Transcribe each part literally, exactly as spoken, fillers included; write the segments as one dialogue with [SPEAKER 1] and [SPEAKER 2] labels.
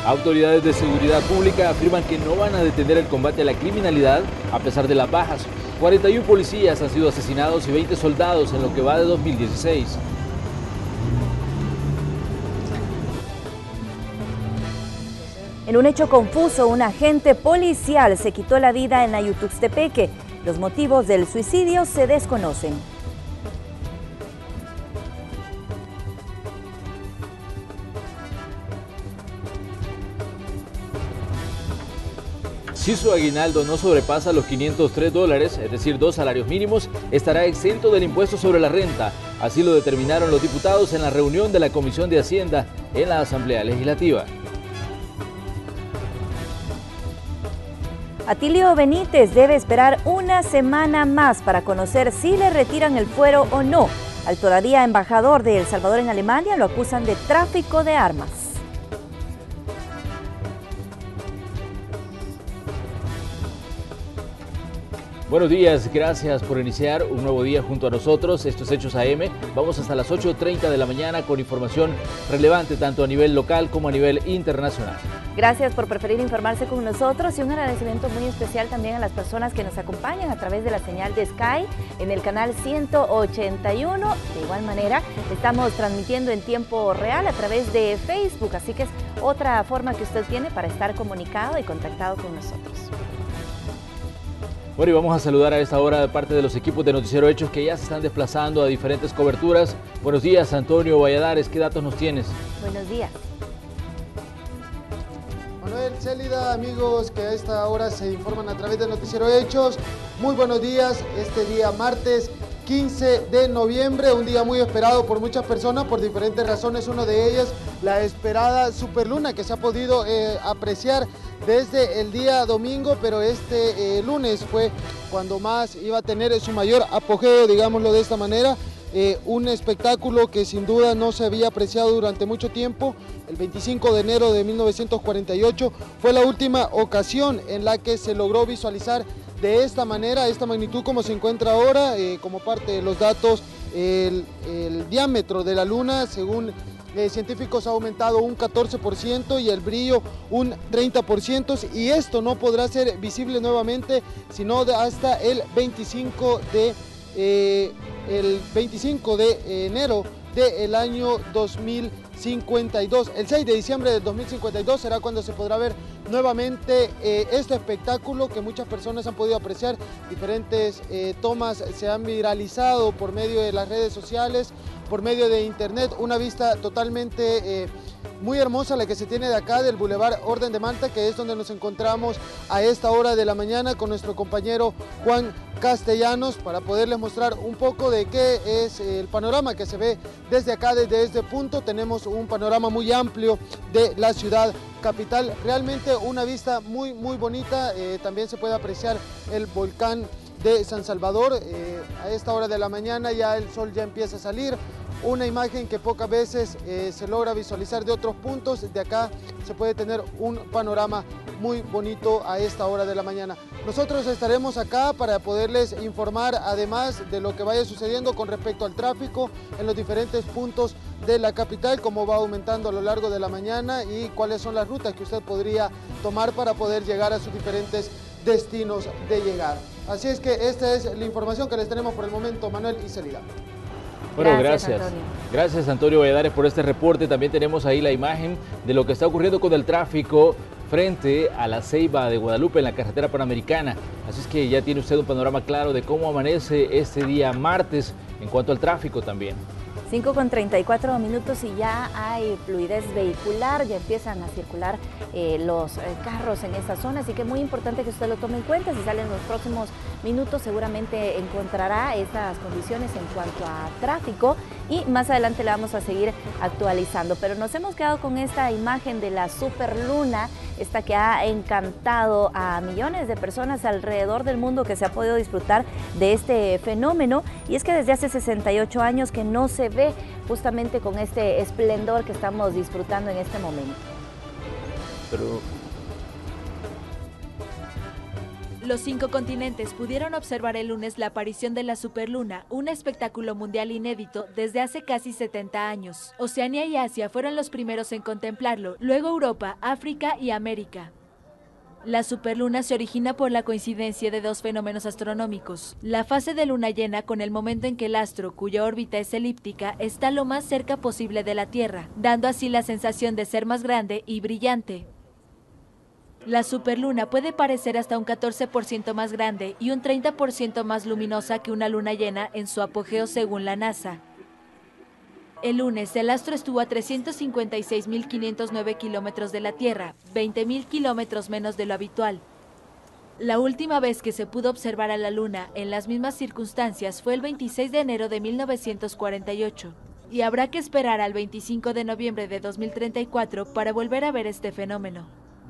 [SPEAKER 1] Autoridades de seguridad pública afirman que no van a detener el combate a la criminalidad a pesar de las bajas. cuarenta y uno policías han sido asesinados y veinte soldados en lo que va de dos mil dieciséis.
[SPEAKER 2] En un hecho confuso, un agente policial se quitó la vida en Ayutuxtepeque. Los motivos del suicidio se desconocen.
[SPEAKER 1] Si su aguinaldo no sobrepasa los quinientos tres dólares, es decir, dos salarios mínimos, estará exento del impuesto sobre la renta. Así lo determinaron los diputados en la reunión de la Comisión de Hacienda en la Asamblea Legislativa.
[SPEAKER 2] Atilio Benítez debe esperar una semana más para conocer si le retiran el fuero o no. Al todavía embajador de El Salvador en Alemania lo acusan de tráfico de armas.
[SPEAKER 1] Buenos días, gracias por iniciar un nuevo día junto a nosotros. Esto es Hechos A M. Vamos hasta las ocho treinta de la mañana con información relevante tanto a nivel local como a nivel internacional.
[SPEAKER 2] Gracias por preferir informarse con nosotros y un agradecimiento muy especial también a las personas que nos acompañan a través de la señal de Sky en el canal ciento ochenta y uno. De igual manera, estamos transmitiendo en tiempo real a través de Facebook, así que es otra forma que usted tiene para estar comunicado y contactado con nosotros.
[SPEAKER 1] Bueno, y vamos a saludar a esta hora de parte de los equipos de Noticiero Hechos que ya se están desplazando a diferentes coberturas. Buenos días, Antonio Valladares, ¿qué datos nos tienes?
[SPEAKER 2] Buenos días.
[SPEAKER 3] Manuel, Célida, amigos que a esta hora se informan a través de Noticiero Hechos. Muy buenos días, este día martes quince de noviembre, un día muy esperado por muchas personas por diferentes razones. Una de ellas, la esperada superluna que se ha podido eh, apreciar desde el día domingo, pero este eh, lunes fue cuando más iba a tener su mayor apogeo, digámoslo de esta manera. Eh, un espectáculo que sin duda no se había apreciado durante mucho tiempo. El veinticinco de enero de mil novecientos cuarenta y ocho fue la última ocasión en la que se logró visualizar de esta manera, esta magnitud como se encuentra ahora. Eh, como parte de los datos, el, el diámetro de la luna, según Eh, científicos, ha aumentado un catorce por ciento y el brillo un treinta por ciento, y esto no podrá ser visible nuevamente sino de hasta el veinticinco de, eh, el veinticinco de enero del año dos mil cincuenta y dos. El seis de diciembre del dos mil cincuenta y dos será cuando se podrá ver nuevamente eh, este espectáculo que muchas personas han podido apreciar. Diferentes eh, tomas se han viralizado por medio de las redes sociales, por medio de internet. Una vista totalmente eh, muy hermosa la que se tiene de acá del Boulevard Orden de Malta, que es donde nos encontramos a esta hora de la mañana con nuestro compañero Juan Castellanos, para poderles mostrar un poco de qué es el panorama que se ve desde acá, desde este punto. Tenemos un panorama muy amplio de la ciudad capital, realmente una vista muy muy bonita. Eh, también se puede apreciar el volcán de San Salvador. Eh, a esta hora de la mañana ya el sol ya empieza a salir, una imagen que pocas veces eh, se logra visualizar de otros puntos. De acá se puede tener un panorama muy bonito a esta hora de la mañana. Nosotros estaremos acá para poderles informar, además de lo que vaya sucediendo con respecto al tráfico en los diferentes puntos de la capital, cómo va aumentando a lo largo de la mañana y cuáles son las rutas que usted podría tomar para poder llegar a sus diferentes destinos de llegar. Así es que esta es la información que les tenemos por el momento, Manuel y Celida.
[SPEAKER 1] Bueno,
[SPEAKER 2] gracias.
[SPEAKER 1] Gracias
[SPEAKER 2] Antonio.
[SPEAKER 1] Gracias, Antonio Valladares, por este reporte. También tenemos ahí la imagen de lo que está ocurriendo con el tráfico frente a la Ceiba de Guadalupe en la carretera panamericana. Así es que ya tiene usted un panorama claro de cómo amanece este día martes en cuanto al tráfico también.
[SPEAKER 2] cinco con treinta y cuatro minutos y ya hay fluidez vehicular, ya empiezan a circular eh, los eh, carros en esa zona, así que es muy importante que usted lo tome en cuenta. Si sale en los próximos minutos seguramente encontrará estas condiciones en cuanto a tráfico y más adelante le vamos a seguir actualizando. Pero nos hemos quedado con esta imagen de la superluna, esta que ha encantado a millones de personas alrededor del mundo que se ha podido disfrutar de este fenómeno, y es que desde hace sesenta y ocho años que no se ve justamente con este esplendor que estamos disfrutando en este momento.
[SPEAKER 1] Pero
[SPEAKER 4] Los cinco continentes pudieron observar el lunes la aparición de la superluna, un espectáculo mundial inédito desde hace casi setenta años. Oceanía y Asia fueron los primeros en contemplarlo, luego Europa, África y América. La superluna se origina por la coincidencia de dos fenómenos astronómicos. La fase de luna llena con el momento en que el astro, cuya órbita es elíptica, está lo más cerca posible de la Tierra, dando así la sensación de ser más grande y brillante. La superluna puede parecer hasta un catorce por ciento más grande y un treinta por ciento más luminosa que una luna llena en su apogeo según la NASA. El lunes, el astro estuvo a trescientos cincuenta y seis mil quinientos nueve kilómetros de la Tierra, veinte mil kilómetros menos de lo habitual. La última vez que se pudo observar a la luna en las mismas circunstancias fue el veintiséis de enero de mil novecientos cuarenta y ocho, y habrá que esperar al veinticinco de noviembre de dos mil treinta y cuatro para volver a ver este fenómeno.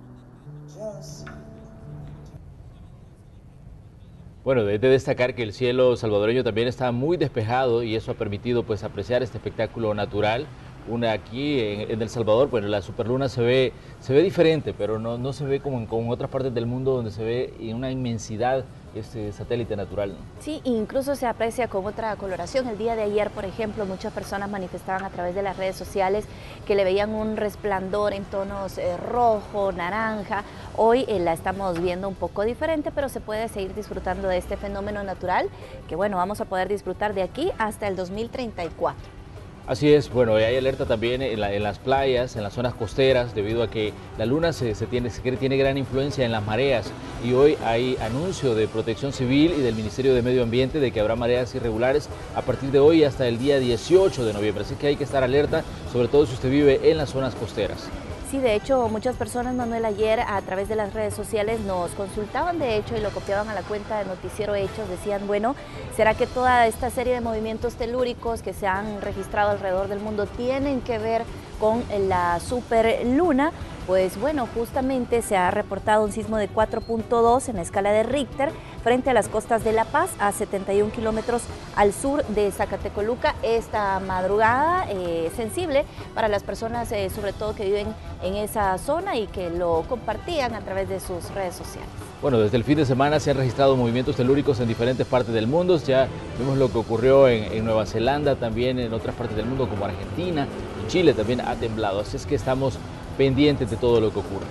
[SPEAKER 1] Bueno, es de destacar que el cielo salvadoreño también está muy despejado y eso ha permitido pues apreciar este espectáculo natural. Una aquí en, en El Salvador, bueno, la superluna se ve, se ve diferente, pero no, no se ve como en, como en otras partes del mundo donde se ve en una inmensidad este satélite natural.
[SPEAKER 2] Sí, incluso se aprecia con otra coloración. El día de ayer, por ejemplo, muchas personas manifestaban a través de las redes sociales que le veían un resplandor en tonos eh, rojo, naranja. Hoy eh, la estamos viendo un poco diferente, pero se puede seguir disfrutando de este fenómeno natural que, bueno, vamos a poder disfrutar de aquí hasta el dos mil treinta y cuatro.
[SPEAKER 1] Así es, bueno, hay alerta también en, la, en las playas, en las zonas costeras, debido a que la luna se, se tiene, se tiene gran influencia en las mareas y hoy hay anuncio de Protección Civil y del Ministerio de Medio Ambiente de que habrá mareas irregulares a partir de hoy hasta el día dieciocho de noviembre, así que hay que estar alerta, sobre todo si usted vive en las zonas costeras.
[SPEAKER 2] Sí, de hecho, muchas personas, Manuel, ayer a través de las redes sociales nos consultaban, de hecho, y lo copiaban a la cuenta de Noticiero Hechos, decían, bueno, ¿será que toda esta serie de movimientos telúricos que se han registrado alrededor del mundo tienen que ver con la superluna? Pues bueno, justamente se ha reportado un sismo de cuatro punto dos en la escala de Richter frente a las costas de La Paz, a setenta y un kilómetros al sur de Zacatecoluca, esta madrugada, eh, sensible para las personas, eh, sobre todo que viven en esa zona y que lo compartían a través de sus redes sociales.
[SPEAKER 1] Bueno, desde el fin de semana se han registrado movimientos telúricos en diferentes partes del mundo. Ya vimos lo que ocurrió en, en Nueva Zelanda, también en otras partes del mundo como Argentina y Chile también ha temblado. Así es que estamos pendientes de todo lo que ocurre.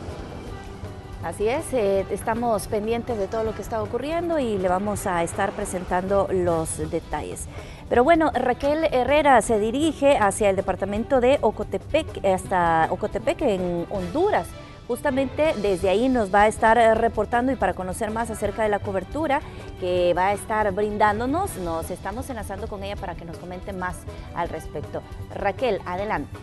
[SPEAKER 2] Así es, eh, estamos pendientes de todo lo que está ocurriendo y le vamos a estar presentando los detalles. Pero bueno, Raquel Herrera se dirige hacia el departamento de Ocotepec, hasta Ocotepec en Honduras. Justamente desde ahí nos va a estar reportando, y para conocer más acerca de la cobertura que va a estar brindándonos, nos estamos enlazando con ella para que nos comente más al respecto. Raquel, adelante.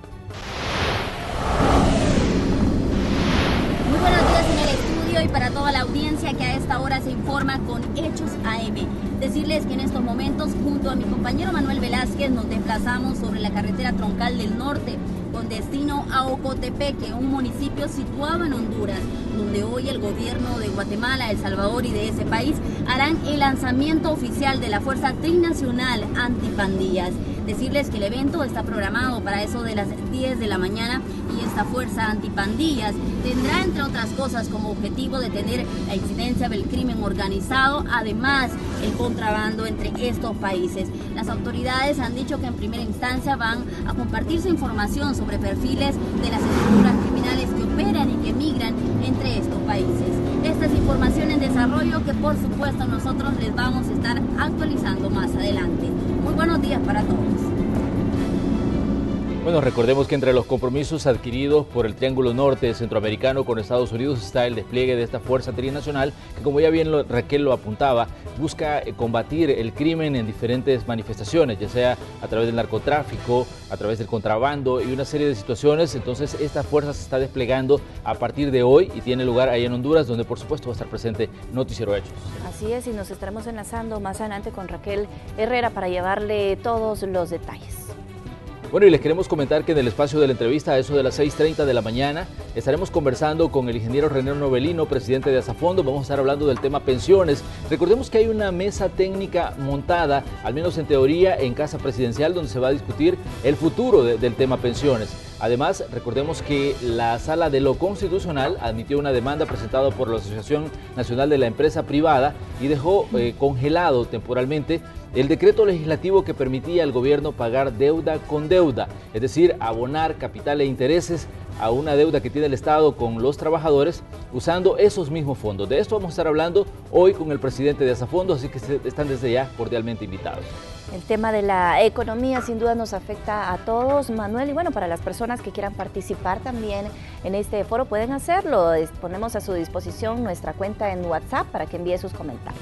[SPEAKER 5] Muy buenos días en el estudio y para toda la audiencia que a esta hora se informa con Hechos A M. Decirles que en estos momentos, junto a mi compañero Manuel Velázquez, nos desplazamos sobre la carretera troncal del norte con destino a Ocotepeque, un municipio situado en Honduras, donde hoy el gobierno de Guatemala, El Salvador y de ese país harán el lanzamiento oficial de la Fuerza Trinacional Antipandillas. Decirles que el evento está programado para eso de las diez de la mañana y esta fuerza antipandillas tendrá, entre otras cosas, como objetivo detener la incidencia del crimen organizado, además el contrabando entre estos países. Las autoridades han dicho que en primera instancia van a compartirse información sobre perfiles de las estructuras criminales que operan y que migran entre estos países. Esta es información en desarrollo que por supuesto nosotros les vamos a estar actualizando más adelante. Muy buenos días para todos.
[SPEAKER 1] Bueno, recordemos que entre los compromisos adquiridos por el Triángulo Norte Centroamericano con Estados Unidos está el despliegue de esta fuerza trinacional que, como ya bien lo, Raquel lo apuntaba, busca combatir el crimen en diferentes manifestaciones, ya sea a través del narcotráfico, a través del contrabando y una serie de situaciones. Entonces esta fuerza se está desplegando a partir de hoy y tiene lugar ahí en Honduras, donde por supuesto va a estar presente Noticiero Hechos.
[SPEAKER 2] Así es, y nos estaremos enlazando más adelante con Raquel Herrera para llevarle todos los detalles.
[SPEAKER 1] Bueno, y les queremos comentar que en el espacio de la entrevista, a eso de las seis treinta de la mañana, estaremos conversando con el ingeniero René Novelino, presidente de Asafondo. Vamos a estar hablando del tema pensiones. Recordemos que hay una mesa técnica montada, al menos en teoría, en Casa Presidencial, donde se va a discutir el futuro de, del tema pensiones. Además, recordemos que la Sala de lo Constitucional admitió una demanda presentada por la Asociación Nacional de la Empresa Privada y dejó eh, congelado temporalmente el decreto legislativo que permitía al gobierno pagar deuda con deuda, es decir, abonar capital e intereses a una deuda que tiene el Estado con los trabajadores usando esos mismos fondos. De esto vamos a estar hablando hoy con el presidente de Asafondo, así que están desde ya cordialmente invitados.
[SPEAKER 2] El tema de la economía sin duda nos afecta a todos, Manuel, y bueno, para las personas que quieran participar también en este foro pueden hacerlo. Ponemos a su disposición nuestra cuenta en WhatsApp para que envíe sus comentarios.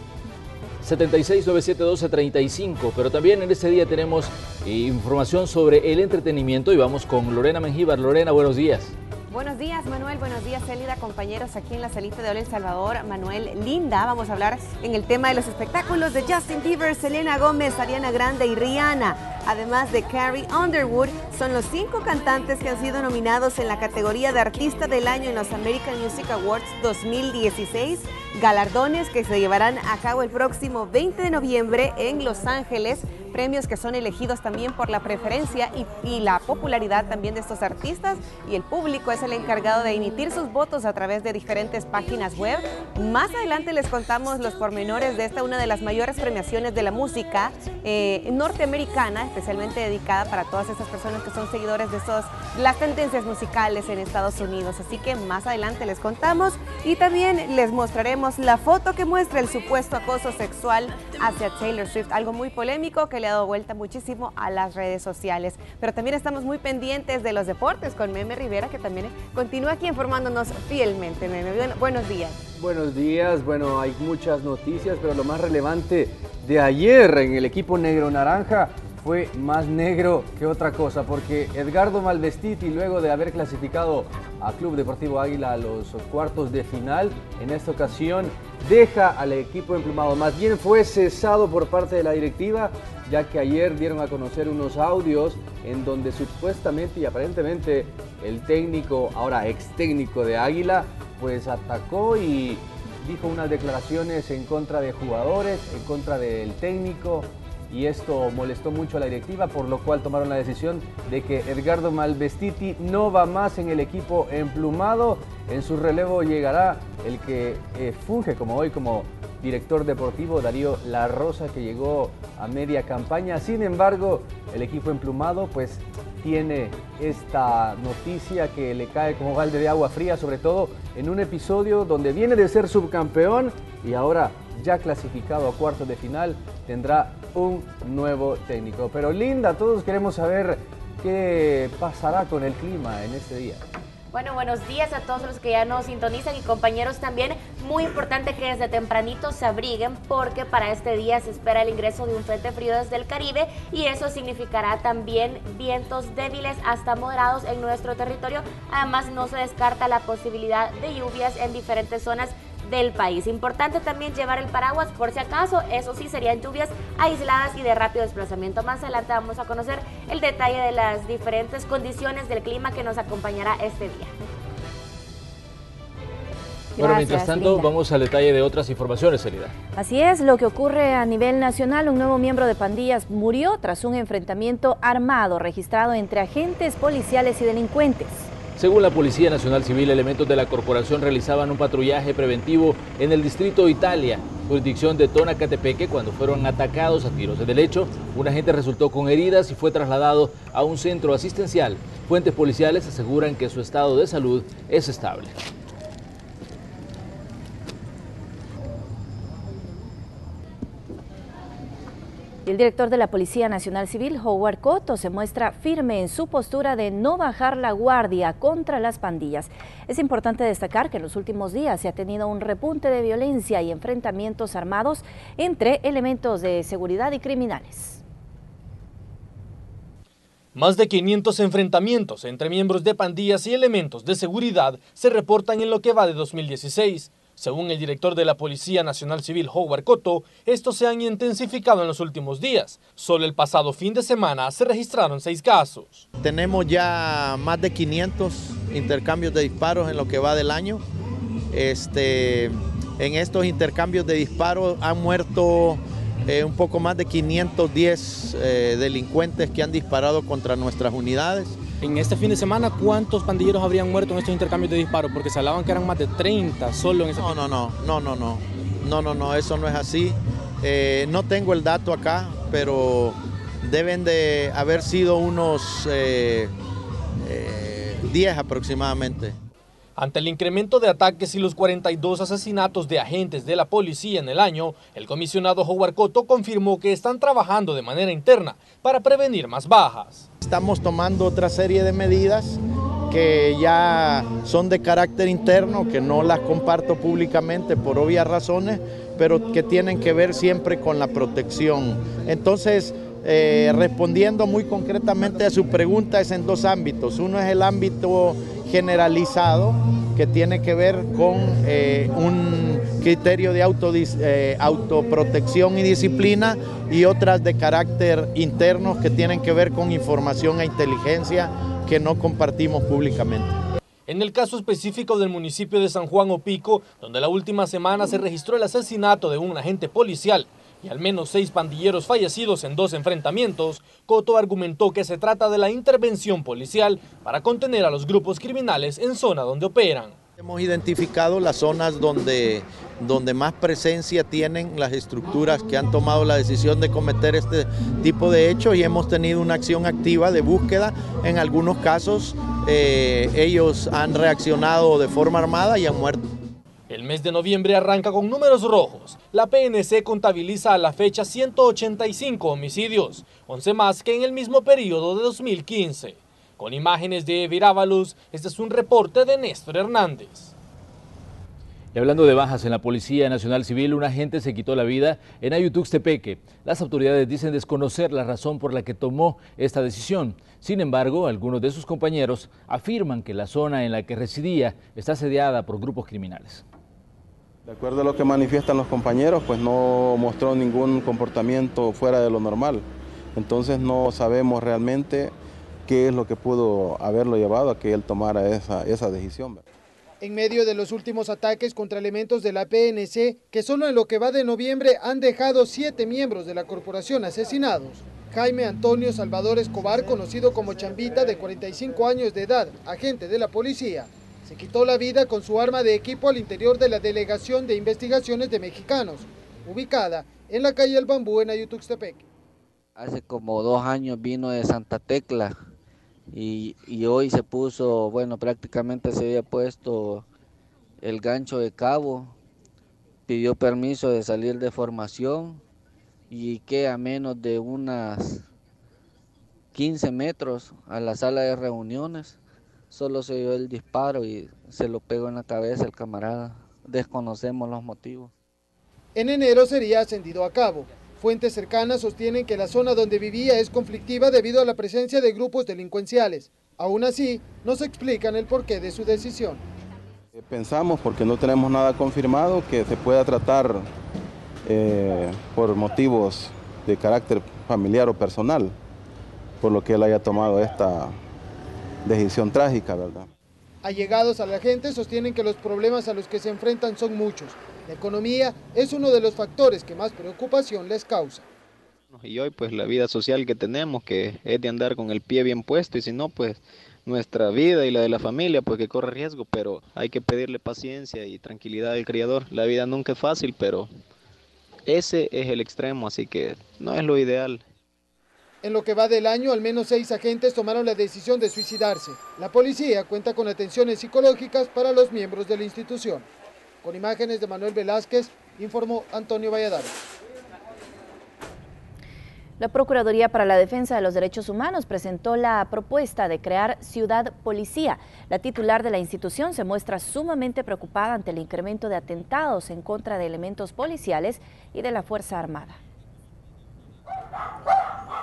[SPEAKER 1] setenta y seis, novecientos setenta y dos, treinta y cinco, pero también en este día tenemos información sobre el entretenimiento y vamos con Lorena Mengíbar. Lorena, buenos días.
[SPEAKER 6] Buenos días, Manuel. Buenos días, Célida, compañeros aquí en la salita de Hola El Salvador. Manuel, linda. Vamos a hablar en el tema de los espectáculos de Justin Bieber, Selena Gómez, Ariana Grande y Rihanna. Además de Carrie Underwood, son los cinco cantantes que han sido nominados en la categoría de Artista del Año en los American Music Awards dos mil dieciséis, galardones que se llevarán a cabo el próximo veinte de noviembre en Los Ángeles, premios que son elegidos también por la preferencia y, y la popularidad también de estos artistas, y el público es el encargado de emitir sus votos a través de diferentes páginas web. Más adelante les contamos los pormenores de esta, una de las mayores premiaciones de la música eh, norteamericana, especialmente dedicada para todas esas personas que son seguidores de esos, las tendencias musicales en Estados Unidos. Así que más adelante les contamos y también les mostraremos la foto que muestra el supuesto acoso sexual hacia Taylor Swift, algo muy polémico que le ha dado vuelta muchísimo a las redes sociales. Pero también estamos muy pendientes de los deportes con Meme Rivera, que también continúa aquí informándonos fielmente. Meme, bueno, buenos días.
[SPEAKER 7] Buenos días, bueno, hay muchas noticias, pero lo más relevante de ayer en el equipo negro-naranja fue más negro que otra cosa, porque Edgardo Malvestiti, luego de haber clasificado a Club Deportivo Águila a los cuartos de final, en esta ocasión deja al equipo emplumado, más bien fue cesado por parte de la directiva, ya que ayer dieron a conocer unos audios en donde supuestamente y aparentemente el técnico, ahora ex técnico de Águila, pues atacó y dijo unas declaraciones en contra de jugadores, en contra del técnico, y esto molestó mucho a la directiva, por lo cual tomaron la decisión de que Edgardo Malvestiti no va más en el equipo emplumado. En su relevo llegará el que eh, funge como hoy como director deportivo, Darío La Rosa, que llegó a media campaña. Sin embargo, el equipo emplumado pues tiene esta noticia que le cae como balde de agua fría, sobre todo en un episodio donde viene de ser subcampeón y ahora ya clasificado a cuartos de final, tendrá un nuevo técnico. Pero Linda, todos queremos saber qué pasará con el clima en este día.
[SPEAKER 8] Bueno, buenos días a todos los que ya nos sintonizan y compañeros también. Muy importante que desde tempranito se abriguen porque para este día se espera el ingreso de un frente frío desde el Caribe y eso significará también vientos débiles hasta moderados en nuestro territorio. Además, no se descarta la posibilidad de lluvias en diferentes zonas del país. Importante también llevar el paraguas por si acaso, eso sí serían lluvias aisladas y de rápido desplazamiento. Más adelante vamos a conocer el detalle de las diferentes condiciones del clima que nos acompañará este día.
[SPEAKER 1] Bueno,
[SPEAKER 2] Gracias,
[SPEAKER 1] mientras tanto,
[SPEAKER 2] Linda.
[SPEAKER 1] vamos al detalle de otras informaciones, Celida.
[SPEAKER 2] Así es, lo que ocurre a nivel nacional, un nuevo miembro de pandillas murió tras un enfrentamiento armado registrado entre agentes policiales y delincuentes.
[SPEAKER 1] Según la Policía Nacional Civil, elementos de la corporación realizaban un patrullaje preventivo en el distrito Italia, jurisdicción de Tonacatepeque, cuando fueron atacados a tiros. En el hecho, un agente resultó con heridas y fue trasladado a un centro asistencial. Fuentes policiales aseguran que su estado de salud es estable.
[SPEAKER 2] Y el director de la Policía Nacional Civil, Howard Cotto, se muestra firme en su postura de no bajar la guardia contra las pandillas. Es importante destacar que en los últimos días se ha tenido un repunte de violencia y enfrentamientos armados entre elementos de seguridad y criminales.
[SPEAKER 9] Más de quinientos enfrentamientos entre miembros de pandillas y elementos de seguridad se reportan en lo que va de dos mil dieciséis. Según el director de la Policía Nacional Civil, Howard Cotto, estos se han intensificado en los últimos días. Solo el pasado fin de semana se registraron seis casos.
[SPEAKER 10] Tenemos ya más de quinientos intercambios de disparos en lo que va del año. Este, en estos intercambios de disparos han muerto eh, un poco más de quinientos diez eh, delincuentes que han disparado contra nuestras unidades.
[SPEAKER 11] En este fin de semana, ¿cuántos pandilleros habrían muerto en estos intercambios de disparos? Porque se hablaban que eran más de treinta solo en ese
[SPEAKER 10] No, no, no, no, no, no, no, no, no, eso no es así. Eh, no tengo el dato acá, pero deben de haber sido unos eh, eh, diez aproximadamente.
[SPEAKER 9] Ante el incremento de ataques y los cuarenta y dos asesinatos de agentes de la policía en el año, el comisionado Howard Cotto confirmó que están trabajando de manera interna para prevenir más bajas.
[SPEAKER 10] Estamos tomando otra serie de medidas que ya son de carácter interno, que no las comparto públicamente por obvias razones, pero que tienen que ver siempre con la protección. Entonces, eh, respondiendo muy concretamente a su pregunta, es en dos ámbitos. Uno es el ámbito generalizado, que tiene que ver con eh, un criterio de auto, eh, autoprotección y disciplina, y otras de carácter interno que tienen que ver con información e inteligencia que no compartimos públicamente.
[SPEAKER 9] En el caso específico del municipio de San Juan Opico, donde la última semana se registró el asesinato de un agente policial y al menos seis pandilleros fallecidos en dos enfrentamientos, Cotto argumentó que se trata de la intervención policial para contener a los grupos criminales en zona donde operan.
[SPEAKER 10] Hemos identificado las zonas donde, donde más presencia tienen las estructuras que han tomado la decisión de cometer este tipo de hechos, y hemos tenido una acción activa de búsqueda. En algunos casos eh, ellos han reaccionado de forma armada y han muerto.
[SPEAKER 9] El mes de noviembre arranca con números rojos. La P N C contabiliza a la fecha ciento ochenta y cinco homicidios, once más que en el mismo periodo de dos mil quince. Con imágenes de Virábaluz, este es un reporte de Néstor Hernández.
[SPEAKER 1] Y hablando de bajas en la Policía Nacional Civil, un agente se quitó la vida en Ayutuxtepeque. Las autoridades dicen desconocer la razón por la que tomó esta decisión. Sin embargo, algunos de sus compañeros afirman que la zona en la que residía está asediada por grupos criminales.
[SPEAKER 12] De acuerdo a lo que manifiestan los compañeros, pues no mostró ningún comportamiento fuera de lo normal. Entonces no sabemos realmente qué es lo que pudo haberlo llevado a que él tomara esa, esa decisión.
[SPEAKER 3] En medio de los últimos ataques contra elementos de la P N C, que solo en lo que va de noviembre han dejado siete miembros de la corporación asesinados, Jaime Antonio Salvador Escobar, conocido como Chambita, de cuarenta y cinco años de edad, agente de la policía, se quitó la vida con su arma de equipo al interior de la Delegación de Investigaciones de Mexicanos, ubicada en la calle El Bambú en Ayutuxtepeque.
[SPEAKER 13] Hace como dos años vino de Santa Tecla y, y hoy se puso, bueno, prácticamente se había puesto el gancho de cabo, pidió permiso de salir de formación y que a menos de unas quince metros a la sala de reuniones solo se dio el disparo y se lo pegó en la cabeza el camarada. Desconocemos los motivos.
[SPEAKER 3] En enero sería ascendido a cabo. Fuentes cercanas sostienen que la zona donde vivía es conflictiva debido a la presencia de grupos delincuenciales. Aún así, no se explican el porqué de su decisión.
[SPEAKER 12] Pensamos, porque no tenemos nada confirmado, que se pueda tratar eh, por motivos de carácter familiar o personal, por lo que él haya tomado esta decisión trágica, ¿verdad?
[SPEAKER 3] Allegados a la gente sostienen que los problemas a los que se enfrentan son muchos. La economía es uno de los factores que más preocupación les causa.
[SPEAKER 14] Y hoy pues la vida social que tenemos, que es de andar con el pie bien puesto, y si no pues nuestra vida y la de la familia pues que corre riesgo, pero hay que pedirle paciencia y tranquilidad al Creador. La vida nunca es fácil, pero ese es el extremo, así que no es lo ideal.
[SPEAKER 3] En lo que va del año, al menos seis agentes tomaron la decisión de suicidarse. La policía cuenta con atenciones psicológicas para los miembros de la institución. Con imágenes de Manuel Velázquez, informó Antonio Valladares.
[SPEAKER 2] La Procuraduría para la Defensa de los Derechos Humanos presentó la propuesta de crear Ciudad Policía. La titular de la institución se muestra sumamente preocupada ante el incremento de atentados en contra de elementos policiales y de la Fuerza Armada.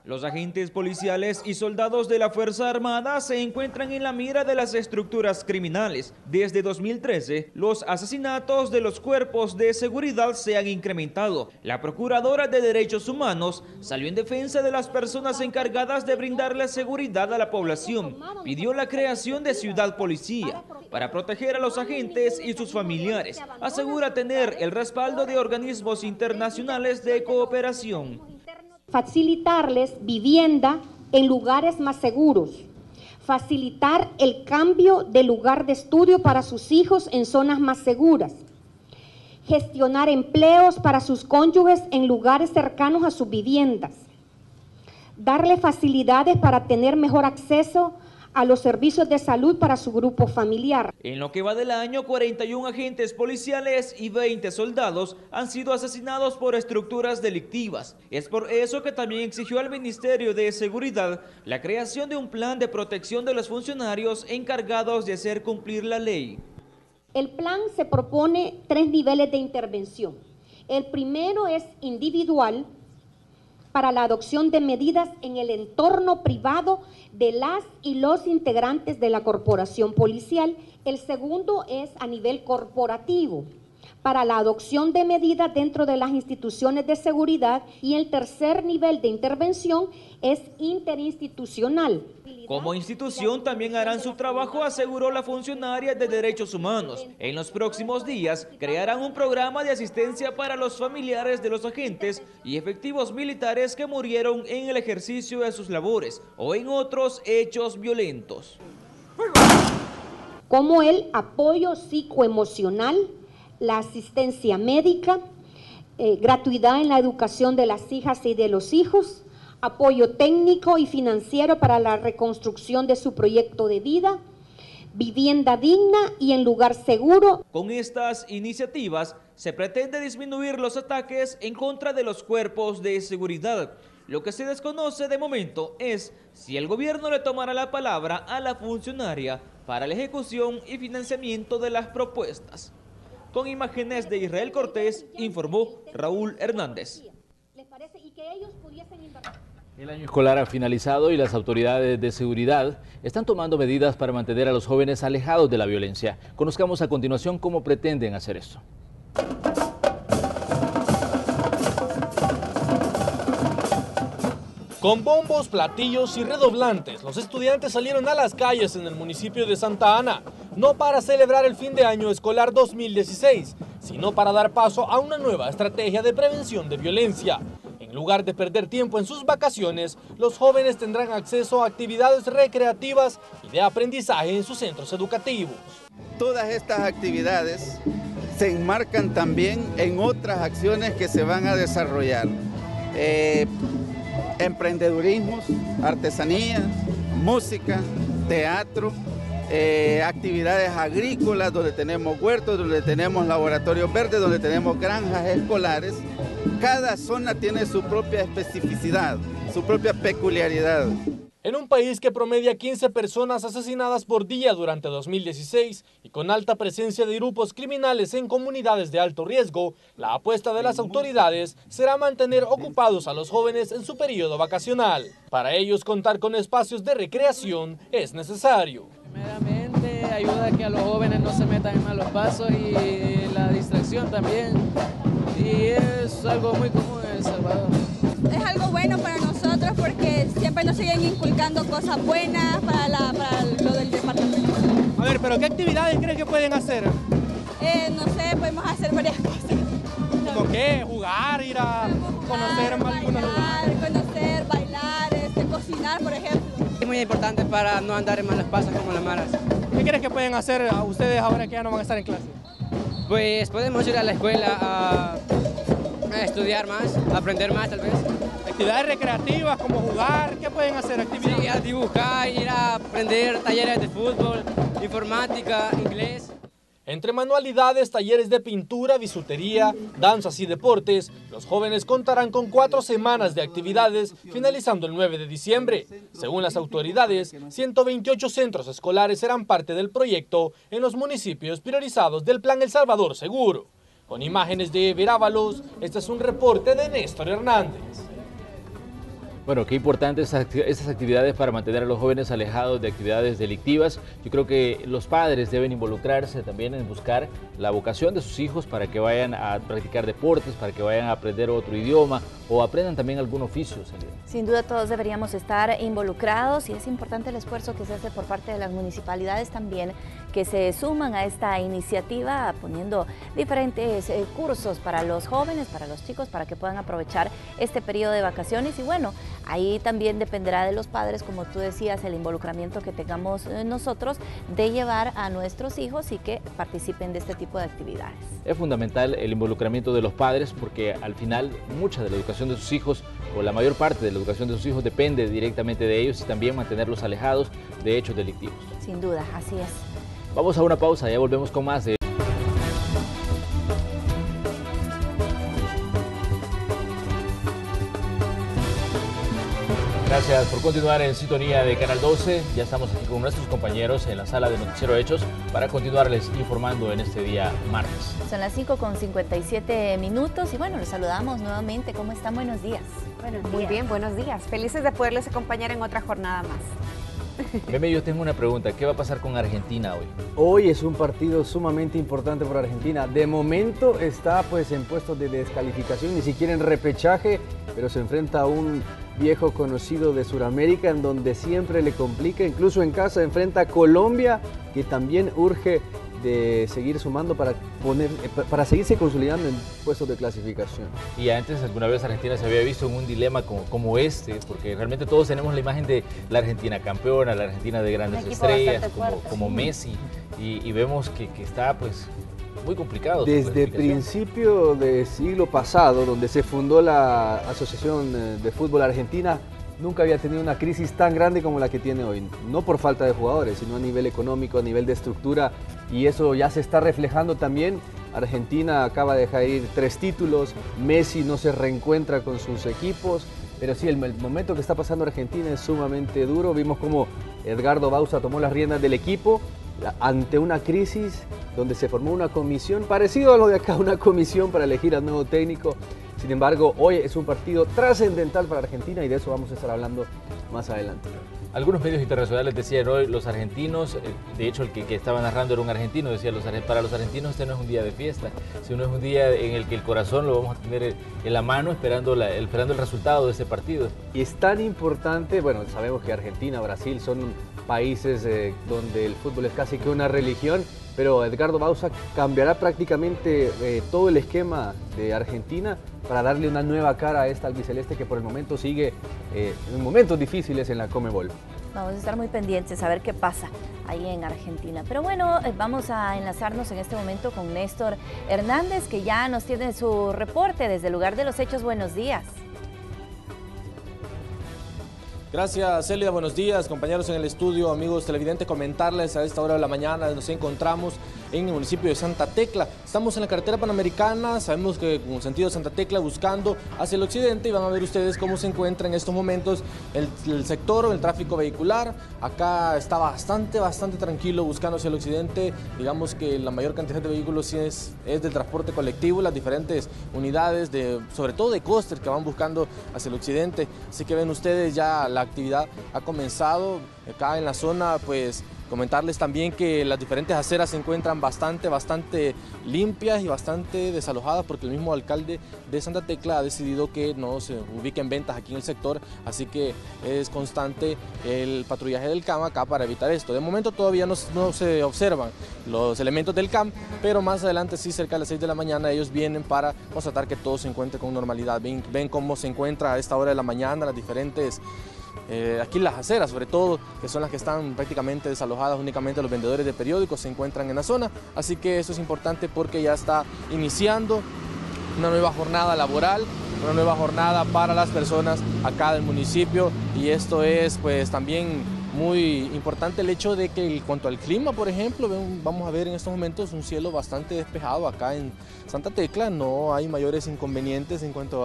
[SPEAKER 15] Los agentes policiales y soldados de la Fuerza Armada se encuentran en la mira de las estructuras criminales. Desde dos mil trece, los asesinatos de los cuerpos de seguridad se han incrementado. La Procuradora de Derechos Humanos salió en defensa de las personas encargadas de brindarle seguridad a la población. Pidió la creación de Ciudad Policía para proteger a los agentes y sus familiares. Asegura tener el respaldo de organismos internacionales de cooperación.
[SPEAKER 16] Facilitarles vivienda en lugares más seguros, facilitar el cambio de lugar de estudio para sus hijos en zonas más seguras, gestionar empleos para sus cónyuges en lugares cercanos a sus viviendas, darle facilidades para tener mejor acceso a los servicios de salud para su grupo familiar.
[SPEAKER 15] En lo que va del año, cuarenta y un agentes policiales y veinte soldados han sido asesinados por estructuras delictivas. Es por eso que también exigió al Ministerio de Seguridad la creación de un plan de protección de los funcionarios encargados de hacer cumplir la ley.
[SPEAKER 16] El plan se propone tres niveles de intervención. El primero es individual, para la adopción de medidas en el entorno privado de las y los integrantes de la corporación policial. El segundo es a nivel corporativo, para la adopción de medidas dentro de las instituciones de seguridad. Y el tercer nivel de intervención es interinstitucional.
[SPEAKER 15] Como institución también harán su trabajo, aseguró la funcionaria de Derechos Humanos. En los próximos días crearán un programa de asistencia para los familiares de los agentes y efectivos militares que murieron en el ejercicio de sus labores o en otros hechos violentos.
[SPEAKER 16] Como el apoyo psicoemocional, la asistencia médica, eh, gratuidad en la educación de las hijas y de los hijos, apoyo técnico y financiero para la reconstrucción de su proyecto de vida, vivienda digna y en lugar seguro.
[SPEAKER 15] Con estas iniciativas se pretende disminuir los ataques en contra de los cuerpos de seguridad. Lo que se desconoce de momento es si el gobierno le tomará la palabra a la funcionaria para la ejecución y financiamiento de las propuestas. Con imágenes de Israel Cortés, informó Raúl Hernández.
[SPEAKER 1] El año escolar ha finalizado y las autoridades de seguridad están tomando medidas para mantener a los jóvenes alejados de la violencia. Conozcamos a continuación cómo pretenden hacer esto.
[SPEAKER 9] Con bombos, platillos y redoblantes, los estudiantes salieron a las calles en el municipio de Santa Ana, no para celebrar el fin de año escolar dos mil dieciséis, sino para dar paso a una nueva estrategia de prevención de violencia. En lugar de perder tiempo en sus vacaciones, los jóvenes tendrán acceso a actividades recreativas y de aprendizaje en sus centros educativos.
[SPEAKER 17] Todas estas actividades se enmarcan también en otras acciones que se van a desarrollar. Eh, emprendedurismo, artesanía, música, teatro, eh, actividades agrícolas donde tenemos huertos, donde tenemos laboratorios verdes, donde tenemos granjas escolares. Cada zona tiene su propia especificidad, su propia peculiaridad.
[SPEAKER 9] En un país que promedia quince personas asesinadas por día durante dos mil dieciséis y con alta presencia de grupos criminales en comunidades de alto riesgo, la apuesta de las autoridades será mantener ocupados a los jóvenes en su periodo vacacional. Para ellos, contar con espacios de recreación es necesario.
[SPEAKER 18] Primeramente, ayuda a que a los jóvenes no se metan en malos pasos y la distracción también. Y es algo muy común en El Salvador.
[SPEAKER 19] Es algo bueno para nosotros porque siempre nos siguen inculcando cosas buenas para, la, para lo del departamento.
[SPEAKER 20] A ver, pero ¿qué actividades crees que pueden hacer?
[SPEAKER 19] Eh, no sé, podemos hacer varias cosas.
[SPEAKER 20] ¿Cómo qué? ¿Jugar? ¿Ir a
[SPEAKER 19] jugar,
[SPEAKER 20] conocer más algunos lugares?
[SPEAKER 19] Conocer, bailar, este, cocinar, por ejemplo.
[SPEAKER 18] Es muy importante para no andar en malos pasos como las malas.
[SPEAKER 20] ¿Qué crees que pueden hacer a ustedes ahora que ya no van a estar en clase?
[SPEAKER 18] Pues podemos ir a la escuela a, a estudiar más, a aprender más tal vez.
[SPEAKER 20] Actividades recreativas como jugar, ¿qué pueden hacer? Actividades?
[SPEAKER 18] Sí, a dibujar, ir a aprender talleres de fútbol, informática, inglés.
[SPEAKER 9] Entre manualidades, talleres de pintura, bisutería, danzas y deportes, los jóvenes contarán con cuatro semanas de actividades finalizando el nueve de diciembre. Según las autoridades, ciento veintiocho centros escolares serán parte del proyecto en los municipios priorizados del Plan El Salvador Seguro. Con imágenes de Ever Ábalos, este es un reporte de Néstor Hernández.
[SPEAKER 1] Bueno, qué importantes estas actividades para mantener a los jóvenes alejados de actividades delictivas. Yo creo que los padres deben involucrarse también en buscar la vocación de sus hijos para que vayan a practicar deportes, para que vayan a aprender otro idioma o aprendan también algún oficio. Celida.
[SPEAKER 2] Sin duda todos deberíamos estar involucrados y es importante el esfuerzo que se hace por parte de las municipalidades también, que se suman a esta iniciativa poniendo diferentes eh, cursos para los jóvenes, para los chicos, para que puedan aprovechar este periodo de vacaciones. Y bueno, ahí también dependerá de los padres, como tú decías, el involucramiento que tengamos nosotros de llevar a nuestros hijos y que participen de este tipo de actividades.
[SPEAKER 1] Es fundamental el involucramiento de los padres porque al final mucha de la educación de sus hijos o la mayor parte de la educación de sus hijos depende directamente de ellos y también mantenerlos alejados de hechos delictivos.
[SPEAKER 2] Sin duda, así es.
[SPEAKER 1] Vamos a una pausa, ya volvemos con más de... Gracias por continuar en sintonía de Canal doce. Ya estamos aquí con nuestros compañeros en la sala de Noticiero Hechos para continuarles informando en este día martes.
[SPEAKER 2] Son las cinco con cincuenta y siete minutos y bueno, los saludamos nuevamente. ¿Cómo están? Buenos días.
[SPEAKER 6] Buenos días. Muy bien, buenos días. Felices de poderles acompañar en otra jornada más.
[SPEAKER 1] Meme, yo tengo una pregunta. ¿Qué va a pasar con Argentina hoy?
[SPEAKER 7] Hoy es un partido sumamente importante para Argentina. De momento está pues en puestos de descalificación, ni siquiera en repechaje, pero se enfrenta a un viejo conocido de Sudamérica en donde siempre le complica. Incluso en casa enfrenta a Colombia, que también urge de seguir sumando para poner para seguirse consolidando en puestos de clasificación.
[SPEAKER 1] Y antes alguna vez Argentina se había visto en un dilema como, como este, porque realmente todos tenemos la imagen de la Argentina campeona, la Argentina de grandes estrellas, como, como Messi, y, y vemos que, que está pues muy complicado.
[SPEAKER 7] Desde principio del siglo pasado, donde se fundó la Asociación de Fútbol Argentina, nunca había tenido una crisis tan grande como la que tiene hoy. No por falta de jugadores, sino a nivel económico, a nivel de estructura, y eso ya se está reflejando también. Argentina acaba de dejar ir tres títulos, Messi no se reencuentra con sus equipos, pero sí, el, el momento que está pasando Argentina es sumamente duro. Vimos cómo Edgardo Bauza tomó las riendas del equipo ante una crisis donde se formó una comisión, parecido a lo de acá, una comisión para elegir al nuevo técnico. Sin embargo, hoy es un partido trascendental para Argentina y de eso vamos a estar hablando más adelante.
[SPEAKER 1] Algunos medios internacionales decían hoy, los argentinos, de hecho el que, que estaba narrando era un argentino, decía, los, para los argentinos este no es un día de fiesta, sino es un día en el que el corazón lo vamos a tener en la mano esperando, la, esperando el resultado de este partido.
[SPEAKER 7] Y es tan importante, bueno, sabemos que Argentina, Brasil son países eh, donde el fútbol es casi que una religión, pero Edgardo Bauza cambiará prácticamente eh, todo el esquema de Argentina para darle una nueva cara a esta albiceleste que por el momento sigue eh, en momentos difíciles en la Conmebol.
[SPEAKER 2] Vamos a estar muy pendientes a ver qué pasa ahí en Argentina. Pero bueno, vamos a enlazarnos en este momento con Néstor Hernández, que ya nos tiene su reporte desde el lugar de los hechos. Buenos días.
[SPEAKER 9] Gracias, Célida. Buenos días, compañeros en el estudio, amigos televidentes. Comentarles a esta hora de la mañana nos encontramos en el municipio de Santa Tecla. Estamos en la carretera panamericana, sabemos que con sentido de Santa Tecla buscando hacia el occidente, y van a ver ustedes cómo se encuentra en estos momentos el, el sector, el tráfico vehicular. Acá está bastante, bastante tranquilo buscando hacia el occidente. Digamos que la mayor cantidad de vehículos sí es, es de transporte colectivo, las diferentes unidades, de, sobre todo de coster, que van buscando hacia el occidente. Así que ven ustedes ya la actividad ha comenzado acá en la zona. Pues comentarles también que las diferentes aceras se encuentran bastante, bastante limpias y bastante desalojadas, porque el mismo alcalde de Santa Tecla ha decidido que no se ubiquen ventas aquí en el sector, así que es constante el patrullaje del C A M acá para evitar esto. De momento todavía no, no se observan los elementos del C A M, pero más adelante sí, cerca de las seis de la mañana, ellos vienen para constatar que todo se encuentre con normalidad. Ven, ven cómo se encuentra a esta hora de la mañana las diferentes Eh, aquí las aceras, sobre todo, que son las que están prácticamente desalojadas. Únicamente los vendedores de periódicos se encuentran en la zona, así que eso es importante porque ya está iniciando una nueva jornada laboral, una nueva jornada para las personas acá del municipio, y esto es pues también muy importante el hecho de que en cuanto al clima, por ejemplo, vamos a ver en estos momentos un cielo bastante despejado acá en Santa Tecla. No hay mayores inconvenientes en cuanto a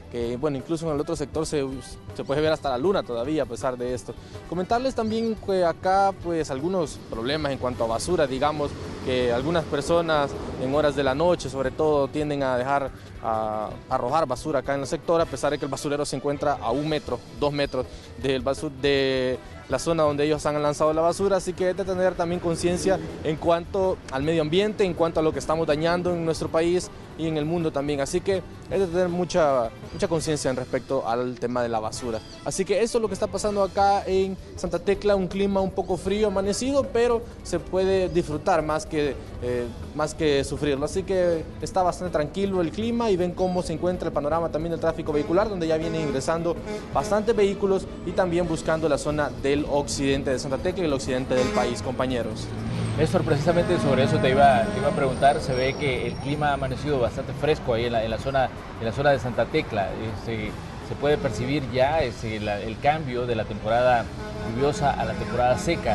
[SPEAKER 11] que bueno, incluso en el otro sector se, se puede ver hasta la luna todavía a pesar de esto. Comentarles también que acá pues algunos problemas en cuanto a basura, digamos que algunas personas en horas de la noche sobre todo tienden a dejar, a, a arrojar basura acá en el sector, a pesar de que el basurero se encuentra a un metro, dos metros del basur, de la zona donde ellos han lanzado la basura, así que hay que tener también conciencia en cuanto al medio ambiente, en cuanto a lo que estamos dañando en nuestro país y en el mundo también, así que hay que tener mucha, mucha conciencia en respecto al tema de la basura. Así que eso es lo que está pasando acá en Santa Tecla, un clima un poco frío, amanecido, pero se puede disfrutar más que, eh, más que sufrirlo, así que está bastante tranquilo el clima y ven cómo se encuentra el panorama también del tráfico vehicular, donde ya vienen ingresando bastantes vehículos y también buscando la zona del occidente de Santa Tecla y el occidente del país, compañeros.
[SPEAKER 1] Néstor, precisamente sobre eso te iba, te iba a preguntar, se ve que el clima ha amanecido bastante fresco ahí en la, en la, zona, en la zona de Santa Tecla, este, se puede percibir ya este, la, el cambio de la temporada lluviosa a la temporada seca.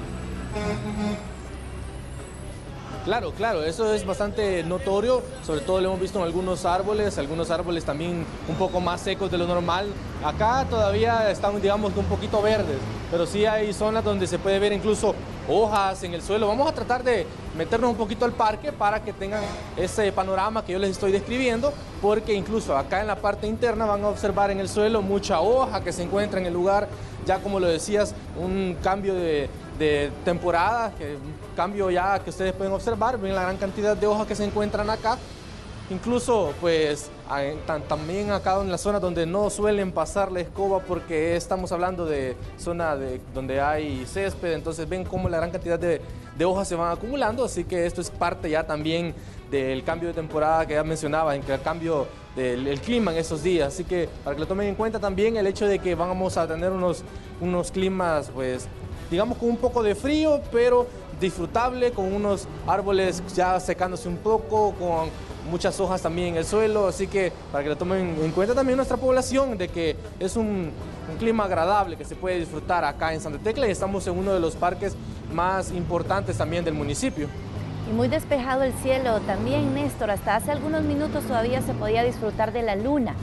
[SPEAKER 11] Claro, claro, eso es bastante notorio, sobre todo lo hemos visto en algunos árboles, algunos árboles también un poco más secos de lo normal. Acá todavía están, digamos, un poquito verdes, pero sí hay zonas donde se puede ver incluso hojas en el suelo. Vamos a tratar de meternos un poquito al parque para que tengan ese panorama que yo les estoy describiendo, porque incluso acá en la parte interna van a observar en el suelo mucha hoja que se encuentra en el lugar, ya como lo decías, un cambio de... de temporada, que un cambio ya que ustedes pueden observar, ven la gran cantidad de hojas que se encuentran acá, incluso pues también acá en la zona donde no suelen pasar la escoba porque estamos hablando de zona de, donde hay césped, entonces ven cómo la gran cantidad de, de hojas se van acumulando, así que esto es parte ya también del cambio de temporada que ya mencionaba, en que el cambio del el clima en esos días, así que para que lo tomen en cuenta también el hecho de que vamos a tener unos, unos climas pues digamos con un poco de frío, pero disfrutable, con unos árboles ya secándose un poco, con muchas hojas también en el suelo, así que para que lo tomen en cuenta también nuestra población, de que es un, un clima agradable que se puede disfrutar acá en Santa Tecla y estamos en uno de los parques más importantes también del municipio.
[SPEAKER 2] Y muy despejado el cielo también, Néstor, hasta hace algunos minutos todavía se podía disfrutar de la luna.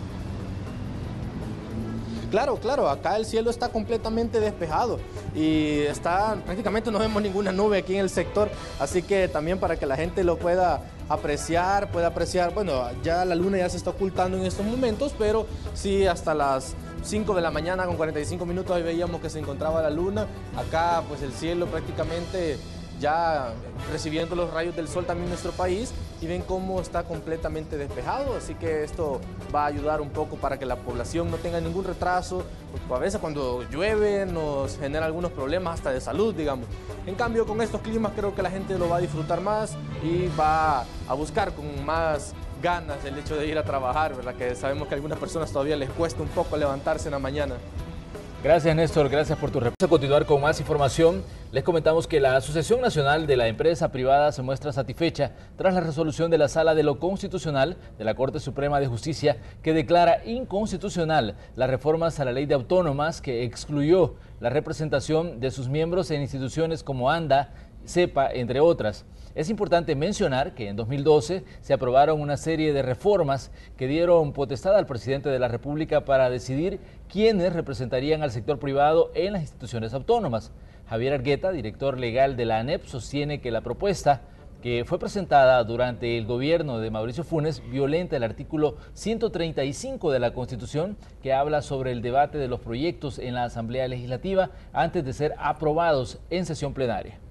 [SPEAKER 11] Claro, claro, acá el cielo está completamente despejado y está, prácticamente no vemos ninguna nube aquí en el sector, así que también para que la gente lo pueda apreciar, pueda apreciar, bueno, ya la luna ya se está ocultando en estos momentos, pero sí hasta las cinco de la mañana con cuarenta y cinco minutos ahí veíamos que se encontraba la luna, acá pues el cielo prácticamente ya recibiendo los rayos del sol también en nuestro país y ven cómo está completamente despejado, así que esto va a ayudar un poco para que la población no tenga ningún retraso, porque a veces cuando llueve nos genera algunos problemas hasta de salud, digamos. En cambio con estos climas creo que la gente lo va a disfrutar más y va a buscar con más ganas el hecho de ir a trabajar, ¿verdad? Que sabemos que a algunas personas todavía les cuesta un poco levantarse en la mañana.
[SPEAKER 1] Gracias, Néstor, gracias por tu reporte. A continuar con más información, les comentamos que la Asociación Nacional de la Empresa Privada se muestra satisfecha tras la resolución de la Sala de lo Constitucional de la Corte Suprema de Justicia que declara inconstitucional las reformas a la ley de autónomas que excluyó la representación de sus miembros en instituciones como ANDA, CEPA, entre otras. Es importante mencionar que en dos mil doce se aprobaron una serie de reformas que dieron potestad al presidente de la República para decidir quiénes representarían al sector privado en las instituciones autónomas. Javier Argueta, director legal de la ANEP, sostiene que la propuesta que fue presentada durante el gobierno de Mauricio Funes violenta el artículo ciento treinta y cinco de la Constitución, que habla sobre el debate de los proyectos en la Asamblea Legislativa antes de ser aprobados en sesión plenaria.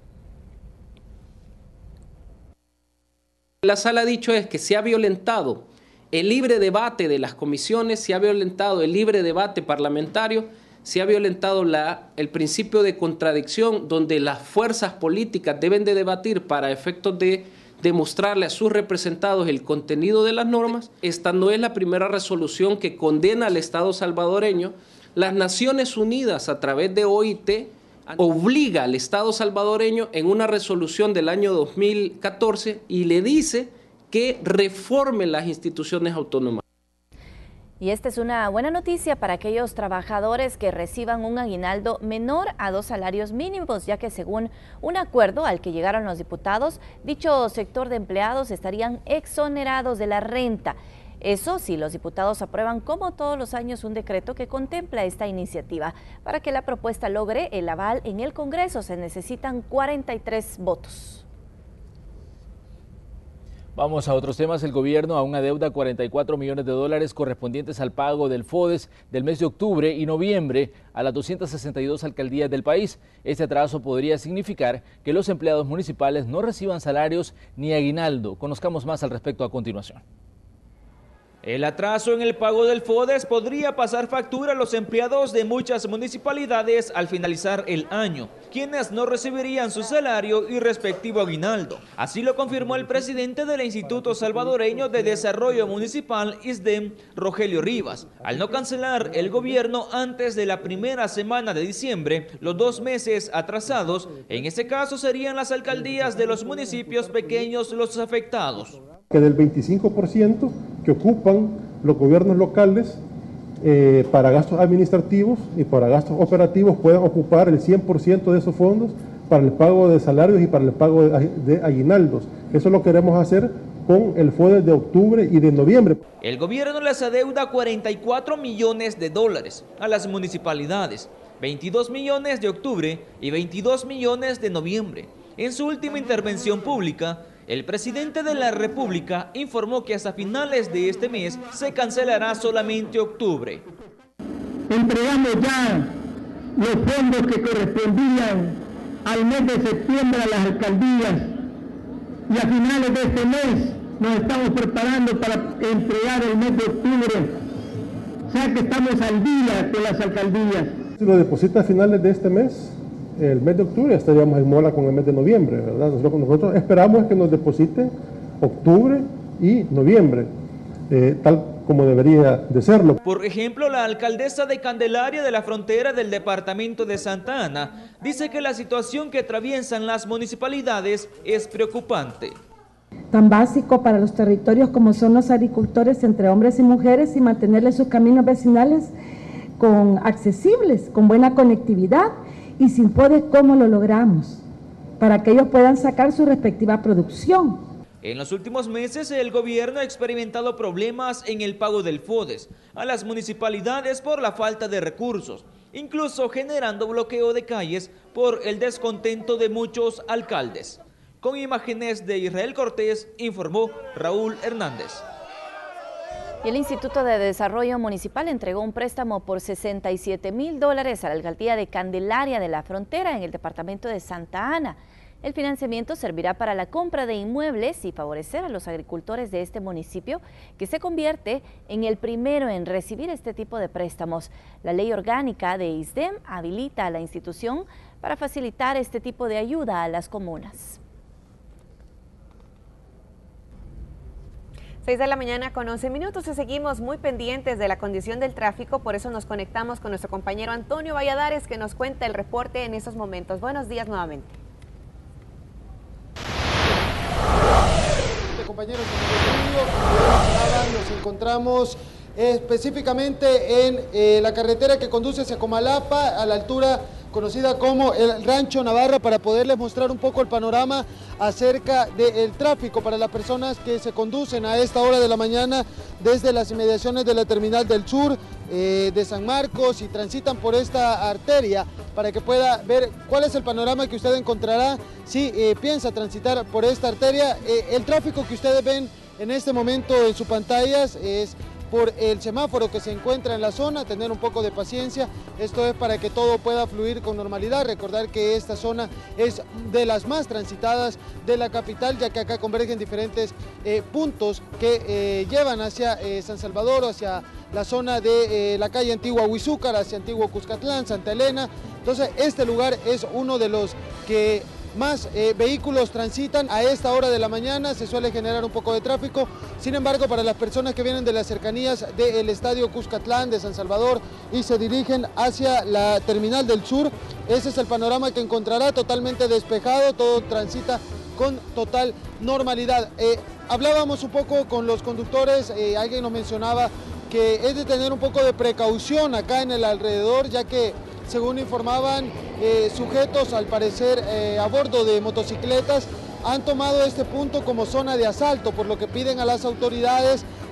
[SPEAKER 21] La sala ha dicho es que se ha violentado el libre debate de las comisiones, se ha violentado el libre debate parlamentario, se ha violentado la, el principio de contradicción donde las fuerzas políticas deben de debatir para efectos de demostrarle a sus representados el contenido de las normas. Esta no es la primera resolución que condena al Estado salvadoreño. Las Naciones Unidas a través de O I T obliga al Estado salvadoreño en una resolución del año dos mil catorce y le dice que reforme las instituciones autónomas.
[SPEAKER 2] Y esta es una buena noticia para aquellos trabajadores que reciban un aguinaldo menor a dos salarios mínimos, ya que según un acuerdo al que llegaron los diputados, dicho sector de empleados estarían exonerados de la renta. Eso si los diputados aprueban como todos los años un decreto que contempla esta iniciativa. Para que la propuesta logre el aval en el Congreso se necesitan cuarenta y tres votos.
[SPEAKER 1] Vamos a otros temas. El gobierno aún adeuda cuarenta y cuatro millones de dólares correspondientes al pago del FODES del mes de octubre y noviembre a las doscientas sesenta y dos alcaldías del país. Este atraso podría significar que los empleados municipales no reciban salarios ni aguinaldo. Conozcamos más al respecto a continuación.
[SPEAKER 15] El atraso en el pago del FODES podría pasar factura a los empleados de muchas municipalidades al finalizar el año, quienes no recibirían su salario y respectivo aguinaldo. Así lo confirmó el presidente del Instituto Salvadoreño de Desarrollo Municipal, I S D E M, Rogelio Rivas. Al no cancelar el gobierno antes de la primera semana de diciembre, los dos meses atrasados, en ese caso serían las alcaldías de los municipios pequeños los afectados.
[SPEAKER 4] Que del veinticinco por ciento que ocupan los gobiernos locales eh, para gastos administrativos y para gastos operativos puedan ocupar el cien por ciento de esos fondos para el pago de salarios y para el pago de, de aguinaldos. Eso lo queremos hacer con el FODES de octubre y de noviembre.
[SPEAKER 15] El gobierno les adeuda cuarenta y cuatro millones de dólares a las municipalidades, veintidós millones de octubre y veintidós millones de noviembre. En su última intervención pública, el presidente de la República informó que hasta finales de este mes se cancelará solamente octubre.
[SPEAKER 22] Entregamos ya los fondos que correspondían al mes de septiembre a las alcaldías y a finales de este mes nos estamos preparando para entregar el mes de octubre, o sea que estamos al día con las alcaldías.
[SPEAKER 4] Si lo deposita a finales de este mes, el mes de octubre estaríamos en mola con el mes de noviembre, ¿verdad? Nosotros, nosotros esperamos que nos depositen octubre y noviembre, eh, tal como debería de serlo.
[SPEAKER 15] Por ejemplo, la alcaldesa de Candelaria de la Frontera del departamento de Santa Ana dice que la situación que atraviesan las municipalidades es preocupante.
[SPEAKER 23] Tan básico para los territorios como son los agricultores entre hombres y mujeres y mantenerles sus caminos vecinales con accesibles, con buena conectividad. Y sin FODES, ¿cómo lo logramos? Para que ellos puedan sacar su respectiva producción.
[SPEAKER 15] En los últimos meses, el gobierno ha experimentado problemas en el pago del FODES a las municipalidades por la falta de recursos, incluso generando bloqueo de calles por el descontento de muchos alcaldes. Con imágenes de Israel Cortés, informó Raúl Hernández.
[SPEAKER 2] Y el Instituto de Desarrollo Municipal entregó un préstamo por sesenta y siete mil dólares a la alcaldía de Candelaria de la Frontera en el departamento de Santa Ana. El financiamiento servirá para la compra de inmuebles y favorecer a los agricultores de este municipio, que se convierte en el primero en recibir este tipo de préstamos. La ley orgánica de I S D E M habilita a la institución para facilitar este tipo de ayuda a las comunas.
[SPEAKER 6] seis de la mañana con once minutos y seguimos muy pendientes de la condición del tráfico, por eso nos conectamos con nuestro compañero Antonio Valladares, que nos cuenta el reporte en estos momentos. Buenos días nuevamente.
[SPEAKER 3] Compañeros, nos encontramos específicamente en eh, la carretera que conduce hacia Comalapa, a la altura conocida como el Rancho Navarra, para poderles mostrar un poco el panorama acerca del tráfico para las personas que se conducen a esta hora de la mañana desde las inmediaciones de la Terminal del Sur eh, de San Marcos y transitan por esta arteria, para que pueda ver cuál es el panorama que usted encontrará si eh, piensa transitar por esta arteria. Eh, el tráfico que ustedes ven en este momento en sus pantallas es por el semáforo que se encuentra en la zona, tener un poco de paciencia. Esto es para que todo pueda fluir con normalidad. Recordar que esta zona es de las más transitadas de la capital, ya que acá convergen diferentes eh, puntos que eh, llevan hacia eh, San Salvador, hacia la zona de eh, la calle Antigua Huizúcar, hacia Antiguo Cuscatlán, Santa Elena. Entonces este lugar es uno de los que más eh, vehículos transitan a esta hora de la mañana, se suele generar un poco de tráfico. Sin embargo, para las personas que vienen de las cercanías del Estadio Cuscatlán de San Salvador y se dirigen hacia la Terminal del Sur, ese es el panorama que encontrará, totalmente despejado, todo transita con total normalidad. Eh, hablábamos un poco con los conductores, eh, alguien nos mencionaba que es de tener un poco de precaución acá en el alrededor, ya que según informaban eh, sujetos, al parecer eh, a bordo de motocicletas, han tomado este punto como zona de asalto, por lo que piden a las autoridades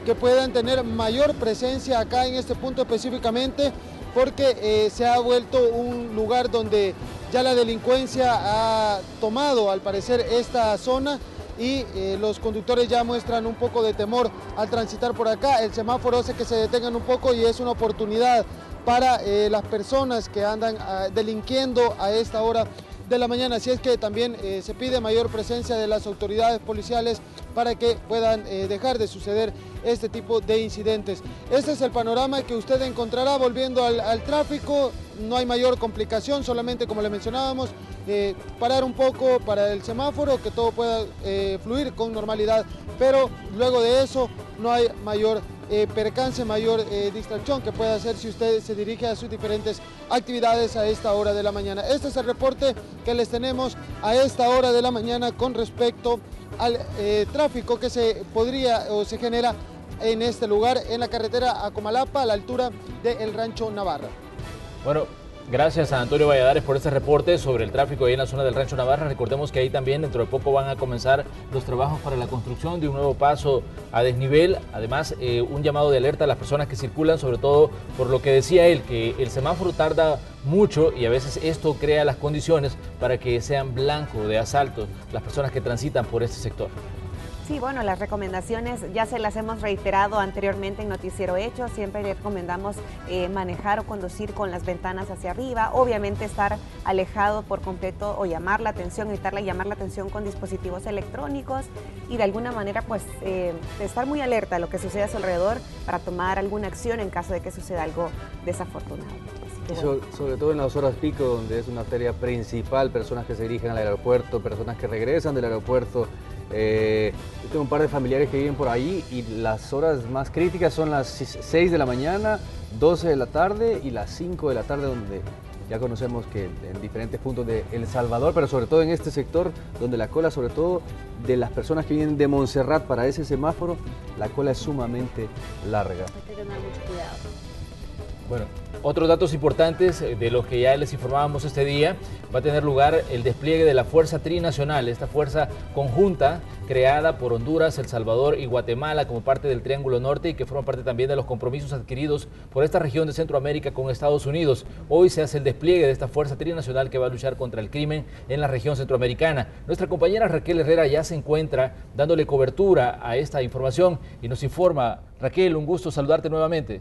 [SPEAKER 3] que puedan tener mayor presencia acá en este punto específicamente, porque eh, se ha vuelto un lugar donde ya la delincuencia ha tomado al parecer esta zona y eh, los conductores ya muestran un poco de temor al transitar por acá. El semáforo hace que se detengan un poco y es una oportunidad para eh, las personas que andan uh, delinquiendo a esta hora de la mañana. Así es que también eh, se pide mayor presencia de las autoridades policiales para que puedan eh, dejar de suceder este tipo de incidentes. Este es el panorama que usted encontrará volviendo al, al tráfico. No hay mayor complicación, solamente como le mencionábamos, eh, parar un poco para el semáforo, que todo pueda eh, fluir con normalidad, pero luego de eso no hay mayor Eh, percance, mayor eh, distracción que pueda hacer si usted se dirige a sus diferentes actividades a esta hora de la mañana. Este es el reporte que les tenemos a esta hora de la mañana con respecto al eh, tráfico que se podría o se genera en este lugar, en la carretera a Comalapa, a la altura del Rancho Navarra.
[SPEAKER 1] Bueno, gracias a Antonio Valladares por este reporte sobre el tráfico ahí en la zona del Rancho Navarra. Recordemos que ahí también dentro de poco van a comenzar los trabajos para la construcción de un nuevo paso a desnivel. Además, eh, un llamado de alerta a las personas que circulan, sobre todo por lo que decía él, que el semáforo tarda mucho y a veces esto crea las condiciones para que sean blanco de asaltos las personas que transitan por este sector.
[SPEAKER 6] Sí, bueno, las recomendaciones ya se las hemos reiterado anteriormente en Noticiero Hechos. Siempre le recomendamos eh, manejar o conducir con las ventanas hacia arriba. Obviamente estar alejado por completo o llamar la atención, evitarle llamar la atención con dispositivos electrónicos y de alguna manera pues eh, estar muy alerta a lo que sucede a su alrededor para tomar alguna acción en caso de que suceda algo desafortunado.
[SPEAKER 7] Y sobre, sobre todo en las horas pico, donde es una arteria principal, personas que se dirigen al aeropuerto, personas que regresan del aeropuerto. Eh, yo tengo un par de familiares que viven por ahí y las horas más críticas son las seis de la mañana, doce de la tarde y las cinco de la tarde, donde ya conocemos que en diferentes puntos de El Salvador, pero sobre todo en este sector, donde la cola, sobre todo de las personas que vienen de Montserrat para ese semáforo, la cola es sumamente larga.
[SPEAKER 2] Hay que tener mucho cuidado.
[SPEAKER 1] Bueno, otros datos importantes de los que ya les informábamos este día: va a tener lugar el despliegue de la Fuerza Trinacional, esta fuerza conjunta creada por Honduras, El Salvador y Guatemala como parte del Triángulo Norte y que forma parte también de los compromisos adquiridos por esta región de Centroamérica con Estados Unidos. Hoy se hace el despliegue de esta Fuerza Trinacional que va a luchar contra el crimen en la región centroamericana. Nuestra compañera Raquel Herrera ya se encuentra dándole cobertura a esta información y nos informa. Raquel, un gusto saludarte nuevamente.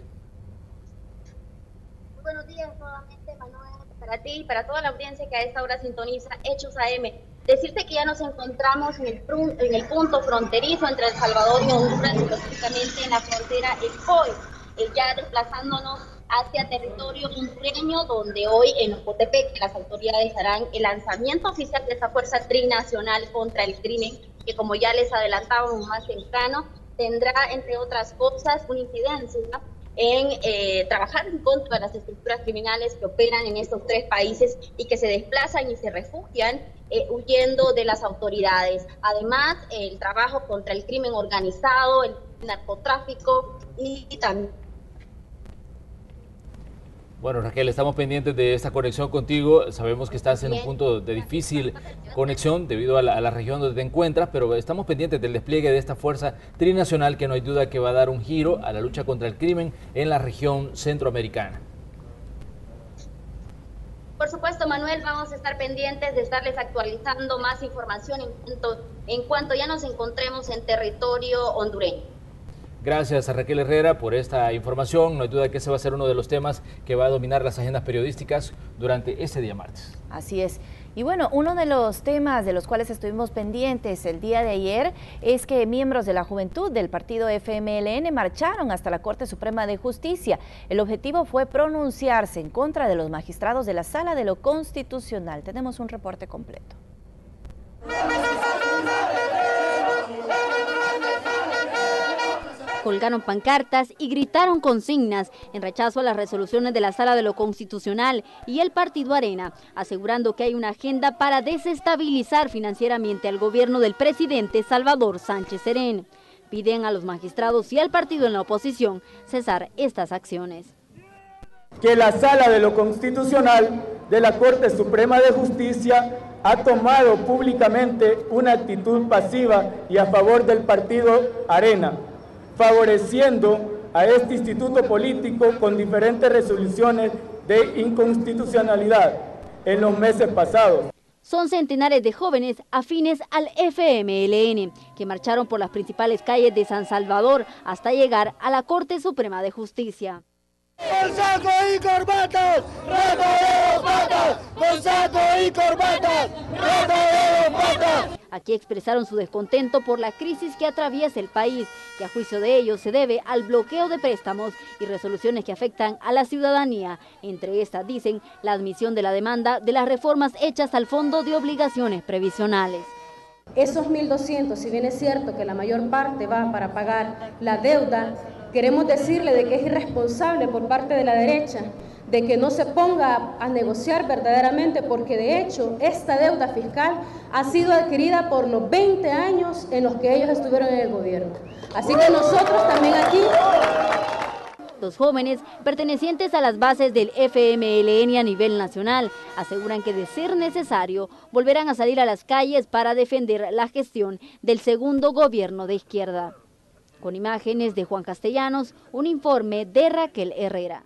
[SPEAKER 5] Buenos días nuevamente, Manuel, para ti y para toda la audiencia que a esta hora sintoniza Hechos A M. Decirte que ya nos encontramos en el, en el punto fronterizo entre El Salvador y Honduras, específicamente en la frontera Escoy, eh, ya desplazándonos hacia territorio hondureño, donde hoy en Ocotepec las autoridades harán el lanzamiento oficial de esta fuerza trinacional contra el crimen, que como ya les adelantábamos más temprano, tendrá entre otras cosas una incidencia en eh, trabajar en contra de las estructuras criminales que operan en estos tres países y que se desplazan y se refugian eh, huyendo de las autoridades. Además, el trabajo contra el crimen organizado, el narcotráfico y, y también...
[SPEAKER 1] Bueno, Raquel, estamos pendientes de esta conexión contigo. Sabemos que estás en un punto de difícil conexión debido a la, a la región donde te encuentras, pero estamos pendientes del despliegue de esta fuerza trinacional que no hay duda que va a dar un giro a la lucha contra el crimen en la región centroamericana.
[SPEAKER 5] Por supuesto, Manuel, vamos a estar pendientes de estarles actualizando más información en cuanto, en cuanto ya nos encontremos en territorio hondureño.
[SPEAKER 1] Gracias a Raquel Herrera por esta información. No hay duda que ese va a ser uno de los temas que va a dominar las agendas periodísticas durante este día martes.
[SPEAKER 2] Así es. Y bueno, uno de los temas de los cuales estuvimos pendientes el día de ayer es que miembros de la juventud del partido F M L N marcharon hasta la Corte Suprema de Justicia. El objetivo fue pronunciarse en contra de los magistrados de la Sala de lo Constitucional. Tenemos un reporte completo.
[SPEAKER 8] Colgaron pancartas y gritaron consignas en rechazo a las resoluciones de la Sala de lo Constitucional y el Partido Arena, asegurando que hay una agenda para desestabilizar financieramente al gobierno del presidente Salvador Sánchez Serén. Piden a los magistrados y al partido en la oposición cesar estas acciones.
[SPEAKER 10] Que la Sala de lo Constitucional de la Corte Suprema de Justicia ha tomado públicamente una actitud pasiva y a favor del Partido Arena, favoreciendo a este instituto político con diferentes resoluciones de inconstitucionalidad en los meses pasados.
[SPEAKER 8] Son centenares de jóvenes afines al F M L N que marcharon por las principales calles de San Salvador hasta llegar a la Corte Suprema de Justicia.
[SPEAKER 12] ¡Con saco y corbatas! ¡Rato de dos patas! ¡Con saco y corbatas! ¡Rato de dos patas!
[SPEAKER 8] Aquí expresaron su descontento por la crisis que atraviesa el país, que a juicio de ellos se debe al bloqueo de préstamos y resoluciones que afectan a la ciudadanía. Entre estas dicen la admisión de la demanda de las reformas hechas al Fondo de Obligaciones Previsionales.
[SPEAKER 13] Esos mil doscientos, si bien es cierto que la mayor parte va para pagar la deuda, queremos decirle de que es irresponsable por parte de la derecha de que no se ponga a negociar verdaderamente, porque de hecho esta deuda fiscal ha sido adquirida por los veinte años en los que ellos estuvieron en el gobierno. Así que nosotros también aquí...
[SPEAKER 8] Los jóvenes, pertenecientes a las bases del F M L N a nivel nacional, aseguran que de ser necesario, volverán a salir a las calles para defender la gestión del segundo gobierno de izquierda. Con imágenes de Juan Castellanos, un informe de Raquel Herrera.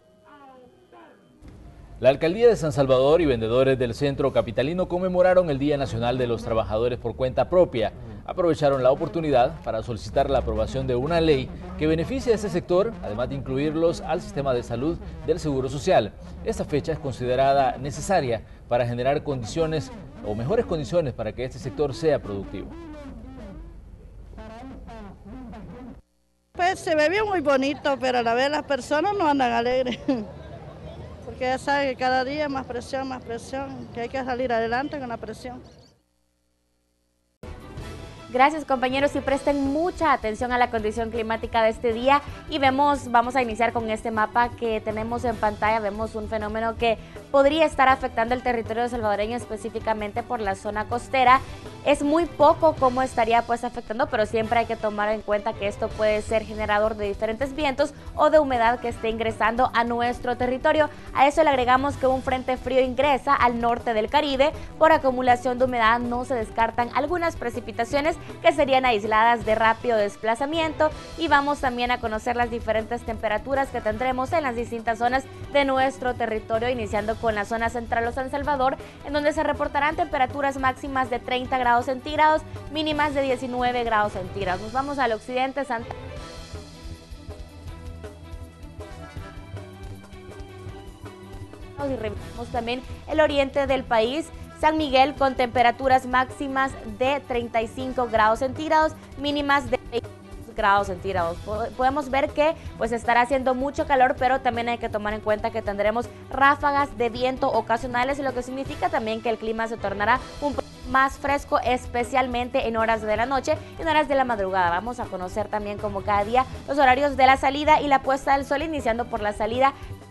[SPEAKER 1] La Alcaldía de San Salvador y vendedores del centro capitalino conmemoraron el Día Nacional de los Trabajadores por cuenta propia. Aprovecharon la oportunidad para solicitar la aprobación de una ley que beneficie a ese sector, además de incluirlos al sistema de salud del Seguro Social. Esta fecha es considerada necesaria para generar condiciones o mejores condiciones para que este sector sea productivo.
[SPEAKER 14] Pues se ve bien muy bonito, pero a la vez las personas no andan alegres. Porque ya saben que cada día más presión, más presión, que hay que salir adelante con la presión.
[SPEAKER 24] Gracias, compañeros, y presten mucha atención a la condición climática de este día y vemos, vamos a iniciar con este mapa que tenemos en pantalla. Vemos un fenómeno que podría estar afectando el territorio salvadoreño, específicamente por la zona costera. Es muy poco cómo estaría pues afectando, pero siempre hay que tomar en cuenta que esto puede ser generador de diferentes vientos o de humedad que esté ingresando a nuestro territorio. A eso le agregamos que un frente frío ingresa al norte del Caribe. Por acumulación de humedad no se descartan algunas precipitaciones que serían aisladas de rápido desplazamiento, y vamos también a conocer las diferentes temperaturas que tendremos en las distintas zonas de nuestro territorio, iniciando con la zona central o San Salvador, en donde se reportarán temperaturas máximas de treinta grados centígrados, mínimas de diecinueve grados centígrados. Nos vamos al occidente, Santa y revisamos también el oriente del país. San Miguel con temperaturas máximas de treinta y cinco grados centígrados, mínimas de veinte grados centígrados. Podemos ver que pues estará haciendo mucho calor, pero también hay que tomar en cuenta que tendremos ráfagas de viento ocasionales, lo que significa también que el clima se tornará un poco más fresco, especialmente en horas de la noche y en horas de la madrugada. Vamos a conocer también, como cada día, los horarios de la salida y la puesta del sol, iniciando por la salida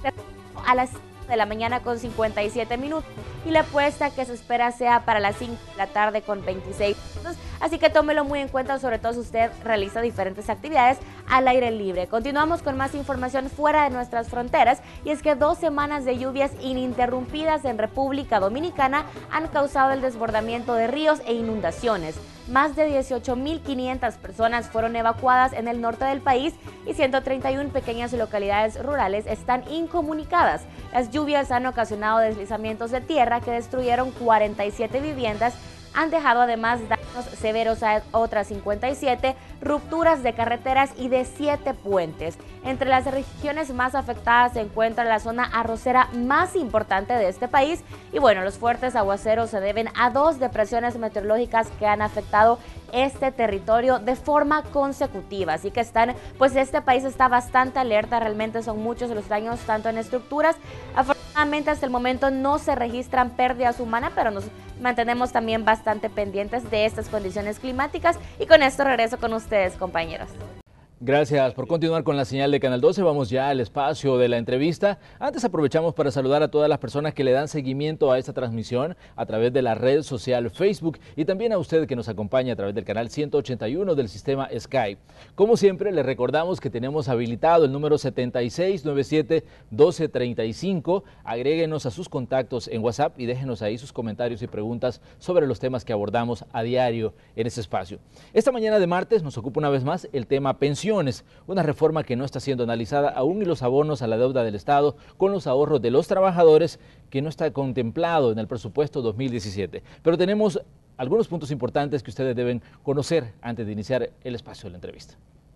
[SPEAKER 24] a las de la mañana con cincuenta y siete minutos y la puesta que se espera sea para las cinco de la tarde con veintiséis minutos, así que tómelo muy en cuenta, sobre todo si usted realiza diferentes actividades al aire libre. Continuamos con más información fuera de nuestras fronteras, y es que dos semanas de lluvias ininterrumpidas en República Dominicana han causado el desbordamiento de ríos e inundaciones. Más de dieciocho mil quinientas personas fueron evacuadas en el norte del país y ciento treinta y una pequeñas localidades rurales están incomunicadas. Las lluvias han ocasionado deslizamientos de tierra que destruyeron cuarenta y siete viviendas, han dejado además daños severos a otras cincuenta y siete, rupturas de carreteras y de siete puentes. Entre las regiones más afectadas se encuentra la zona arrocera más importante de este país, y bueno, los fuertes aguaceros se deben a dos depresiones meteorológicas que han afectado este territorio de forma consecutiva, así que están, pues este país está bastante alerta. Realmente son muchos los daños tanto en estructuras. Afortunadamente hasta el momento no se registran pérdidas humanas, pero nos mantenemos también bastante pendientes de estas condiciones climáticas, y con esto regreso con ustedes, compañeros.
[SPEAKER 1] Gracias por continuar con la señal de Canal doce. Vamos ya al espacio de la entrevista. Antes aprovechamos para saludar a todas las personas que le dan seguimiento a esta transmisión a través de la red social Facebook, y también a usted que nos acompaña a través del canal ciento ochenta y uno del sistema Sky. Como siempre, le recordamos que tenemos habilitado el número setenta y seis noventa y siete doce treinta y cinco. Agréguenos a sus contactos en WhatsApp y déjenos ahí sus comentarios y preguntas sobre los temas que abordamos a diario en este espacio. Esta mañana de martes nos ocupa una vez más el tema pensión. pensiones, una reforma que no está siendo analizada aún, y los abonos a la deuda del Estado con los ahorros de los trabajadores, que no está contemplado en el presupuesto dos mil diecisiete. Pero tenemos algunos puntos importantes que ustedes deben conocer antes de iniciar el espacio de la entrevista.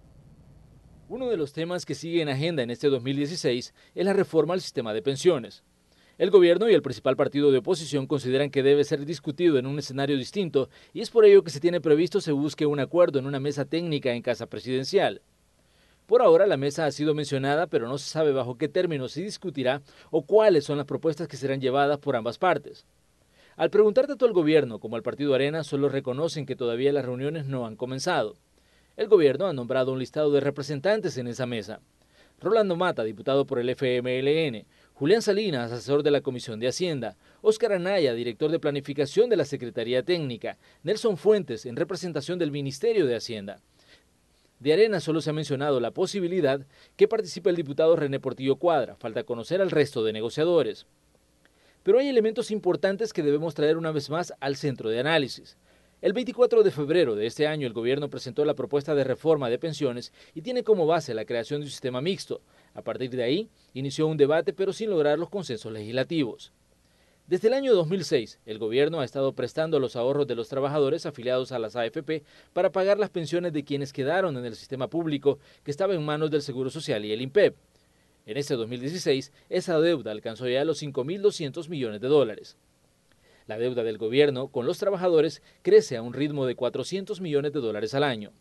[SPEAKER 1] Uno de los temas que sigue en agenda en este dos mil dieciséis es la reforma al sistema de pensiones. El gobierno y el principal partido de oposición consideran que debe ser discutido en un escenario distinto, y es por ello que se tiene previsto se busque un acuerdo en una mesa técnica en Casa Presidencial. Por ahora la mesa ha sido mencionada, pero no se sabe bajo qué términos se discutirá o cuáles son las propuestas que serán llevadas por ambas partes. Al preguntar tanto al gobierno como al partido Arena, solo reconocen que todavía las reuniones no han comenzado. El gobierno ha nombrado un listado de representantes en esa mesa. Rolando Mata, diputado por el F M L N, Julián Salinas, asesor de la Comisión de Hacienda, Óscar Anaya, director de Planificación de la Secretaría Técnica, Nelson Fuentes, en representación del Ministerio de Hacienda. De Arena solo se ha mencionado la posibilidad que participe el diputado René Portillo Cuadra, falta conocer al resto de negociadores. Pero hay elementos importantes que debemos traer una vez más al centro de análisis. El veinticuatro de febrero de este año el gobierno presentó la propuesta de reforma de pensiones y tiene como base la creación de un sistema mixto. A partir de ahí, inició un debate pero sin lograr los consensos legislativos. Desde el año dos mil seis, el gobierno ha estado prestando los ahorros de los trabajadores afiliados a las A F P para pagar las pensiones de quienes quedaron en el sistema público que estaba en manos del Seguro Social y el INPEP. En este dos mil dieciséis, esa deuda alcanzó ya los cinco mil doscientos millones de dólares. La deuda del gobierno con los trabajadores crece a un ritmo de cuatrocientos millones de dólares al año.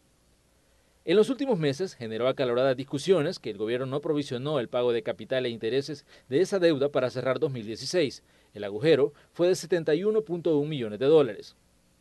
[SPEAKER 1] En los últimos meses generó acaloradas discusiones que el gobierno no provisionó el pago de capital e intereses de esa deuda para cerrar dos mil dieciséis. El agujero fue de setenta y uno punto uno millones de dólares.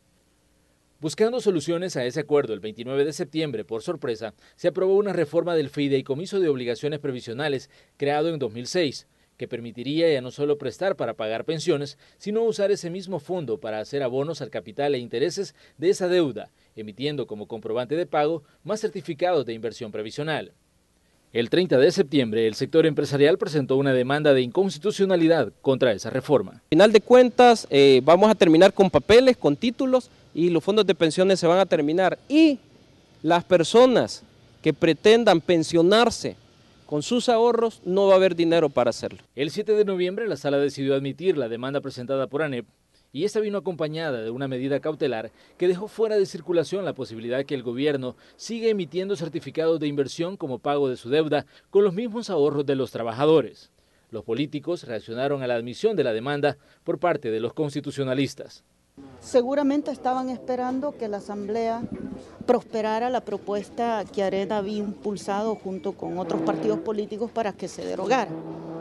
[SPEAKER 1] Buscando soluciones a ese acuerdo, el veintinueve de septiembre, por sorpresa, se aprobó una reforma del Fideicomiso de Obligaciones Previsionales creado en dos mil seis, que permitiría ya no solo prestar para pagar pensiones, sino usar ese mismo fondo para hacer abonos al capital e intereses de esa deuda, emitiendo como comprobante de pago más certificados de inversión previsional. El treinta de septiembre, el sector empresarial presentó una demanda de inconstitucionalidad contra esa reforma.
[SPEAKER 16] Al final de cuentas, eh, vamos a terminar con papeles, con títulos, y los fondos de pensiones se van a terminar. Y las personas que pretendan pensionarse con sus ahorros, no va a haber dinero para hacerlo.
[SPEAKER 1] El siete de noviembre, la sala decidió admitir la demanda presentada por ANEP, y esta vino acompañada de una medida cautelar que dejó fuera de circulación la posibilidad que el gobierno siga emitiendo certificados de inversión como pago de su deuda con los mismos ahorros de los trabajadores. Los políticos reaccionaron a la admisión de la demanda por parte de los constitucionalistas.
[SPEAKER 17] Seguramente estaban esperando que la Asamblea prosperara la propuesta que Arena había impulsado junto con otros partidos políticos para que se derogara.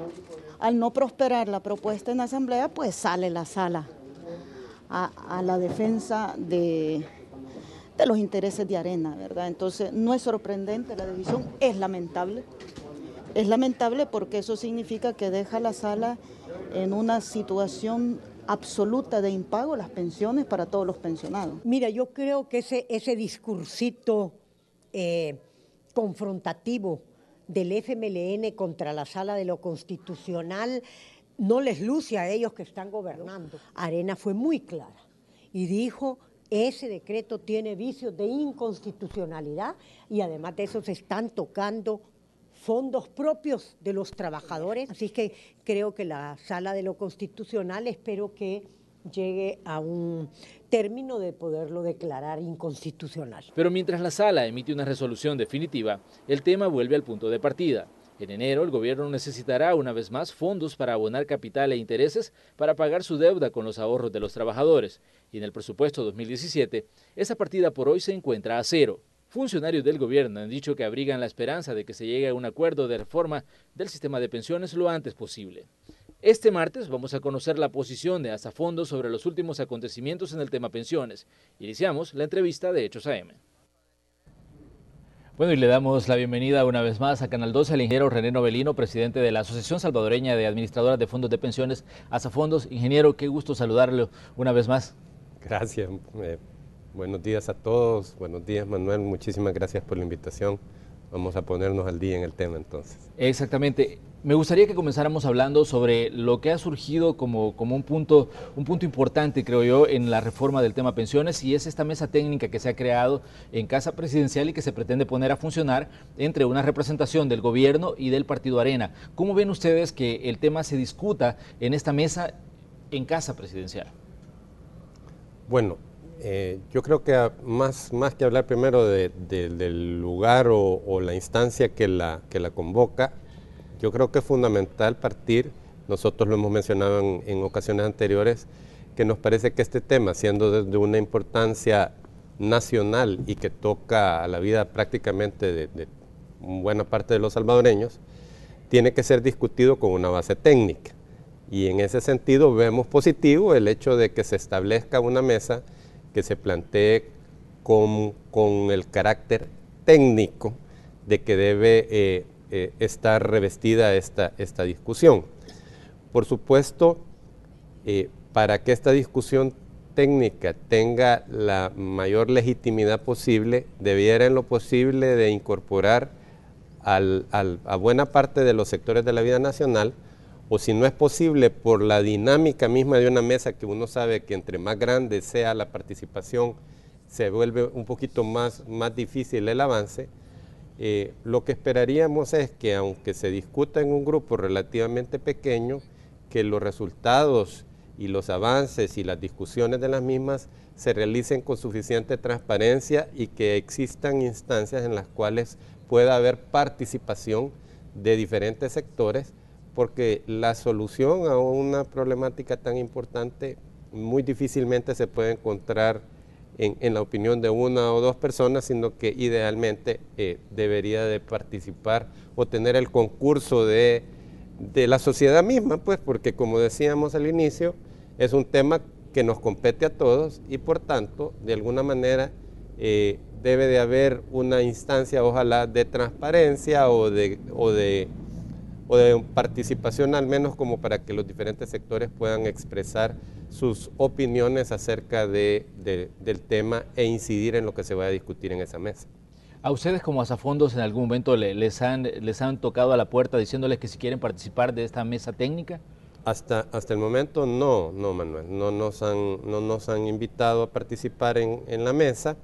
[SPEAKER 17] Al no prosperar la propuesta en la Asamblea, pues sale la sala a, a la defensa de, de los intereses de Arena, ¿verdad? Entonces no es sorprendente la decisión, es lamentable. Es lamentable porque eso significa que deja la sala en una situación absoluta de impago las pensiones para todos los pensionados.
[SPEAKER 19] Mira, yo creo que ese, ese discursito eh, confrontativo del F M L N contra la Sala de lo Constitucional no les luce a ellos que están gobernando. Arena fue muy clara y dijo: ese decreto tiene vicios de inconstitucionalidad y además de eso se están tocando fondos propios de los trabajadores. Así que creo que la Sala de lo Constitucional espero que llegue a un término de poderlo declarar inconstitucional.
[SPEAKER 1] Pero mientras la Sala emite una resolución definitiva, el tema vuelve al punto de partida. En enero, el gobierno necesitará una vez más fondos para abonar capital e intereses para pagar su deuda con los ahorros de los trabajadores. Y en el presupuesto dos mil diecisiete, esa partida por hoy se encuentra a cero. Funcionarios del gobierno han dicho que abrigan la esperanza de que se llegue a un acuerdo de reforma del sistema de pensiones lo antes posible. Este martes vamos a conocer la posición de Asafondos sobre los últimos acontecimientos en el tema pensiones. Iniciamos la entrevista de Hechos A M. Bueno, y le damos la bienvenida una vez más a Canal doce al ingeniero René Novelino, presidente de la Asociación Salvadoreña de Administradoras de Fondos de Pensiones, Asafondos. Ingeniero, qué gusto saludarlo una vez más.
[SPEAKER 20] Gracias. Eh, buenos días a todos. Buenos días, Manuel. Muchísimas gracias por la invitación. Vamos a ponernos al día en el tema entonces.
[SPEAKER 1] Exactamente. Me gustaría que comenzáramos hablando sobre lo que ha surgido como, como un, punto, un punto importante, creo yo, en la reforma del tema pensiones, y es esta mesa técnica que se ha creado en Casa Presidencial y que se pretende poner a funcionar entre una representación del gobierno y del Partido Arena. ¿Cómo ven ustedes que el tema se discuta en esta mesa en Casa Presidencial?
[SPEAKER 20] Bueno, eh, yo creo que a, más, más que hablar primero de, de, del lugar o, o la instancia que la, que la convoca, yo creo que es fundamental partir, nosotros lo hemos mencionado en, en ocasiones anteriores, que nos parece que este tema, siendo de, de una importancia nacional y que toca a la vida prácticamente de, de buena parte de los salvadoreños, tiene que ser discutido con una base técnica. Y en ese sentido vemos positivo el hecho de que se establezca una mesa que se plantee con, con el carácter técnico de que debe eh, eh, estar revestida esta, esta discusión. Por supuesto, eh, para que esta discusión técnica tenga la mayor legitimidad posible, debiera en lo posible de incorporar al, al, a buena parte de los sectores de la vida nacional, o si no es posible por la dinámica misma de una mesa, que uno sabe que entre más grande sea la participación, se vuelve un poquito más, más difícil el avance. Eh, lo que esperaríamos es que, aunque se discuta en un grupo relativamente pequeño, que los resultados y los avances y las discusiones de las mismas se realicen con suficiente transparencia y que existan instancias en las cuales pueda haber participación de diferentes sectores, porque la solución a una problemática tan importante muy difícilmente se puede encontrar en, en la opinión de una o dos personas, sino que idealmente eh, debería de participar o tener el concurso de, de la sociedad misma, pues porque como decíamos al inicio, es un tema que nos compete a todos y por tanto, de alguna manera, eh, debe de haber una instancia, ojalá, de transparencia o de, o de o de participación, al menos como para que los diferentes sectores puedan expresar sus opiniones acerca de, de, del tema e incidir en lo que se vaya a discutir en esa mesa.
[SPEAKER 1] ¿A ustedes como asafondos en algún momento les han, les han tocado a la puerta diciéndoles que si quieren participar de esta mesa técnica?
[SPEAKER 20] Hasta, hasta el momento no, no Manuel, no nos han, no nos han invitado a participar en, en la mesa.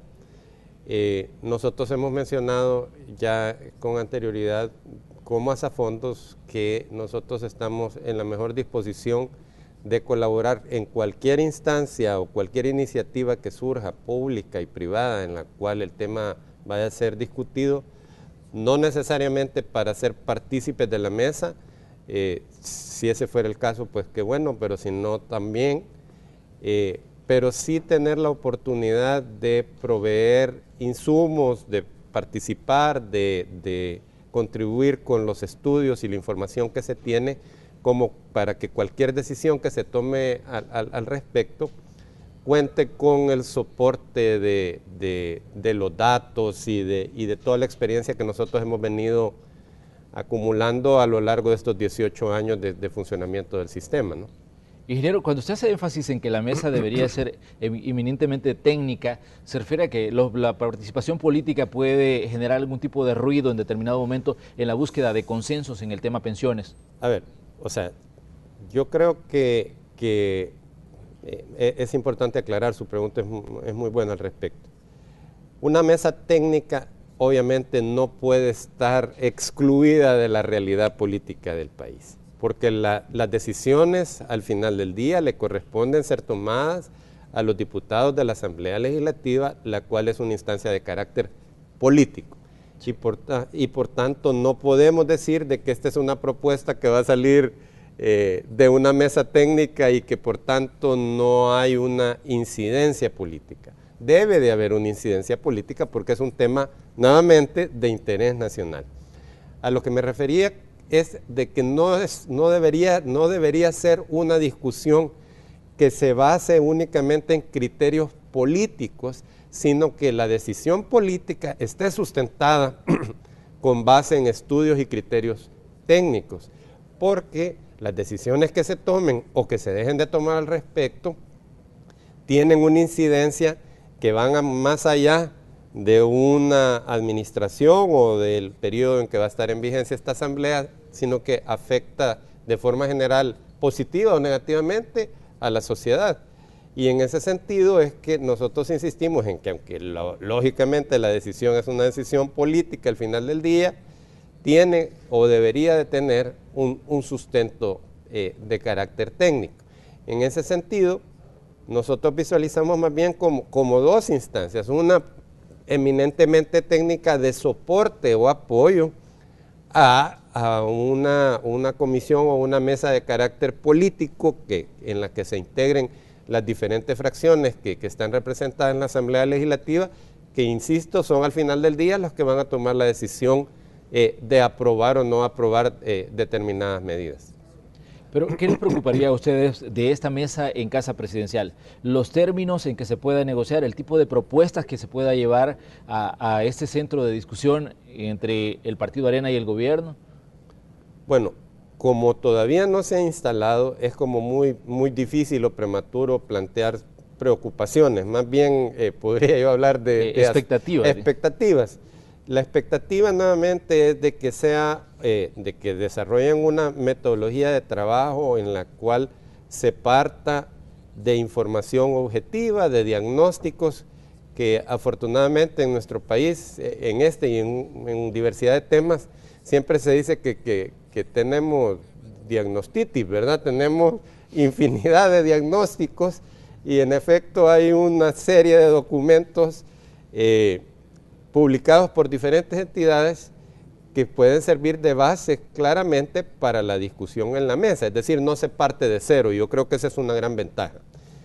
[SPEAKER 20] Eh, nosotros hemos mencionado ya con anterioridad como asafondos que nosotros estamos en la mejor disposición de colaborar en cualquier instancia o cualquier iniciativa que surja, pública y privada, en la cual el tema vaya a ser discutido, no necesariamente para ser partícipes de la mesa, eh, si ese fuera el caso, pues qué bueno, pero si no también, eh, pero sí tener la oportunidad de proveer insumos, de participar, de, de contribuir con los estudios y la información que se tiene, como para que cualquier decisión que se tome al, al, al respecto cuente con el soporte de, de, de los datos y de, y de toda la experiencia que nosotros hemos venido acumulando a lo largo de estos dieciocho años de, de funcionamiento del sistema, ¿no?
[SPEAKER 1] Ingeniero, cuando usted hace énfasis en que la mesa debería ser eminentemente técnica, ¿se refiere a que lo, la participación política puede generar algún tipo de ruido en determinado momento en la búsqueda de consensos en el tema pensiones?
[SPEAKER 20] A ver, o sea, yo creo que, que eh, es importante aclarar, su pregunta es muy, es muy buena al respecto. Una mesa técnica obviamente no puede estar excluida de la realidad política del país, porque la, las decisiones al final del día le corresponden ser tomadas a los diputados de la Asamblea Legislativa, la cual es una instancia de carácter político. Y por, y por tanto no podemos decir de que esta es una propuesta que va a salir eh, de una mesa técnica y que por tanto no hay una incidencia política. Debe de haber una incidencia política porque es un tema nuevamente de interés nacional. A lo que me refería es de que no, es, no, debería, no debería ser una discusión que se base únicamente en criterios políticos, sino que la decisión política esté sustentada con base en estudios y criterios técnicos, porque las decisiones que se tomen o que se dejen de tomar al respecto tienen una incidencia que van a más allá de una administración o del periodo en que va a estar en vigencia esta asamblea, sino que afecta de forma general positiva o negativamente a la sociedad. Y en ese sentido es que nosotros insistimos en que aunque lo, lógicamente la decisión es una decisión política al final del día, tiene o debería de tener un, un sustento eh, de carácter técnico. En ese sentido, nosotros visualizamos más bien como, como dos instancias, una eminentemente técnica de soporte o apoyo a, a una, una comisión o una mesa de carácter político que, en la que se integren las diferentes fracciones que, que están representadas en la Asamblea Legislativa, que insisto, son al final del día los que van a tomar la decisión eh, de aprobar o no aprobar eh, determinadas medidas.
[SPEAKER 1] Pero, ¿qué les preocuparía a ustedes de esta mesa en Casa Presidencial? Los términos en que se pueda negociar, el tipo de propuestas que se pueda llevar a, a este centro de discusión entre el Partido Arena y el gobierno.
[SPEAKER 20] Bueno, como todavía no se ha instalado, es como muy, muy difícil o prematuro plantear preocupaciones. Más bien eh, podría yo hablar de,
[SPEAKER 1] eh,
[SPEAKER 20] de
[SPEAKER 1] expectativas.
[SPEAKER 20] expectativas. La expectativa nuevamente es de que sea, eh, de que desarrollen una metodología de trabajo en la cual se parta de información objetiva, de diagnósticos que afortunadamente en nuestro país, en este y en, en diversidad de temas, siempre se dice que, que, que tenemos diagnostitis, ¿verdad? Tenemos infinidad de diagnósticos y en efecto hay una serie de documentos eh, publicados por diferentes entidades que pueden servir de base claramente para la discusión en la mesa, es decir, no se parte de cero, y yo creo que esa es una gran ventaja.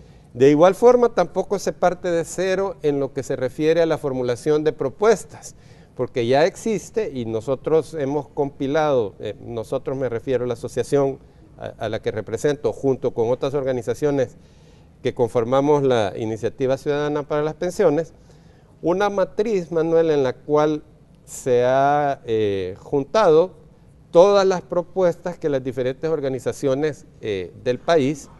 [SPEAKER 20] De igual forma, tampoco se parte de cero en lo que se refiere a la formulación de propuestas, porque ya existe y nosotros hemos compilado, eh, nosotros me refiero a la asociación a, a la que represento, junto con otras organizaciones que conformamos la Iniciativa Ciudadana para las Pensiones, una matriz, Manuel, en la cual se ha eh, juntado todas las propuestas que las diferentes organizaciones eh, del país,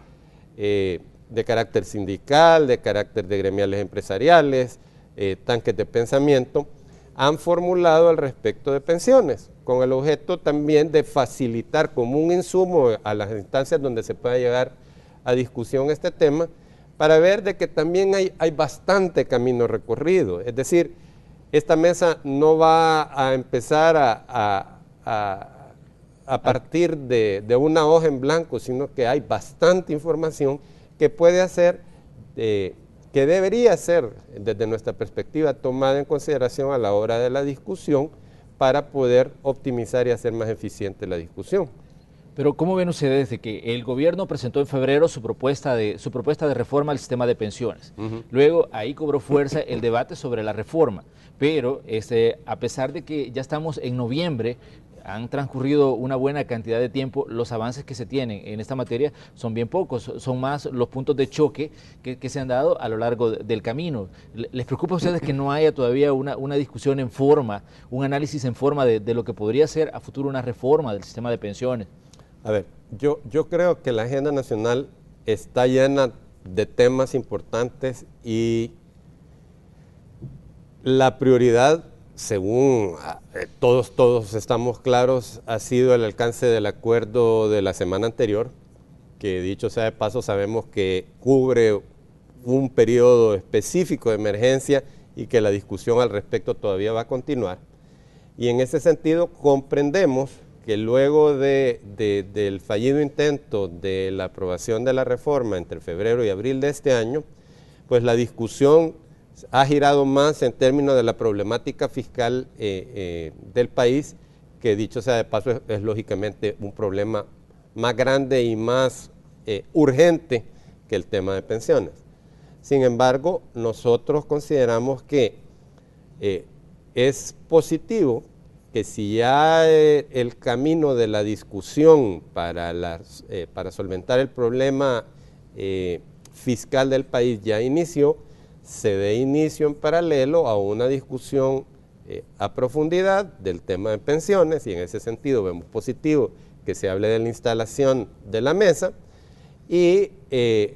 [SPEAKER 20] eh, de carácter sindical, de carácter de gremiales empresariales, eh, tanques de pensamiento, han formulado al respecto de pensiones, con el objeto también de facilitar como un insumo a las instancias donde se pueda llegar a discusión este tema, para ver de que también hay, hay bastante camino recorrido. Es decir, esta mesa no va a empezar a, a, a, a partir de, de una hoja en blanco, sino que hay bastante información que puede hacer, eh, que debería ser, desde nuestra perspectiva, tomada en consideración a la hora de la discusión para poder optimizar y hacer más eficiente la discusión.
[SPEAKER 1] Pero ¿cómo ven ustedes de que el gobierno presentó en febrero su propuesta de, su propuesta de reforma al sistema de pensiones? Uh-huh. Luego ahí cobró fuerza el debate sobre la reforma, pero este, a pesar de que ya estamos en noviembre, han transcurrido una buena cantidad de tiempo, los avances que se tienen en esta materia son bien pocos, son más los puntos de choque que, que se han dado a lo largo del camino. ¿Les preocupa a ustedes que no haya todavía una, una discusión en forma, un análisis en forma de, de lo que podría ser a futuro una reforma del sistema de pensiones?
[SPEAKER 20] A ver, yo, yo creo que la agenda nacional está llena de temas importantes y la prioridad, según eh, todos, todos estamos claros, ha sido el alcance del acuerdo de la semana anterior, que dicho sea de paso sabemos que cubre un periodo específico de emergencia y que la discusión al respecto todavía va a continuar. Y en ese sentido comprendemos que luego de, de, del fallido intento de la aprobación de la reforma entre febrero y abril de este año, pues la discusión ha girado más en términos de la problemática fiscal eh, eh, del país, que dicho sea de paso es, es lógicamente un problema más grande y más eh, urgente que el tema de pensiones. Sin embargo, nosotros consideramos que eh, es positivo que si ya eh, el camino de la discusión para, las, eh, para solventar el problema eh, fiscal del país ya inició, se dé inicio en paralelo a una discusión eh, a profundidad del tema de pensiones, y en ese sentido vemos positivo que se hable de la instalación de la mesa, y eh,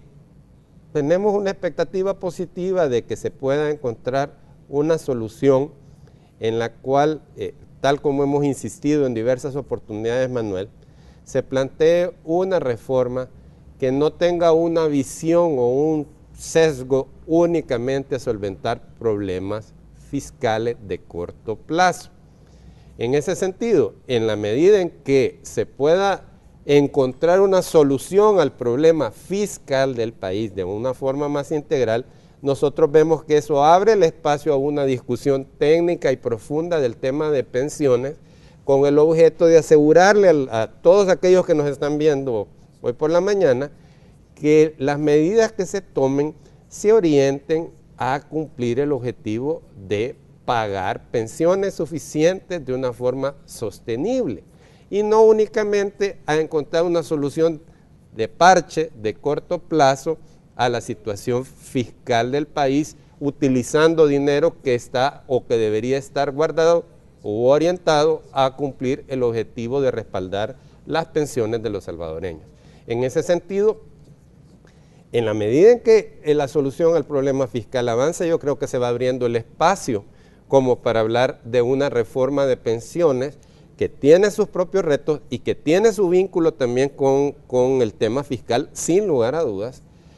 [SPEAKER 20] tenemos una expectativa positiva de que se pueda encontrar una solución en la cual, eh, tal como hemos insistido en diversas oportunidades, Manuel, se plantee una reforma que no tenga una visión o un sesgo únicamente a solventar problemas fiscales de corto plazo. En ese sentido, en la medida en que se pueda encontrar una solución al problema fiscal del país de una forma más integral, nosotros vemos que eso abre el espacio a una discusión técnica y profunda del tema de pensiones, con el objeto de asegurarle a, a todos aquellos que nos están viendo hoy por la mañana, que las medidas que se tomen se orienten a cumplir el objetivo de pagar pensiones suficientes de una forma sostenible y no únicamente a encontrar una solución de parche de corto plazo a la situación fiscal del país, utilizando dinero que está o que debería estar guardado o orientado a cumplir el objetivo de respaldar las pensiones de los salvadoreños. En ese sentido, en la medida en que la solución al problema fiscal avanza, yo creo que se va abriendo el espacio como para hablar de una reforma de pensiones que tiene sus propios retos y que tiene su vínculo también con, con el tema fiscal, sin lugar a dudas,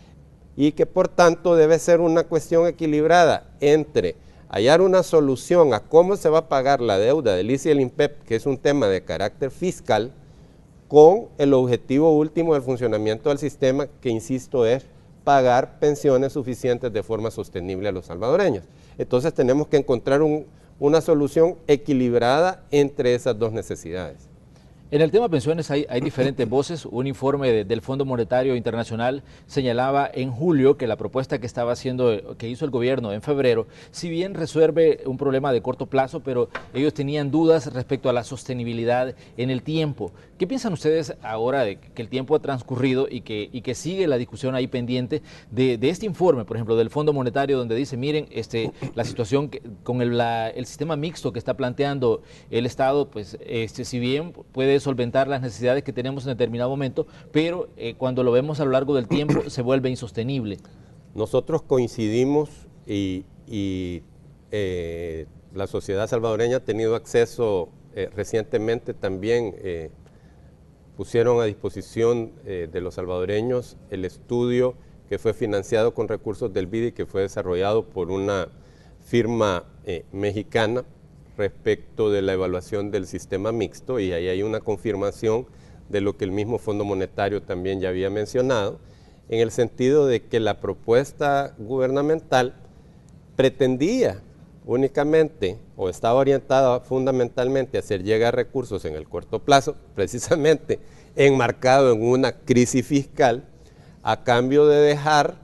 [SPEAKER 20] y que por tanto debe ser una cuestión equilibrada entre hallar una solución a cómo se va a pagar la deuda del I S S S y el INPEP, que es un tema de carácter fiscal, con el objetivo último del funcionamiento del sistema, que insisto es pagar pensiones suficientes de forma sostenible a los salvadoreños. Entonces tenemos que encontrar un, una solución equilibrada entre esas dos necesidades.
[SPEAKER 1] En el tema pensiones hay, hay diferentes voces. Un informe de, del Fondo Monetario Internacional señalaba en julio que la propuesta que estaba haciendo, que hizo el gobierno en febrero, si bien resuelve un problema de corto plazo, pero ellos tenían dudas respecto a la sostenibilidad en el tiempo. ¿Qué piensan ustedes ahora de que el tiempo ha transcurrido y que, y que sigue la discusión ahí pendiente de, de este informe, por ejemplo, del Fondo Monetario, donde dice, miren, este, la situación que, con el, la, el sistema mixto que está planteando el Estado, pues este, si bien puede solventar las necesidades que tenemos en determinado momento, pero eh, cuando lo vemos a lo largo del tiempo se vuelve insostenible?
[SPEAKER 20] Nosotros coincidimos y, y eh, la sociedad salvadoreña ha tenido acceso eh, recientemente también, eh, pusieron a disposición eh, de los salvadoreños el estudio que fue financiado con recursos del B I D y que fue desarrollado por una firma eh, mexicana respecto de la evaluación del sistema mixto, y ahí hay una confirmación de lo que el mismo Fondo Monetario también ya había mencionado, en el sentido de que la propuesta gubernamental pretendía únicamente o estaba orientada fundamentalmente a hacer llegar recursos en el corto plazo, precisamente enmarcado en una crisis fiscal, a cambio de dejar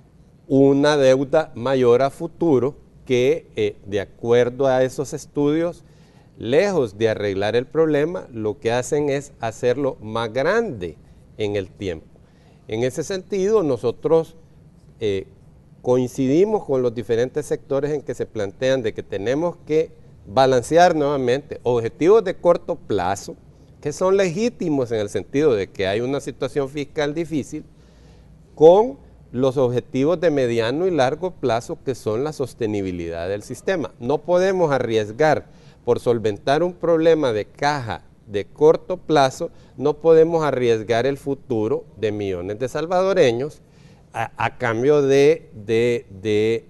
[SPEAKER 20] una deuda mayor a futuro que, eh, de acuerdo a esos estudios, lejos de arreglar el problema, lo que hacen es hacerlo más grande en el tiempo. En ese sentido, nosotros eh, coincidimos con los diferentes sectores en que se plantean de que tenemos que balancear nuevamente objetivos de corto plazo, que son legítimos en el sentido de que hay una situación fiscal difícil, con los objetivos de mediano y largo plazo, que son la sostenibilidad del sistema. No podemos arriesgar por solventar un problema de caja de corto plazo, no podemos arriesgar el futuro de millones de salvadoreños a, a cambio de, de, de,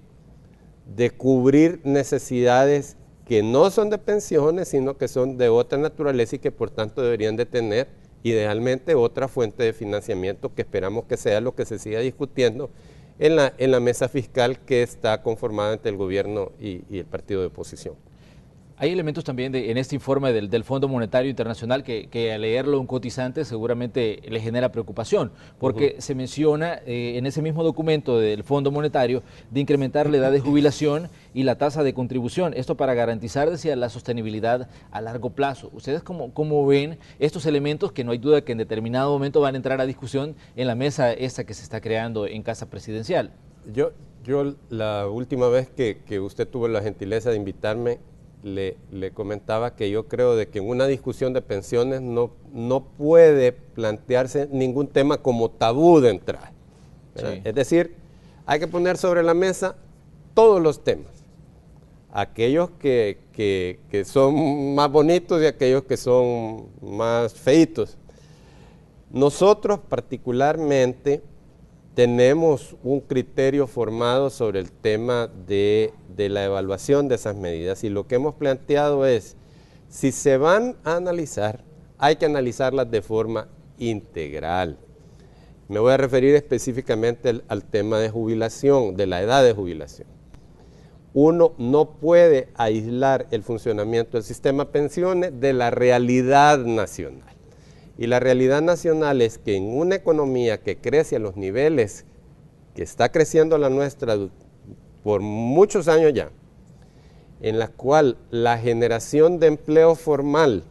[SPEAKER 20] de cubrir necesidades que no son de pensiones, sino que son de otra naturaleza y que por tanto deberían de tener idealmente otra fuente de financiamiento, que esperamos que sea lo que se siga discutiendo en la, en la mesa fiscal que está conformada entre el gobierno y, y el partido de oposición.
[SPEAKER 1] Hay elementos también de, en este informe del, del Fondo Monetario Internacional que, que al leerlo un cotizante seguramente le genera preocupación, porque uh-huh. se menciona eh, en ese mismo documento del Fondo Monetario de incrementar la edad de jubilación y la tasa de contribución, esto para garantizar, decía, la sostenibilidad a largo plazo. ¿Ustedes cómo, cómo ven estos elementos que no hay duda que en determinado momento van a entrar a discusión en la mesa esta que se está creando en Casa Presidencial?
[SPEAKER 20] Yo, yo la última vez que, que usted tuvo la gentileza de invitarme, Le, le comentaba que yo creo de que en una discusión de pensiones no, no puede plantearse ningún tema como tabú de entrada. Sí. Es decir, hay que poner sobre la mesa todos los temas, aquellos que, que, que son más bonitos y aquellos que son más feitos. Nosotros particularmente tenemos un criterio formado sobre el tema de, de la evaluación de esas medidas y lo que hemos planteado es, si se van a analizar, hay que analizarlas de forma integral. Me voy a referir específicamente al, al tema de jubilación, de la edad de jubilación. Uno no puede aislar el funcionamiento del sistema de pensiones de la realidad nacional. Y la realidad nacional es que en una economía que crece a los niveles que está creciendo la nuestra por muchos años ya, en la cual la generación de empleo formal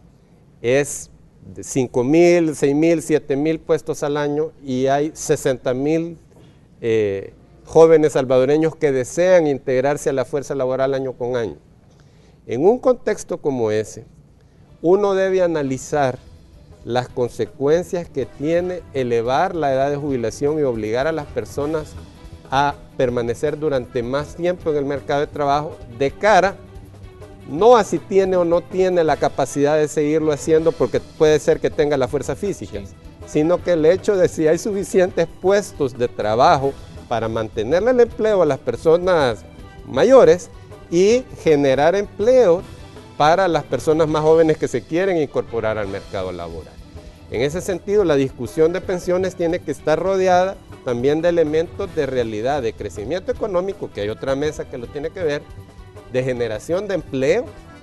[SPEAKER 20] es de cinco mil, seis mil, siete mil puestos al año y hay sesenta mil eh, jóvenes salvadoreños que desean integrarse a la fuerza laboral año con año. En un contexto como ese, uno debe analizar las consecuencias que tiene elevar la edad de jubilación y obligar a las personas a permanecer durante más tiempo en el mercado de trabajo de cara, no a si tiene o no tiene la capacidad de seguirlo haciendo porque puede ser que tenga la fuerza física, sí, sino que el hecho de si hay suficientes puestos de trabajo para mantenerle el empleo a las personas mayores y generar empleo para las personas más jóvenes que se quieren incorporar al mercado laboral. En ese sentido, la discusión de pensiones tiene que estar rodeada también de elementos de realidad, de crecimiento económico, que hay otra mesa que lo tiene que ver, de generación de empleo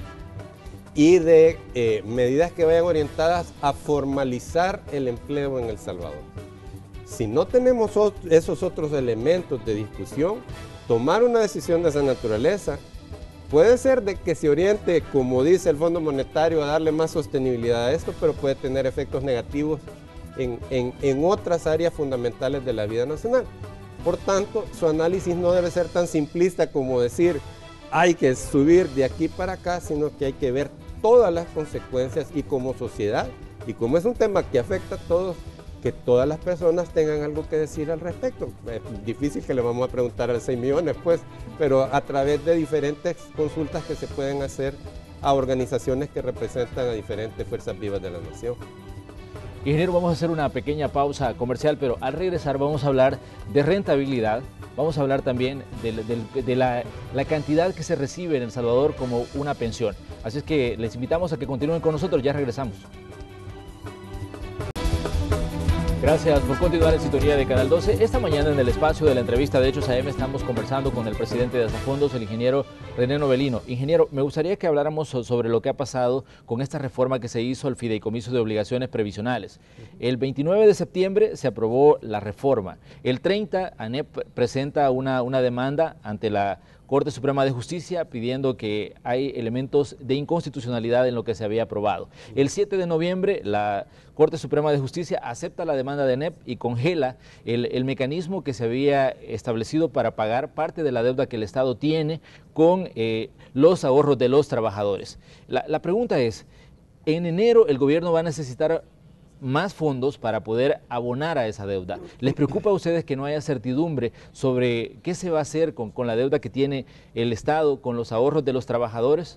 [SPEAKER 20] y de eh, medidas que vayan orientadas a formalizar el empleo en El Salvador. Si no tenemos esos otros elementos de discusión, tomar una decisión de esa naturaleza puede ser de que se oriente, como dice el Fondo Monetario, a darle más sostenibilidad a esto, pero puede tener efectos negativos en, en, en otras áreas fundamentales de la vida nacional. Por tanto, su análisis no debe ser tan simplista como decir hay que subir de aquí para acá, sino que hay que ver todas las consecuencias y como sociedad, y como es un tema que afecta a todos, que todas las personas tengan algo que decir al respecto. Es difícil que le vamos a preguntar a seis millones, pues, pero a través de diferentes consultas que se pueden hacer a organizaciones que representan a diferentes fuerzas vivas de la nación.
[SPEAKER 1] Ingeniero, vamos a hacer una pequeña pausa comercial, pero al regresar vamos a hablar de rentabilidad, vamos a hablar también de, de, de la, la cantidad que se recibe en El Salvador como una pensión. Así es que les invitamos a que continúen con nosotros, ya regresamos. Gracias por continuar en sintonía de Canal doce. Esta mañana en el espacio de la entrevista de Hechos A M estamos conversando con el presidente de Asafondos, el ingeniero René Novelino. Ingeniero, me gustaría que habláramos sobre lo que ha pasado con esta reforma que se hizo al Fideicomiso de Obligaciones Previsionales. El veintinueve de septiembre se aprobó la reforma. El treinta, ANEP presenta una, una demanda ante la Corte Suprema de Justicia pidiendo que hay elementos de inconstitucionalidad en lo que se había aprobado. El siete de noviembre la Corte Suprema de Justicia acepta la demanda de ANEP y congela el, el mecanismo que se había establecido para pagar parte de la deuda que el Estado tiene con eh, los ahorros de los trabajadores. La, la pregunta es, en enero el gobierno va a necesitar más fondos para poder abonar a esa deuda. ¿Les preocupa a ustedes que no haya certidumbre sobre qué se va a hacer con, con la deuda que tiene el Estado, con los ahorros de los trabajadores?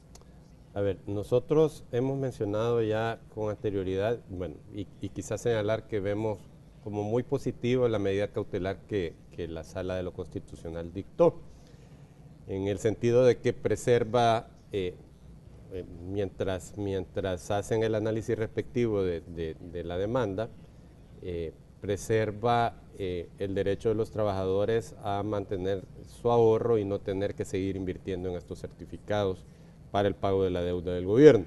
[SPEAKER 20] A ver, nosotros hemos mencionado ya con anterioridad, bueno, y, y quizás señalar que vemos como muy positivo la medida cautelar que, que la Sala de lo Constitucional dictó, en el sentido de que preserva eh, Mientras, mientras hacen el análisis respectivo de, de, de la demanda, eh, preserva eh, el derecho de los trabajadores a mantener su ahorro y no tener que seguir invirtiendo en estos certificados para el pago de la deuda del gobierno.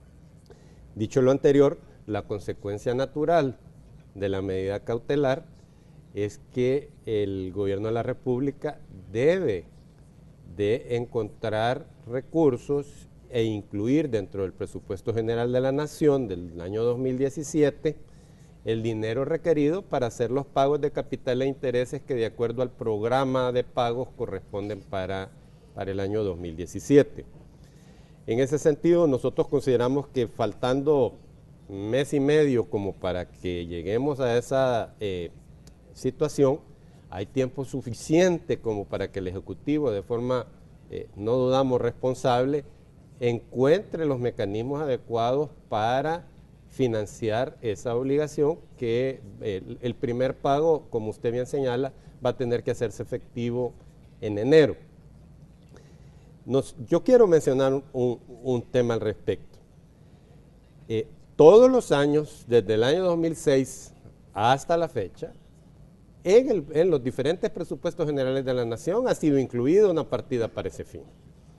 [SPEAKER 20] Dicho lo anterior, la consecuencia natural de la medida cautelar es que el gobierno de la República debe de encontrar recursos e incluir dentro del presupuesto general de la Nación del año dos mil diecisiete el dinero requerido para hacer los pagos de capital e intereses que de acuerdo al programa de pagos corresponden para, para el año dos mil diecisiete. En ese sentido, nosotros consideramos que faltando mes y medio como para que lleguemos a esa eh, situación, hay tiempo suficiente como para que el Ejecutivo de forma eh, no dudamos responsable, encuentre los mecanismos adecuados para financiar esa obligación que el, el primer pago, como usted bien señala, va a tener que hacerse efectivo en enero. Nos, yo quiero mencionar un, un tema al respecto. Eh, todos los años, desde el año dos mil seis hasta la fecha, en, el, en los diferentes presupuestos generales de la Nación ha sido incluida una partida para ese fin.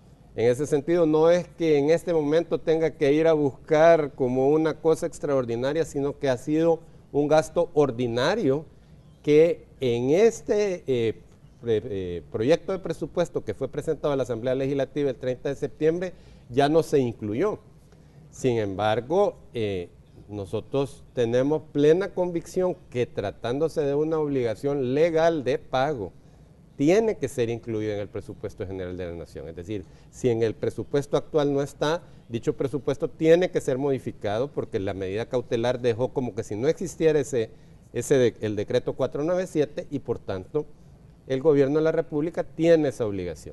[SPEAKER 20] En ese sentido, no es que en este momento tenga que ir a buscar como una cosa extraordinaria, sino que ha sido un gasto ordinario que en este eh, pre, eh, proyecto de presupuesto que fue presentado a la Asamblea Legislativa el treinta de septiembre ya no se incluyó. Sin embargo, eh, nosotros tenemos plena convicción que tratándose de una obligación legal de pago, tiene que ser incluida en el presupuesto general de la Nación. Es decir, si en el presupuesto actual no está, dicho presupuesto tiene que ser modificado porque la medida cautelar dejó como que si no existiera ese, ese de, el decreto cuatrocientos noventa y siete y por tanto el gobierno de la República tiene esa obligación.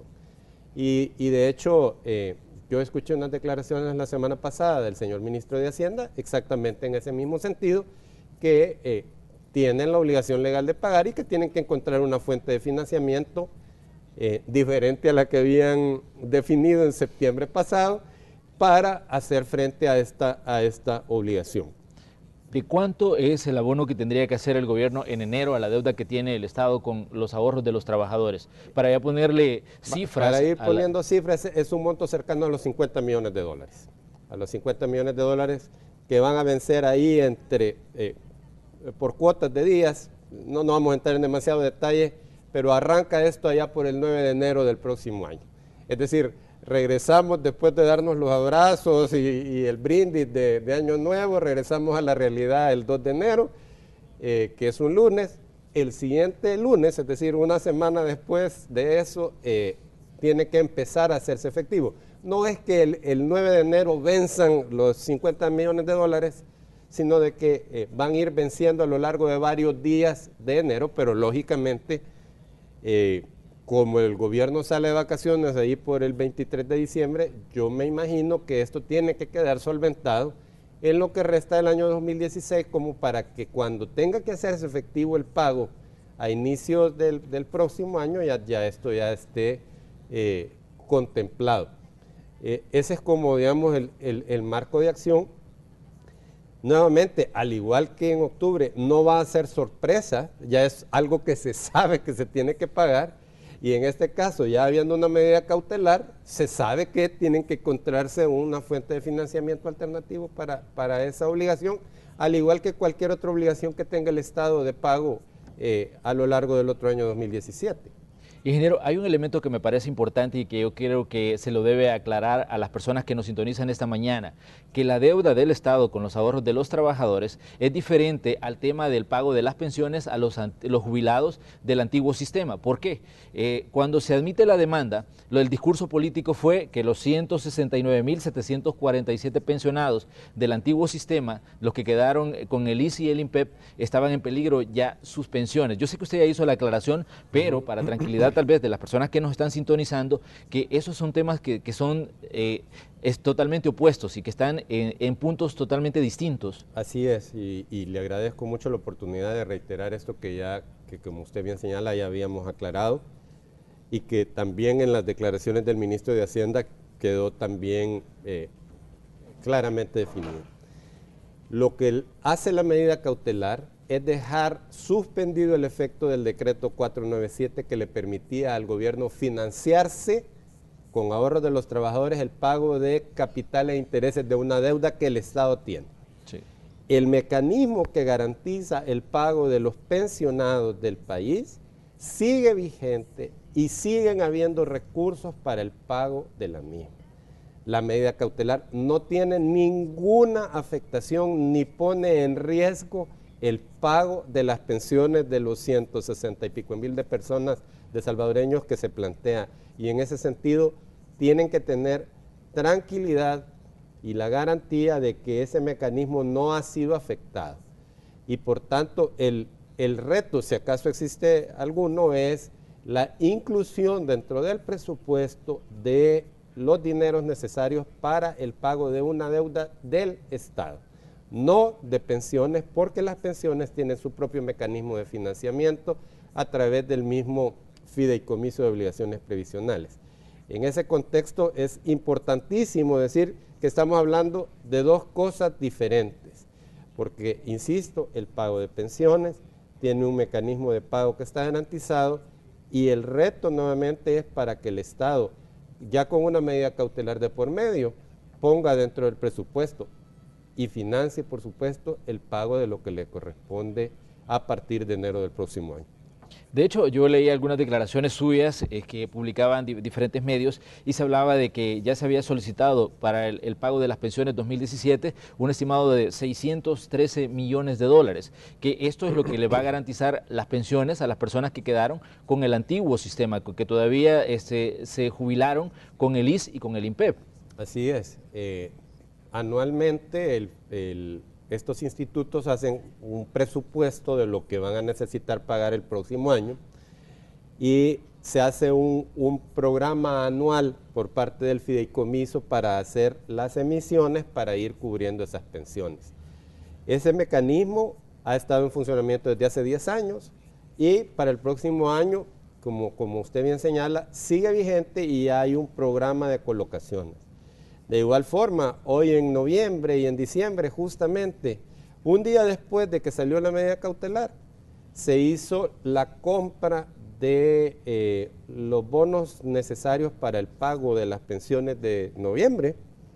[SPEAKER 20] Y, y de hecho, eh, yo escuché unas declaraciones la semana pasada del señor ministro de Hacienda exactamente en ese mismo sentido, que eh, tienen la obligación legal de pagar y que tienen que encontrar una fuente de financiamiento eh, diferente a la que habían definido en septiembre pasado para hacer frente a esta, a esta obligación.
[SPEAKER 1] ¿De cuánto es el abono que tendría que hacer el gobierno en enero a la deuda que tiene el Estado con los ahorros de los trabajadores? Para ya ponerle cifras.
[SPEAKER 20] Para ir poniendo
[SPEAKER 1] la...
[SPEAKER 20] cifras, es un monto cercano a los cincuenta millones de dólares. A los cincuenta millones de dólares que van a vencer ahí entre... Eh, por cuotas de días, no, no vamos a entrar en demasiado detalle, pero arranca esto allá por el nueve de enero del próximo año. Es decir, regresamos después de darnos los abrazos y, y el brindis de, de Año Nuevo, regresamos a la realidad el dos de enero, eh, que es un lunes. El siguiente lunes, es decir, una semana después de eso, eh, tiene que empezar a hacerse efectivo. No es que el, el nueve de enero venzan los cincuenta millones de dólares, sino de que eh, van a ir venciendo a lo largo de varios días de enero, pero lógicamente, eh, como el gobierno sale de vacaciones ahí por el veintitrés de diciembre, yo me imagino que esto tiene que quedar solventado en lo que resta del año dos mil dieciséis, como para que cuando tenga que hacerse efectivo el pago a inicios del, del próximo año, ya, ya esto ya esté eh, contemplado. Eh, ese es como, digamos, el, el, el marco de acción. Nuevamente, al igual que en octubre, no va a ser sorpresa, ya es algo que se sabe que se tiene que pagar, y en este caso, ya habiendo una medida cautelar, se sabe que tienen que encontrarse una fuente de financiamiento alternativo para, para esa obligación, al igual que cualquier otra obligación que tenga el Estado de pago eh, a lo largo del otro año dos mil diecisiete.
[SPEAKER 1] Ingeniero, hay un elemento que me parece importante y que yo creo que se lo debe aclarar a las personas que nos sintonizan esta mañana, que la deuda del Estado con los ahorros de los trabajadores es diferente al tema del pago de las pensiones a los, los jubilados del antiguo sistema. ¿Por qué? Eh, cuando se admite la demanda, lo del discurso político fue que los ciento sesenta y nueve mil setecientos cuarenta y siete pensionados del antiguo sistema, los que quedaron con el I S S y el INPEP, estaban en peligro ya sus pensiones. Yo sé que usted ya hizo la aclaración, pero para tranquilidad tal vez de las personas que nos están sintonizando, que esos son temas que, que son eh, es totalmente opuestos y que están en, en puntos totalmente distintos.
[SPEAKER 20] Así es, y, y le agradezco mucho la oportunidad de reiterar esto que ya, que como usted bien señala, ya habíamos aclarado, y que también en las declaraciones del ministro de Hacienda quedó también eh, claramente definido. Lo que hace la medida cautelar es dejar suspendido el efecto del decreto cuatrocientos noventa y siete que le permitía al gobierno financiarse con ahorros de los trabajadores el pago de capital e intereses de una deuda que el Estado tiene.
[SPEAKER 1] Sí.
[SPEAKER 20] El mecanismo que garantiza el pago de los pensionados del país sigue vigente y siguen habiendo recursos para el pago de la misma. La medida cautelar no tiene ninguna afectación ni pone en riesgo el pago de las pensiones de los ciento sesenta y pico mil de personas de salvadoreños que se plantea, y en ese sentido tienen que tener tranquilidad y la garantía de que ese mecanismo no ha sido afectado, y por tanto el, el reto, si acaso existe alguno, es la inclusión dentro del presupuesto de los dineros necesarios para el pago de una deuda del Estado, no de pensiones, porque las pensiones tienen su propio mecanismo de financiamiento a través del mismo fideicomiso de obligaciones previsionales. En ese contexto es importantísimo decir que estamos hablando de dos cosas diferentes, porque, insisto, el pago de pensiones tiene un mecanismo de pago que está garantizado y el reto nuevamente es para que el Estado, ya con una medida cautelar de por medio, ponga dentro del presupuesto y financie, por supuesto, el pago de lo que le corresponde a partir de enero del próximo año.
[SPEAKER 1] De hecho, yo leí algunas declaraciones suyas eh, que publicaban di diferentes medios y se hablaba de que ya se había solicitado para el, el pago de las pensiones dos mil diecisiete un estimado de seiscientos trece millones de dólares, que esto es lo que le va a garantizar las pensiones a las personas que quedaron con el antiguo sistema, que todavía este, se jubilaron con el I S S y con el INPEP.
[SPEAKER 20] Así es. Eh, anualmente el, el estos institutos hacen un presupuesto de lo que van a necesitar pagar el próximo año y se hace un, un programa anual por parte del fideicomiso para hacer las emisiones para ir cubriendo esas pensiones. Ese mecanismo ha estado en funcionamiento desde hace diez años y para el próximo año, como, como usted bien señala, sigue vigente y hay un programa de colocaciones. De igual forma, hoy en noviembre y en diciembre, justamente, un día después de que salió la medida cautelar, se hizo la compra de eh, los bonos necesarios para el pago de las pensiones de noviembre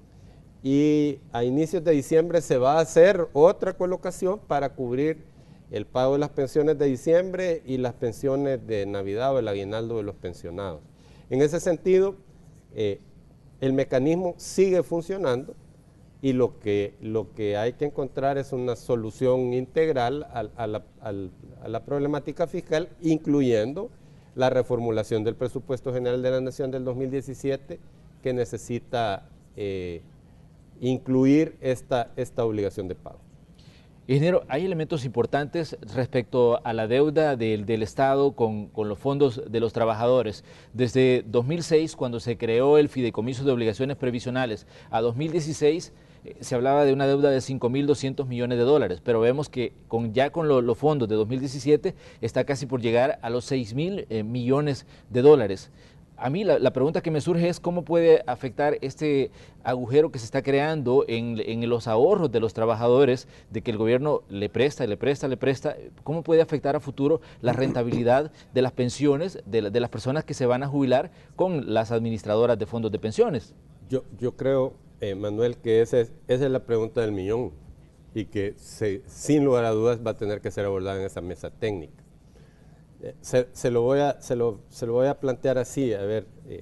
[SPEAKER 20] y a inicios de diciembre se va a hacer otra colocación para cubrir el pago de las pensiones de diciembre y las pensiones de Navidad o el aguinaldo de los pensionados. En ese sentido, eh, el mecanismo sigue funcionando y lo que, lo que hay que encontrar es una solución integral a, a, la, a, a la problemática fiscal, incluyendo la reformulación del presupuesto general de la Nación del dos mil diecisiete, que necesita eh, incluir esta, esta obligación de pago.
[SPEAKER 1] Ingeniero, hay elementos importantes respecto a la deuda del, del Estado con, con los fondos de los trabajadores. Desde dos mil seis, cuando se creó el Fideicomiso de Obligaciones Previsionales, a dos mil dieciséis eh, se hablaba de una deuda de cinco mil doscientos millones de dólares, pero vemos que con, ya con lo, los fondos de dos mil diecisiete está casi por llegar a los seis mil eh, millones de dólares. A mí la, la pregunta que me surge es cómo puede afectar este agujero que se está creando en, en los ahorros de los trabajadores, de que el gobierno le presta, le presta, le presta, cómo puede afectar a futuro la rentabilidad de las pensiones de, de las personas que se van a jubilar con las administradoras de fondos de pensiones.
[SPEAKER 20] Yo, yo creo, eh, Manuel, que esa es, esa es la pregunta del millón y que se, sin lugar a dudas va a tener que ser abordada en esa mesa técnica. Se, se, lo voy a, se, lo, se lo voy a plantear así, a ver, eh,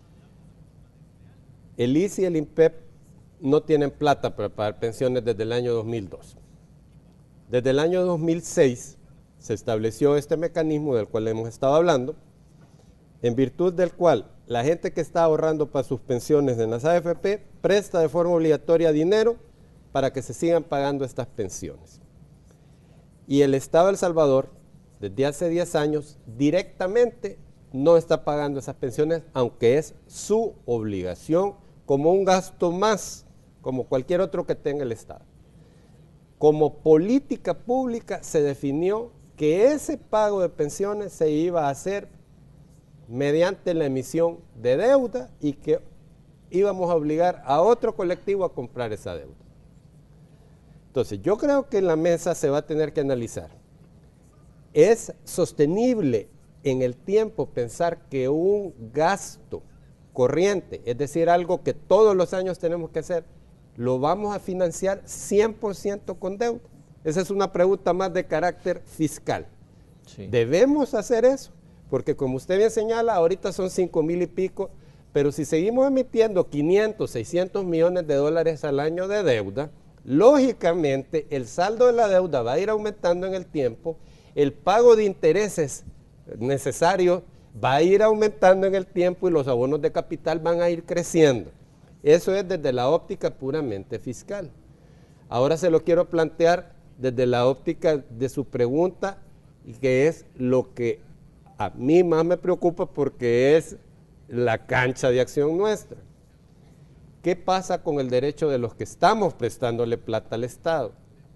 [SPEAKER 20] el I S S y el INPEP no tienen plata para pagar pensiones desde el año dos mil dos. Desde el año dos mil seis se estableció este mecanismo del cual hemos estado hablando, en virtud del cual la gente que está ahorrando para sus pensiones en las A F P presta de forma obligatoria dinero para que se sigan pagando estas pensiones. Y el Estado de El Salvador, desde hace diez años, directamente no está pagando esas pensiones, aunque es su obligación como un gasto más, como cualquier otro que tenga el Estado. Como política pública se definió que ese pago de pensiones se iba a hacer mediante la emisión de deuda y que íbamos a obligar a otro colectivo a comprar esa deuda. Entonces, yo creo que en la mesa se va a tener que analizar. ¿Es sostenible en el tiempo pensar que un gasto corriente, es decir, algo que todos los años tenemos que hacer, lo vamos a financiar cien por ciento con deuda? Esa es una pregunta más de carácter fiscal. Sí. ¿Debemos hacer eso? Porque como usted bien señala, ahorita son cinco mil y pico, pero si seguimos emitiendo quinientos, seiscientos millones de dólares al año de deuda, lógicamente el saldo de la deuda va a ir aumentando en el tiempo, el pago de intereses necesarios va a ir aumentando en el tiempo y los abonos de capital van a ir creciendo. Eso es desde la óptica puramente fiscal. Ahora se lo quiero plantear desde la óptica de su pregunta, y que es lo que a mí más me preocupa porque es la cancha de acción nuestra. ¿Qué pasa con el derecho de los que estamos prestándole plata al Estado?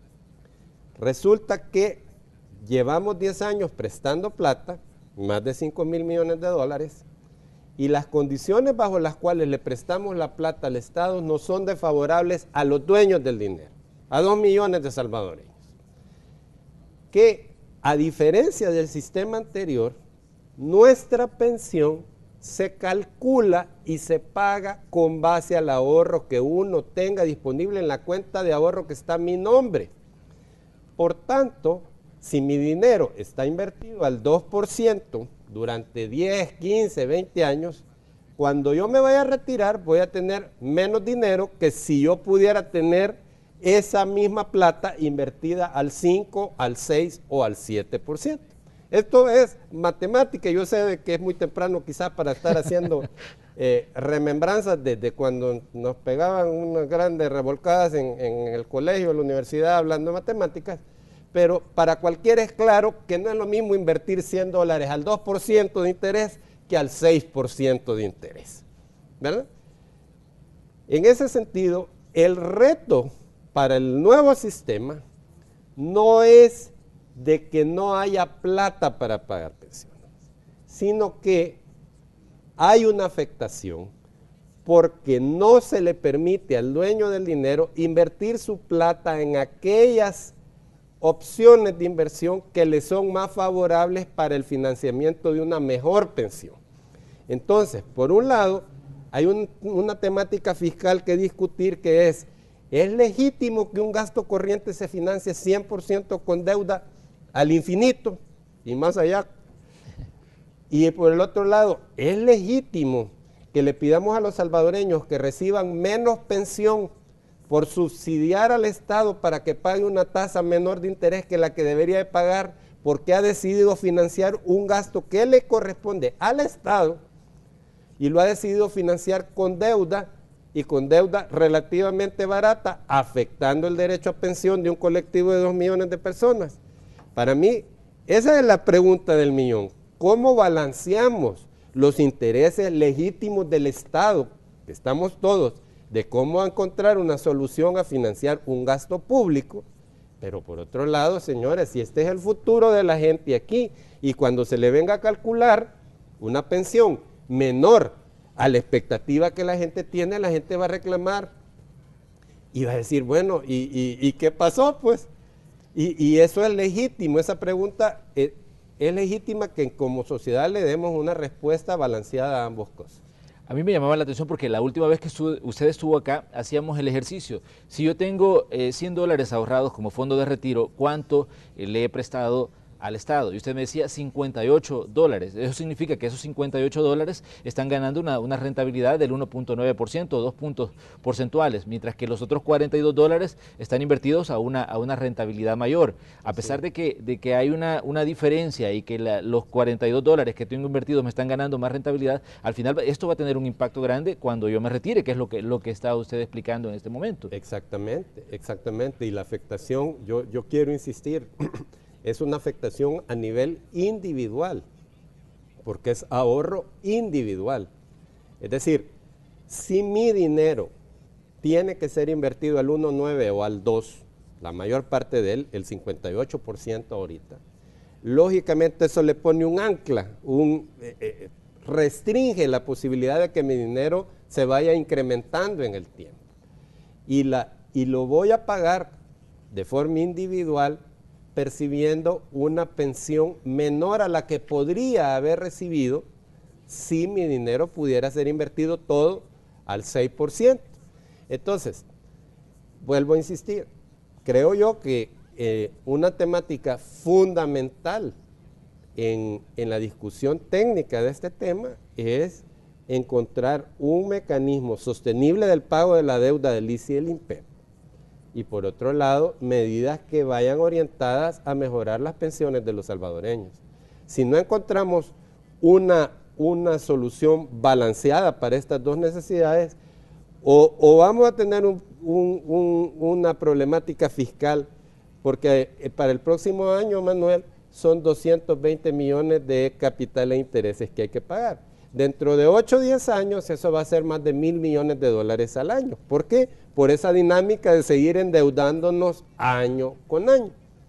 [SPEAKER 20] Resulta que llevamos diez años prestando plata, más de cinco mil millones de dólares, y las condiciones bajo las cuales le prestamos la plata al Estado no son desfavorables a los dueños del dinero, a dos millones de salvadoreños. Que a diferencia del sistema anterior, nuestra pensión se calcula y se paga con base al ahorro que uno tenga disponible en la cuenta de ahorro que está a mi nombre. Por tanto, si mi dinero está invertido al dos por ciento durante diez, quince, veinte años, cuando yo me vaya a retirar voy a tener menos dinero que si yo pudiera tener esa misma plata invertida al cinco, al seis o al siete por ciento. Esto es matemática, yo sé de que es muy temprano quizás para estar haciendo eh, remembranzas desde cuando nos pegaban unas grandes revolcadas en, en el colegio, en la universidad, hablando de matemáticas, pero para cualquiera es claro que no es lo mismo invertir cien dólares al dos por ciento de interés que al seis por ciento de interés, ¿verdad? En ese sentido, el reto para el nuevo sistema no es de que no haya plata para pagar pensiones, sino que hay una afectación porque no se le permite al dueño del dinero invertir su plata en aquellas opciones de inversión que le son más favorables para el financiamiento de una mejor pensión. Entonces, por un lado, hay un, una temática fiscal que discutir que es, ¿es legítimo que un gasto corriente se financie cien por ciento con deuda al infinito y más allá? Y por el otro lado, ¿es legítimo que le pidamos a los salvadoreños que reciban menos pensión por subsidiar al Estado para que pague una tasa menor de interés que la que debería de pagar porque ha decidido financiar un gasto que le corresponde al Estado y lo ha decidido financiar con deuda y con deuda relativamente barata, afectando el derecho a pensión de un colectivo de dos millones de personas? Para mí, esa es la pregunta del millón. ¿Cómo balanceamos los intereses legítimos del Estado, que estamos todos, de cómo encontrar una solución a financiar un gasto público? Pero por otro lado, señores, si este es el futuro de la gente aquí, y cuando se le venga a calcular una pensión menor a la expectativa que la gente tiene, la gente va a reclamar y va a decir, bueno, ¿y, y, y qué pasó? Pues, y, y eso es legítimo, esa pregunta es, es legítima que como sociedad le demos una respuesta balanceada a ambas cosas.
[SPEAKER 1] A mí me llamaba la atención porque la última vez que usted estuvo acá, hacíamos el ejercicio. Si yo tengo eh, cien dólares ahorrados como fondo de retiro, ¿cuánto eh, le he prestado al Estado? Y usted me decía cincuenta y ocho dólares. Eso significa que esos cincuenta y ocho dólares están ganando una, una rentabilidad del uno punto nueve por ciento, dos puntos porcentuales, mientras que los otros cuarenta y dos dólares están invertidos a una, a una rentabilidad mayor. A pesar sí. de, que, de que hay una, una diferencia y que la, los cuarenta y dos dólares que tengo invertidos me están ganando más rentabilidad, al final esto va a tener un impacto grande cuando yo me retire, que es lo que, lo que está usted explicando en este momento.
[SPEAKER 20] Exactamente, exactamente. Y la afectación, yo, yo quiero insistir, es una afectación a nivel individual, porque es ahorro individual. Es decir, si mi dinero tiene que ser invertido al uno punto nueve o al dos, la mayor parte de él, el cincuenta y ocho por ciento ahorita, lógicamente eso le pone un ancla, un, eh, eh, restringe la posibilidad de que mi dinero se vaya incrementando en el tiempo. Y, la, y lo voy a pagar de forma individual, percibiendo una pensión menor a la que podría haber recibido si mi dinero pudiera ser invertido todo al seis por ciento. Entonces, vuelvo a insistir, creo yo que eh, una temática fundamental en, en la discusión técnica de este tema es encontrar un mecanismo sostenible del pago de la deuda del I C I y el INPEP. Y por otro lado, medidas que vayan orientadas a mejorar las pensiones de los salvadoreños. Si no encontramos una, una solución balanceada para estas dos necesidades, o, o vamos a tener un, un, un, una problemática fiscal, porque para el próximo año, Manuel, son doscientos veinte millones de capital e intereses que hay que pagar. Dentro de ocho o diez años eso va a ser más de mil millones de dólares al año. ¿Por qué? Por esa dinámica de seguir endeudándonos año con año.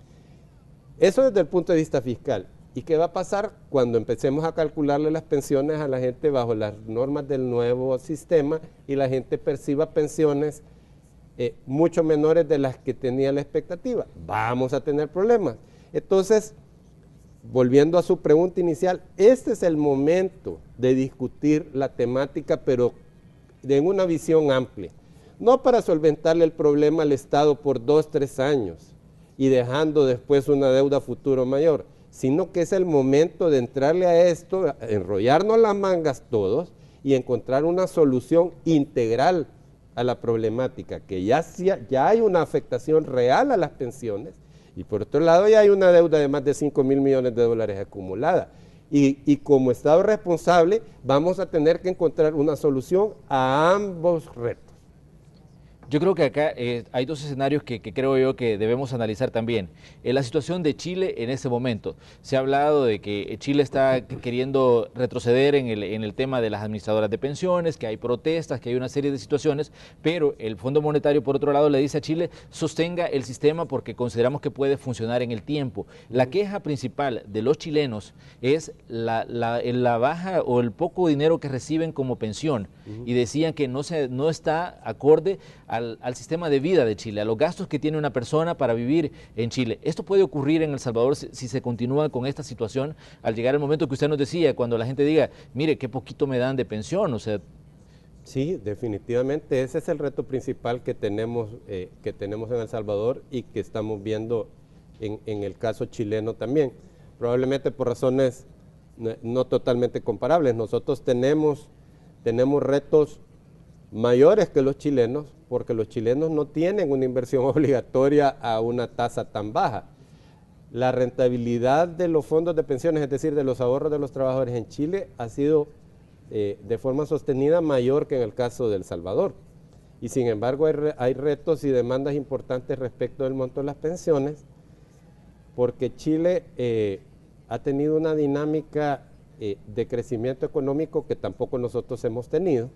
[SPEAKER 20] Eso desde el punto de vista fiscal. ¿Y qué va a pasar cuando empecemos a calcularle las pensiones a la gente bajo las normas del nuevo sistema y la gente perciba pensiones eh, mucho menores de las que tenía la expectativa? Vamos a tener problemas. Entonces, volviendo a su pregunta inicial, este es el momento de discutir la temática, pero en una visión amplia. No para solventarle el problema al Estado por dos, tres años y dejando después una deuda futuro mayor, sino que es el momento de entrarle a esto, enrollarnos las mangas todos y encontrar una solución integral a la problemática, que ya, ya hay una afectación real a las pensiones y por otro lado ya hay una deuda de más de cinco mil millones de dólares acumulada. Y, y como Estado responsable vamos a tener que encontrar una solución a ambos retos.
[SPEAKER 1] Yo creo que acá eh, hay dos escenarios que, que creo yo que debemos analizar también. En la situación de Chile en este momento, se ha hablado de que Chile está queriendo retroceder en el, en el tema de las administradoras de pensiones, que hay protestas, que hay una serie de situaciones, pero el Fondo Monetario, por otro lado, le dice a Chile, sostenga el sistema porque consideramos que puede funcionar en el tiempo. La queja principal de los chilenos es la, la, la baja o el poco dinero que reciben como pensión, uh-huh. y decían que no, se, no está acorde a Al, al sistema de vida de Chile, a los gastos que tiene una persona para vivir en Chile. Esto puede ocurrir en El Salvador si, si se continúa con esta situación al llegar el momento que usted nos decía, cuando la gente diga, mire, qué poquito me dan de pensión, o sea...
[SPEAKER 20] Sí, definitivamente ese es el reto principal que tenemos, eh, que tenemos en El Salvador y que estamos viendo en, en el caso chileno también. Probablemente por razones no, no totalmente comparables. Nosotros tenemos, tenemos retos mayores que los chilenos, porque los chilenos no tienen una inversión obligatoria a una tasa tan baja. La rentabilidad de los fondos de pensiones, es decir, de los ahorros de los trabajadores en Chile, ha sido eh, de forma sostenida mayor que en el caso de El Salvador. Y sin embargo hay, re, hay retos y demandas importantes respecto del monto de las pensiones, porque Chile eh, ha tenido una dinámica eh, de crecimiento económico que tampoco nosotros hemos tenido.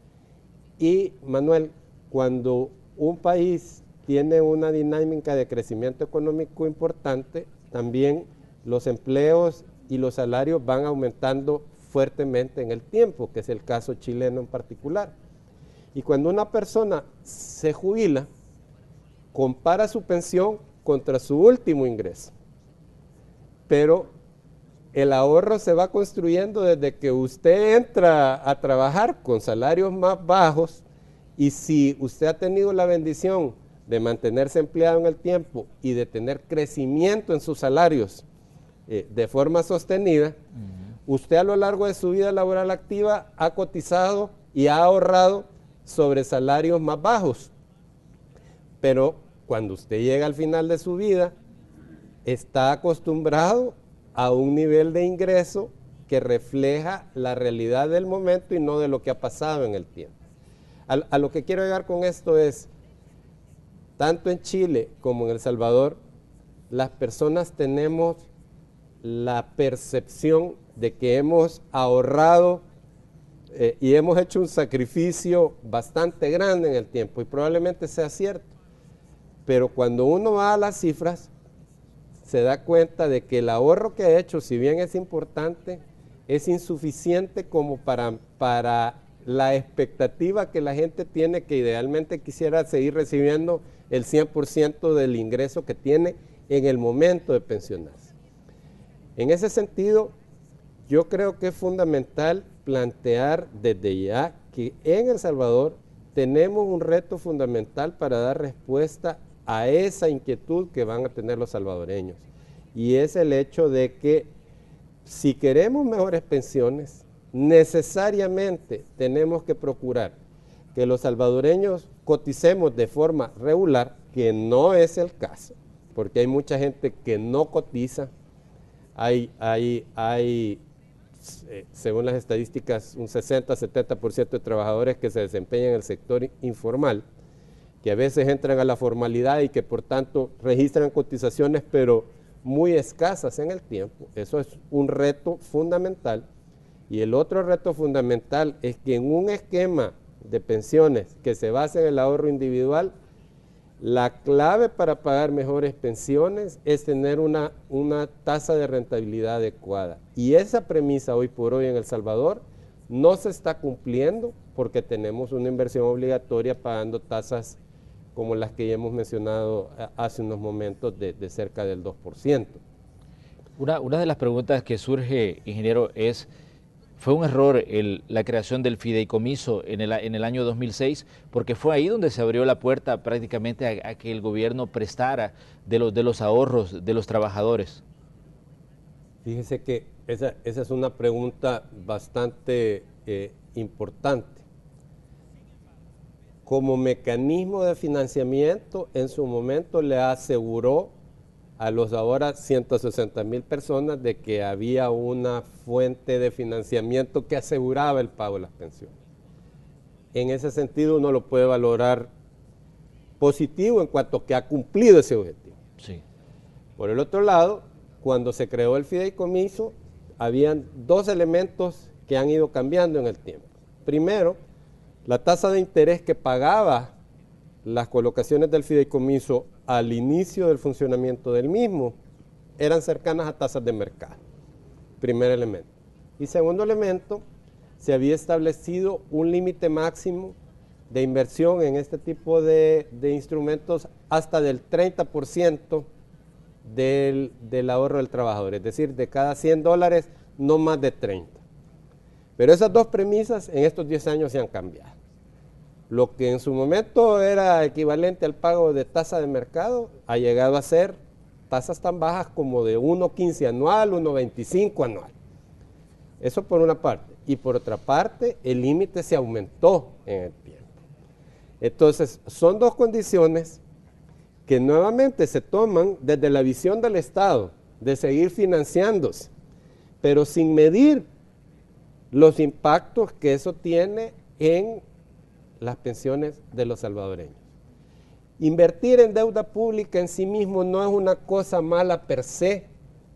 [SPEAKER 20] Y, Manuel, cuando un país tiene una dinámica de crecimiento económico importante, también los empleos y los salarios van aumentando fuertemente en el tiempo, que es el caso chileno en particular. Y cuando una persona se jubila, compara su pensión contra su último ingreso. Pero el ahorro se va construyendo desde que usted entra a trabajar con salarios más bajos, y si usted ha tenido la bendición de mantenerse empleado en el tiempo y de tener crecimiento en sus salarios eh, de forma sostenida, uh-huh. usted a lo largo de su vida laboral activa ha cotizado y ha ahorrado sobre salarios más bajos. Pero cuando usted llega al final de su vida, está acostumbrado a un nivel de ingreso que refleja la realidad del momento y no de lo que ha pasado en el tiempo. A, a lo que quiero llegar con esto es, tanto en Chile como en El Salvador, las personas tenemos la percepción de que hemos ahorrado eh, y hemos hecho un sacrificio bastante grande en el tiempo, y probablemente sea cierto, pero cuando uno va a las cifras, se da cuenta de que el ahorro que ha hecho, si bien es importante, es insuficiente como para, para la expectativa que la gente tiene, que idealmente quisiera seguir recibiendo el cien por ciento del ingreso que tiene en el momento de pensionarse. En ese sentido, yo creo que es fundamental plantear desde ya que en El Salvador tenemos un reto fundamental para dar respuesta a esa inquietud que van a tener los salvadoreños, y es el hecho de que si queremos mejores pensiones, necesariamente tenemos que procurar que los salvadoreños coticemos de forma regular, que no es el caso, porque hay mucha gente que no cotiza. Hay, hay, hay eh, según las estadísticas, un sesenta a setenta por ciento de trabajadores que se desempeñan en el sector informal, que a veces entran a la formalidad y que por tanto registran cotizaciones, pero muy escasas en el tiempo. Eso es un reto fundamental. Y el otro reto fundamental es que en un esquema de pensiones que se basa en el ahorro individual, la clave para pagar mejores pensiones es tener una, una tasa de rentabilidad adecuada. Y esa premisa hoy por hoy en El Salvador no se está cumpliendo porque tenemos una inversión obligatoria pagando tasas como las que ya hemos mencionado hace unos momentos de, de cerca del dos por ciento.
[SPEAKER 1] Una, una de las preguntas que surge, ingeniero, es... ¿Fue un error el, la creación del fideicomiso en el, en el año dos mil seis? Porque fue ahí donde se abrió la puerta prácticamente a, a que el gobierno prestara de los, de los ahorros de los trabajadores.
[SPEAKER 20] Fíjese que esa, esa es una pregunta bastante eh, importante. Como mecanismo de financiamiento, en su momento le aseguró a los ahora ciento sesenta mil personas de que había una fuente de financiamiento que aseguraba el pago de las pensiones. En ese sentido uno lo puede valorar positivo en cuanto que ha cumplido ese objetivo.
[SPEAKER 1] Sí.
[SPEAKER 20] Por el otro lado, cuando se creó el fideicomiso, habían dos elementos que han ido cambiando en el tiempo. Primero, la tasa de interés que pagaba las colocaciones del fideicomiso al inicio del funcionamiento del mismo eran cercanas a tasas de mercado, primer elemento. Y segundo elemento, se había establecido un límite máximo de inversión en este tipo de, de instrumentos hasta del treinta por ciento del, del ahorro del trabajador, es decir, de cada cien dólares, no más de treinta. Pero esas dos premisas en estos diez años se han cambiado. Lo que en su momento era equivalente al pago de tasa de mercado ha llegado a ser tasas tan bajas como de uno punto quince anual, uno punto veinticinco anual. Eso por una parte. Y por otra parte, el límite se aumentó en el tiempo. Entonces, son dos condiciones que nuevamente se toman desde la visión del Estado de seguir financiándose, pero sin medir los impactos que eso tiene en las pensiones de los salvadoreños. Invertir en deuda pública en sí mismo no es una cosa mala per se,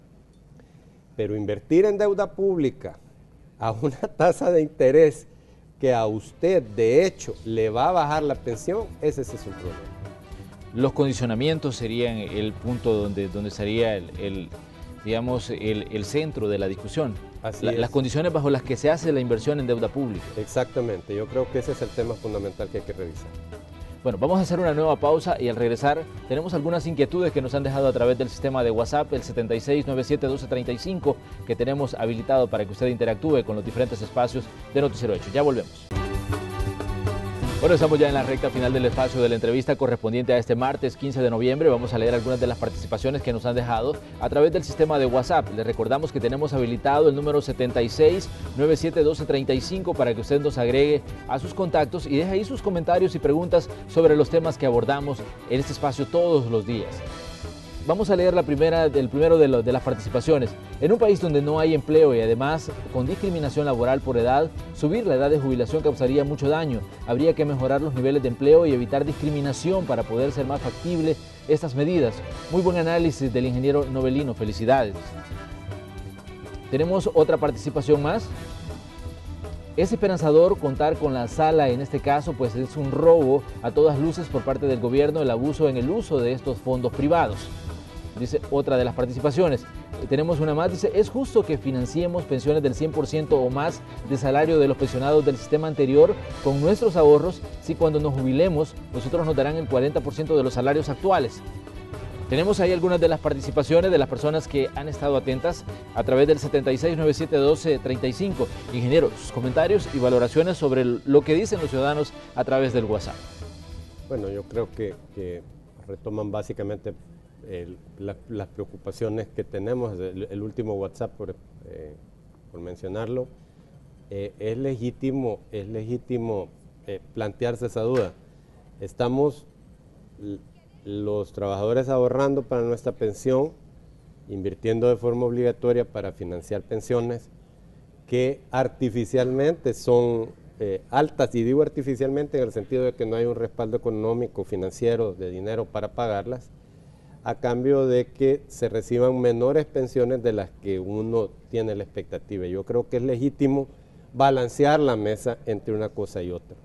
[SPEAKER 20] pero invertir en deuda pública a una tasa de interés que a usted de hecho le va a bajar la pensión, ese sí es un problema.
[SPEAKER 1] Los condicionamientos serían el punto donde, donde sería el, el digamos, el, el centro de la discusión. La, las condiciones bajo las que se hace la inversión en deuda pública.
[SPEAKER 20] Exactamente, yo creo que ese es el tema fundamental que hay que revisar.
[SPEAKER 1] Bueno, vamos a hacer una nueva pausa y al regresar tenemos algunas inquietudes que nos han dejado a través del sistema de WhatsApp, el setenta y seis noventa y siete doce treinta y cinco, que tenemos habilitado para que usted interactúe con los diferentes espacios de Noticiero Hechos. Ya volvemos. Bueno, estamos ya en la recta final del espacio de la entrevista correspondiente a este martes quince de noviembre. Vamos a leer algunas de las participaciones que nos han dejado a través del sistema de WhatsApp. Les recordamos que tenemos habilitado el número setenta y seis noventa y siete doce treinta y cinco para que usted nos agregue a sus contactos y deje ahí sus comentarios y preguntas sobre los temas que abordamos en este espacio todos los días. Vamos a leer la primera, el primero de, lo, de las participaciones. En un país donde no hay empleo y además con discriminación laboral por edad, subir la edad de jubilación causaría mucho daño. Habría que mejorar los niveles de empleo y evitar discriminación para poder ser más factible estas medidas. Muy buen análisis del ingeniero Novelino. Felicidades. Tenemos otra participación más. Es esperanzador contar con la sala en este caso, pues es un robo a todas luces por parte del gobierno el abuso en el uso de estos fondos privados. Dice otra de las participaciones. Tenemos una más, dice, ¿es justo que financiemos pensiones del cien por ciento o más de salario de los pensionados del sistema anterior con nuestros ahorros si cuando nos jubilemos nosotros nos darán el cuarenta por ciento de los salarios actuales? Tenemos ahí algunas de las participaciones de las personas que han estado atentas a través del setenta y seis noventa y siete doce treinta y cinco. Ingeniero, sus comentarios y valoraciones sobre lo que dicen los ciudadanos a través del WhatsApp.
[SPEAKER 20] Bueno, yo creo que, que retoman básicamente el, la, las preocupaciones que tenemos. El, el último WhatsApp, por, eh, por mencionarlo, eh, es legítimo, es legítimo eh, plantearse esa duda. Estamos los trabajadores ahorrando para nuestra pensión, invirtiendo de forma obligatoria para financiar pensiones que artificialmente son eh, altas, y digo artificialmente en el sentido de que no hay un respaldo económico, financiero, de dinero para pagarlas, a cambio de que se reciban menores pensiones de las que uno tiene la expectativa. Yo creo que es legítimo balancear la mesa entre una cosa y otra.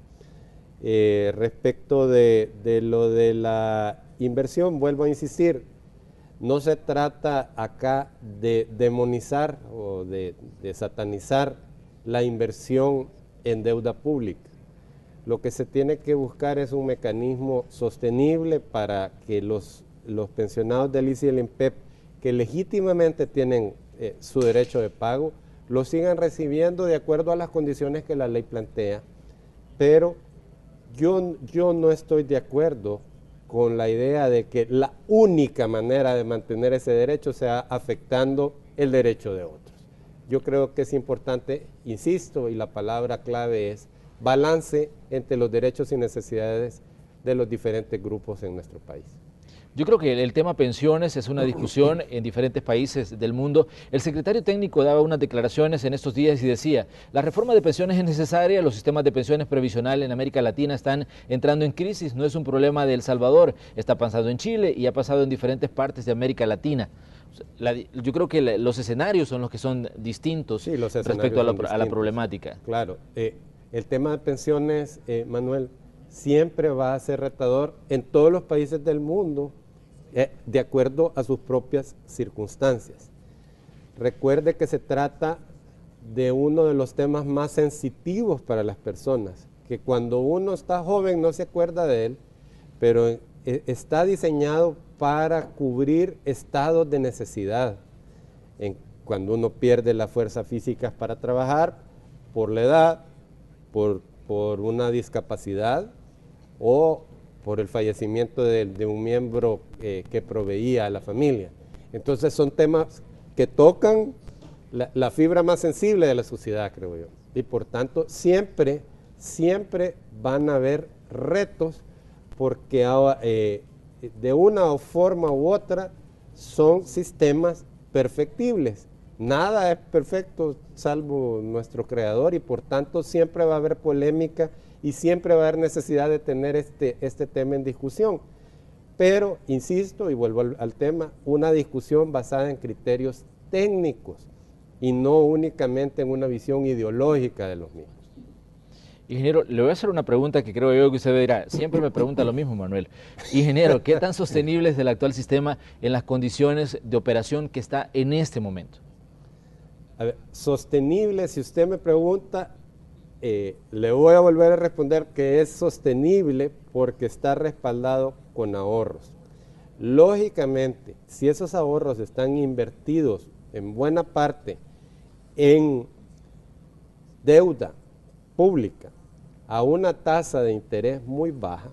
[SPEAKER 20] Eh, respecto de, de lo de la inversión, vuelvo a insistir, no se trata acá de demonizar o de, de satanizar la inversión en deuda pública. Lo que se tiene que buscar es un mecanismo sostenible para que los, los pensionados del I S S S y el INPEP, que legítimamente tienen eh, su derecho de pago, lo sigan recibiendo de acuerdo a las condiciones que la ley plantea, pero yo, yo no estoy de acuerdo con la idea de que la única manera de mantener ese derecho sea afectando el derecho de otros. Yo creo que es importante, insisto, y la palabra clave es balance entre los derechos y necesidades de los diferentes grupos en nuestro país.
[SPEAKER 1] Yo creo que el tema pensiones es una discusión en diferentes países del mundo. El secretario técnico daba unas declaraciones en estos días y decía, la reforma de pensiones es necesaria, los sistemas de pensiones previsionales en América Latina están entrando en crisis, no es un problema de El Salvador, está pasando en Chile y ha pasado en diferentes partes de América Latina. La, yo creo que la, los escenarios son los que son distintos sí, los respecto a la, a la problemática.
[SPEAKER 20] Claro, eh, el tema de pensiones, eh, Manuel, siempre va a ser retador en todos los países del mundo, eh, de acuerdo a sus propias circunstancias. Recuerde que se trata de uno de los temas más sensitivos para las personas, que cuando uno está joven no se acuerda de él, pero eh, está diseñado para cubrir estados de necesidad. En, cuando uno pierde las fuerzas físicas para trabajar, por la edad, por, por una discapacidad o por el fallecimiento de, de un miembro eh, que proveía a la familia. Entonces son temas que tocan la, la fibra más sensible de la sociedad, creo yo. Y por tanto, siempre, siempre van a haber retos porque eh, de una forma u otra son sistemas perfectibles. Nada es perfecto salvo nuestro creador y por tanto siempre va a haber polémica y siempre va a haber necesidad de tener este, este tema en discusión. Pero, insisto y vuelvo al, al tema, una discusión basada en criterios técnicos y no únicamente en una visión ideológica de los mismos.
[SPEAKER 1] Ingeniero, le voy a hacer una pregunta que creo yo que usted dirá, siempre me pregunta lo mismo, Manuel. Ingeniero, ¿qué tan sostenible es el actual sistema en las condiciones de operación que está en este momento?
[SPEAKER 20] A ver, sostenible, si usted me pregunta, eh, le voy a volver a responder que es sostenible porque está respaldado con ahorros. Lógicamente, si esos ahorros están invertidos en buena parte en deuda pública a una tasa de interés muy baja,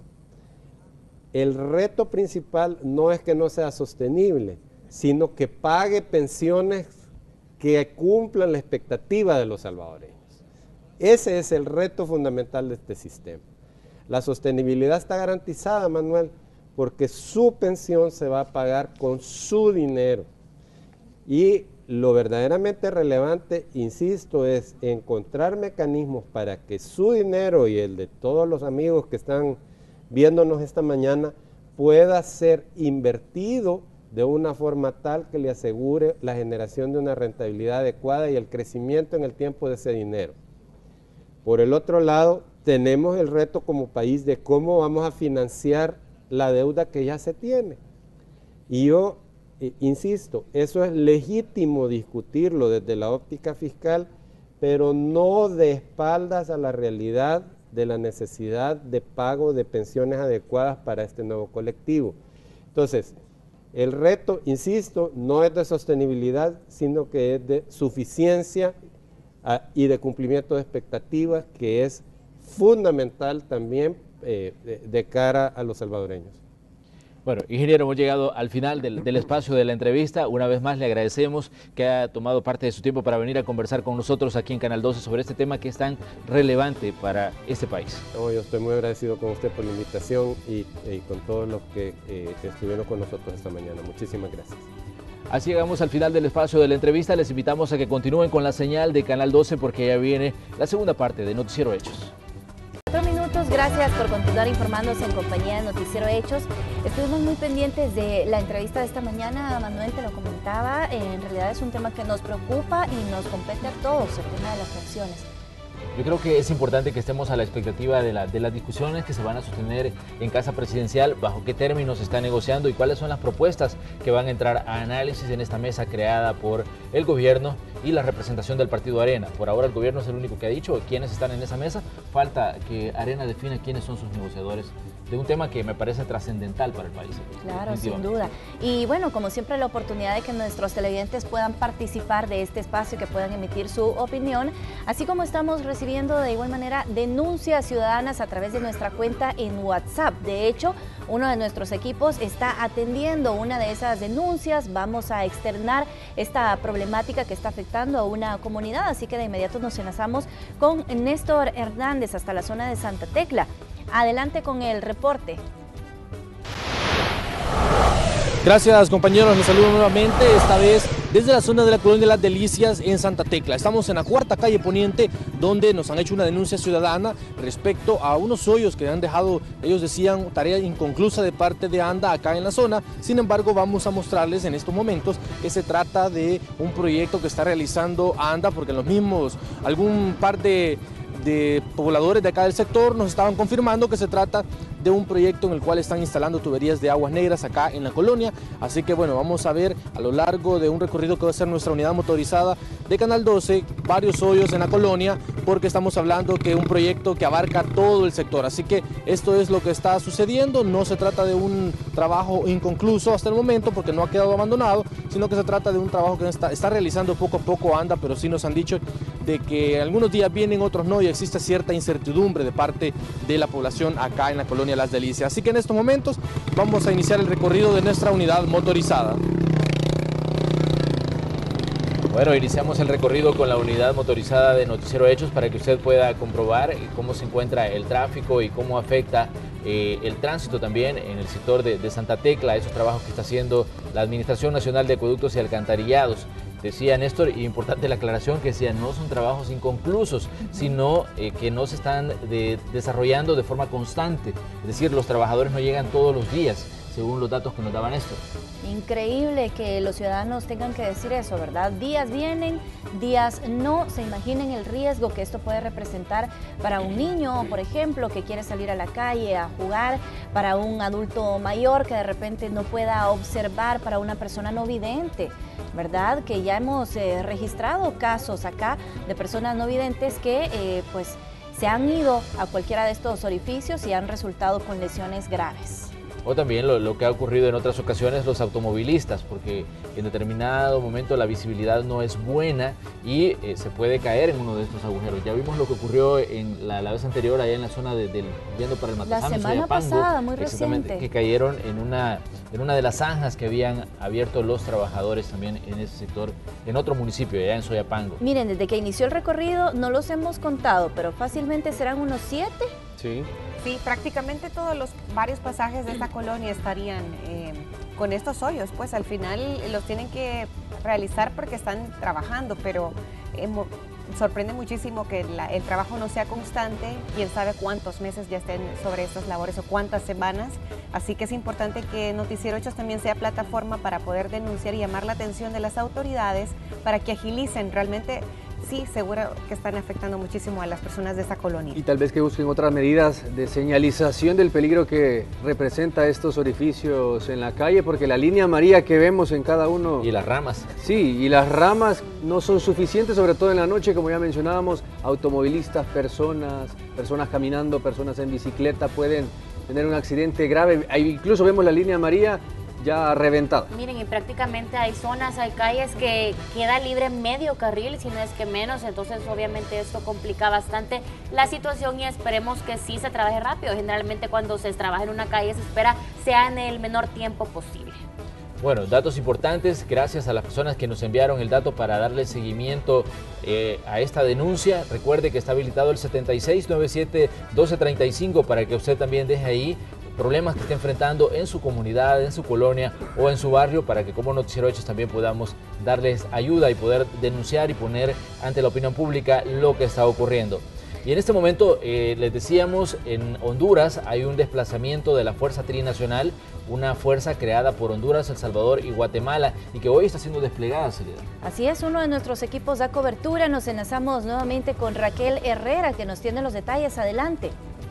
[SPEAKER 20] el reto principal no es que no sea sostenible, sino que pague pensiones que cumplan la expectativa de los salvadoreños. Ese es el reto fundamental de este sistema. La sostenibilidad está garantizada, Manuel, porque su pensión se va a pagar con su dinero. Y lo verdaderamente relevante, insisto, es encontrar mecanismos para que su dinero y el de todos los amigos que están viéndonos esta mañana pueda ser invertido de una forma tal que le asegure la generación de una rentabilidad adecuada y el crecimiento en el tiempo de ese dinero. Por el otro lado, tenemos el reto como país de cómo vamos a financiar la deuda que ya se tiene. Y yo eh, insisto, eso es legítimo discutirlo desde la óptica fiscal, pero no de espaldas a la realidad de la necesidad de pago de pensiones adecuadas para este nuevo colectivo. Entonces, el reto, insisto, no es de sostenibilidad, sino que es de suficiencia a, y de cumplimiento de expectativas, que es fundamental también eh, de, de cara a los salvadoreños.
[SPEAKER 1] Bueno, ingeniero, hemos llegado al final del, del espacio de la entrevista. Una vez más le agradecemos que haya tomado parte de su tiempo para venir a conversar con nosotros aquí en Canal doce sobre este tema que es tan relevante para este país.
[SPEAKER 20] No, yo estoy muy agradecido con usted por la invitación y, y con todos los que eh, estuvieron con nosotros esta mañana. Muchísimas gracias.
[SPEAKER 1] Así llegamos al final del espacio de la entrevista. Les invitamos a que continúen con la señal de Canal doce porque ya viene la segunda parte de Noticiero Hechos.
[SPEAKER 2] Cuatro minutos Hechos, gracias por continuar informándose en compañía de Noticiero Hechos. Estuvimos muy pendientes de la entrevista de esta mañana, Manuel te lo comentaba, en realidad es un tema que nos preocupa y nos compete a todos, el tema de las pensiones.
[SPEAKER 1] Yo creo que es importante que estemos a la expectativa de, la, de las discusiones que se van a sostener en Casa Presidencial, bajo qué términos se está negociando y cuáles son las propuestas que van a entrar a análisis en esta mesa creada por el gobierno y la representación del partido Arena. Por ahora el gobierno es el único que ha dicho quiénes están en esa mesa. Falta que Arena defina quiénes son sus negociadores de un tema que me parece trascendental para el país.
[SPEAKER 2] Claro, sin duda. Y bueno, como siempre, la oportunidad de que nuestros televidentes puedan participar de este espacio, que puedan emitir su opinión, así como estamos recibiendo de igual manera denuncias ciudadanas a través de nuestra cuenta en WhatsApp. De hecho, uno de nuestros equipos está atendiendo una de esas denuncias. Vamos a externar esta problemática que está afectando a una comunidad, así que de inmediato nos enlazamos con Néstor Hernández hasta la zona de Santa Tecla. Adelante con el reporte.
[SPEAKER 9] Gracias compañeros, les saludo nuevamente, esta vez desde la zona de la Colonia de las Delicias en Santa Tecla. Estamos en la cuarta calle Poniente, donde nos han hecho una denuncia ciudadana respecto a unos hoyos que han dejado, ellos decían, tarea inconclusa de parte de ANDA acá en la zona. Sin embargo, vamos a mostrarles en estos momentos que se trata de un proyecto que está realizando ANDA, porque los mismos, algún par de... de pobladores de acá del sector nos estaban confirmando que se trata de un proyecto en el cual están instalando tuberías de aguas negras acá en la colonia. Así que bueno, vamos a ver a lo largo de un recorrido que va a ser nuestra unidad motorizada de Canal doce, varios hoyos en la colonia, porque estamos hablando que un proyecto que abarca todo el sector. Así que esto es lo que está sucediendo, no se trata de un trabajo inconcluso hasta el momento, porque no ha quedado abandonado, sino que se trata de un trabajo que está, está realizando poco a poco ANDA, pero sí nos han dicho de que algunos días vienen, otros no, y existe cierta incertidumbre de parte de la población acá en la colonia Las Delicias. Así que en estos momentos vamos a iniciar el recorrido de nuestra unidad motorizada.
[SPEAKER 1] Bueno, iniciamos el recorrido con la unidad motorizada de Noticiero Hechos para que usted pueda comprobar cómo se encuentra el tráfico y cómo afecta eh, el tránsito también en el sector de, de Santa Tecla, esos trabajos que está haciendo la Administración Nacional de Acueductos y Alcantarillados. Decía Néstor, y importante la aclaración, que decía, no son trabajos inconclusos, sino eh, que no se están de, desarrollando de forma constante. Es decir, los trabajadores no llegan todos los días, según los datos que nos daba Néstor.
[SPEAKER 2] Increíble que los ciudadanos tengan que decir eso, ¿verdad? Días vienen, días no. Se imaginen el riesgo que esto puede representar para un niño, por ejemplo, que quiere salir a la calle a jugar, para un adulto mayor que de repente no pueda observar, para una persona no vidente, ¿verdad? Que ya hemos eh, registrado casos acá de personas no videntes que eh, pues se han ido a cualquiera de estos orificios y han resultado con lesiones graves.
[SPEAKER 1] O también lo, lo que ha ocurrido en otras ocasiones los automovilistas, porque en determinado momento la visibilidad no es buena y eh, se puede caer en uno de estos agujeros. Ya vimos lo que ocurrió en la, la vez anterior allá en la zona de, del yendo para el Matazán,
[SPEAKER 2] la semana pasada, muy reciente,
[SPEAKER 1] que cayeron en una, en una de las zanjas que habían abierto los trabajadores también en ese sector, en otro municipio, allá en Soyapango.
[SPEAKER 2] Miren, desde que inició el recorrido no los hemos contado, pero fácilmente serán unos siete.
[SPEAKER 1] Sí.
[SPEAKER 6] Sí, prácticamente todos los varios pasajes de esta colonia estarían eh, con estos hoyos, pues al final los tienen que realizar porque están trabajando, pero eh, sorprende muchísimo que la, el trabajo no sea constante, quién sabe cuántos meses ya estén sobre estas labores o cuántas semanas, así que es importante que Noticiero Hechos también sea plataforma para poder denunciar y llamar la atención de las autoridades para que agilicen realmente. Sí, seguro que están afectando muchísimo a las personas de esta colonia.
[SPEAKER 7] Y tal vez que busquen otras medidas de señalización del peligro que representa estos orificios en la calle, porque la línea amarilla que vemos en cada uno...
[SPEAKER 1] Y las ramas.
[SPEAKER 7] Sí, y las ramas no son suficientes, sobre todo en la noche, como ya mencionábamos, automovilistas, personas, personas caminando, personas en bicicleta pueden tener un accidente grave. Ahí incluso vemos la línea amarilla ya reventada.
[SPEAKER 24] Miren, y prácticamente hay zonas, hay calles que queda libre medio carril, si no es que menos, entonces obviamente esto complica bastante la situación y esperemos que sí se trabaje rápido. Generalmente cuando se trabaja en una calle se espera sea en el menor tiempo posible.
[SPEAKER 1] Bueno, datos importantes, gracias a las personas que nos enviaron el dato para darle seguimiento eh, a esta denuncia. Recuerde que está habilitado el setenta y seis noventa y siete doce treinta y cinco para que usted también deje ahí problemas que esté enfrentando en su comunidad, en su colonia o en su barrio, para que como Noticiero Hechos también podamos darles ayuda y poder denunciar y poner ante la opinión pública lo que está ocurriendo. Y en este momento, eh, les decíamos, en Honduras hay un desplazamiento de la Fuerza Trinacional, una fuerza creada por Honduras, El Salvador y Guatemala, y que hoy está siendo desplegada, Celida.
[SPEAKER 2] Así es, uno de nuestros equipos da cobertura. Nos enlazamos nuevamente con Raquel Herrera, que nos tiene los detalles. Adelante.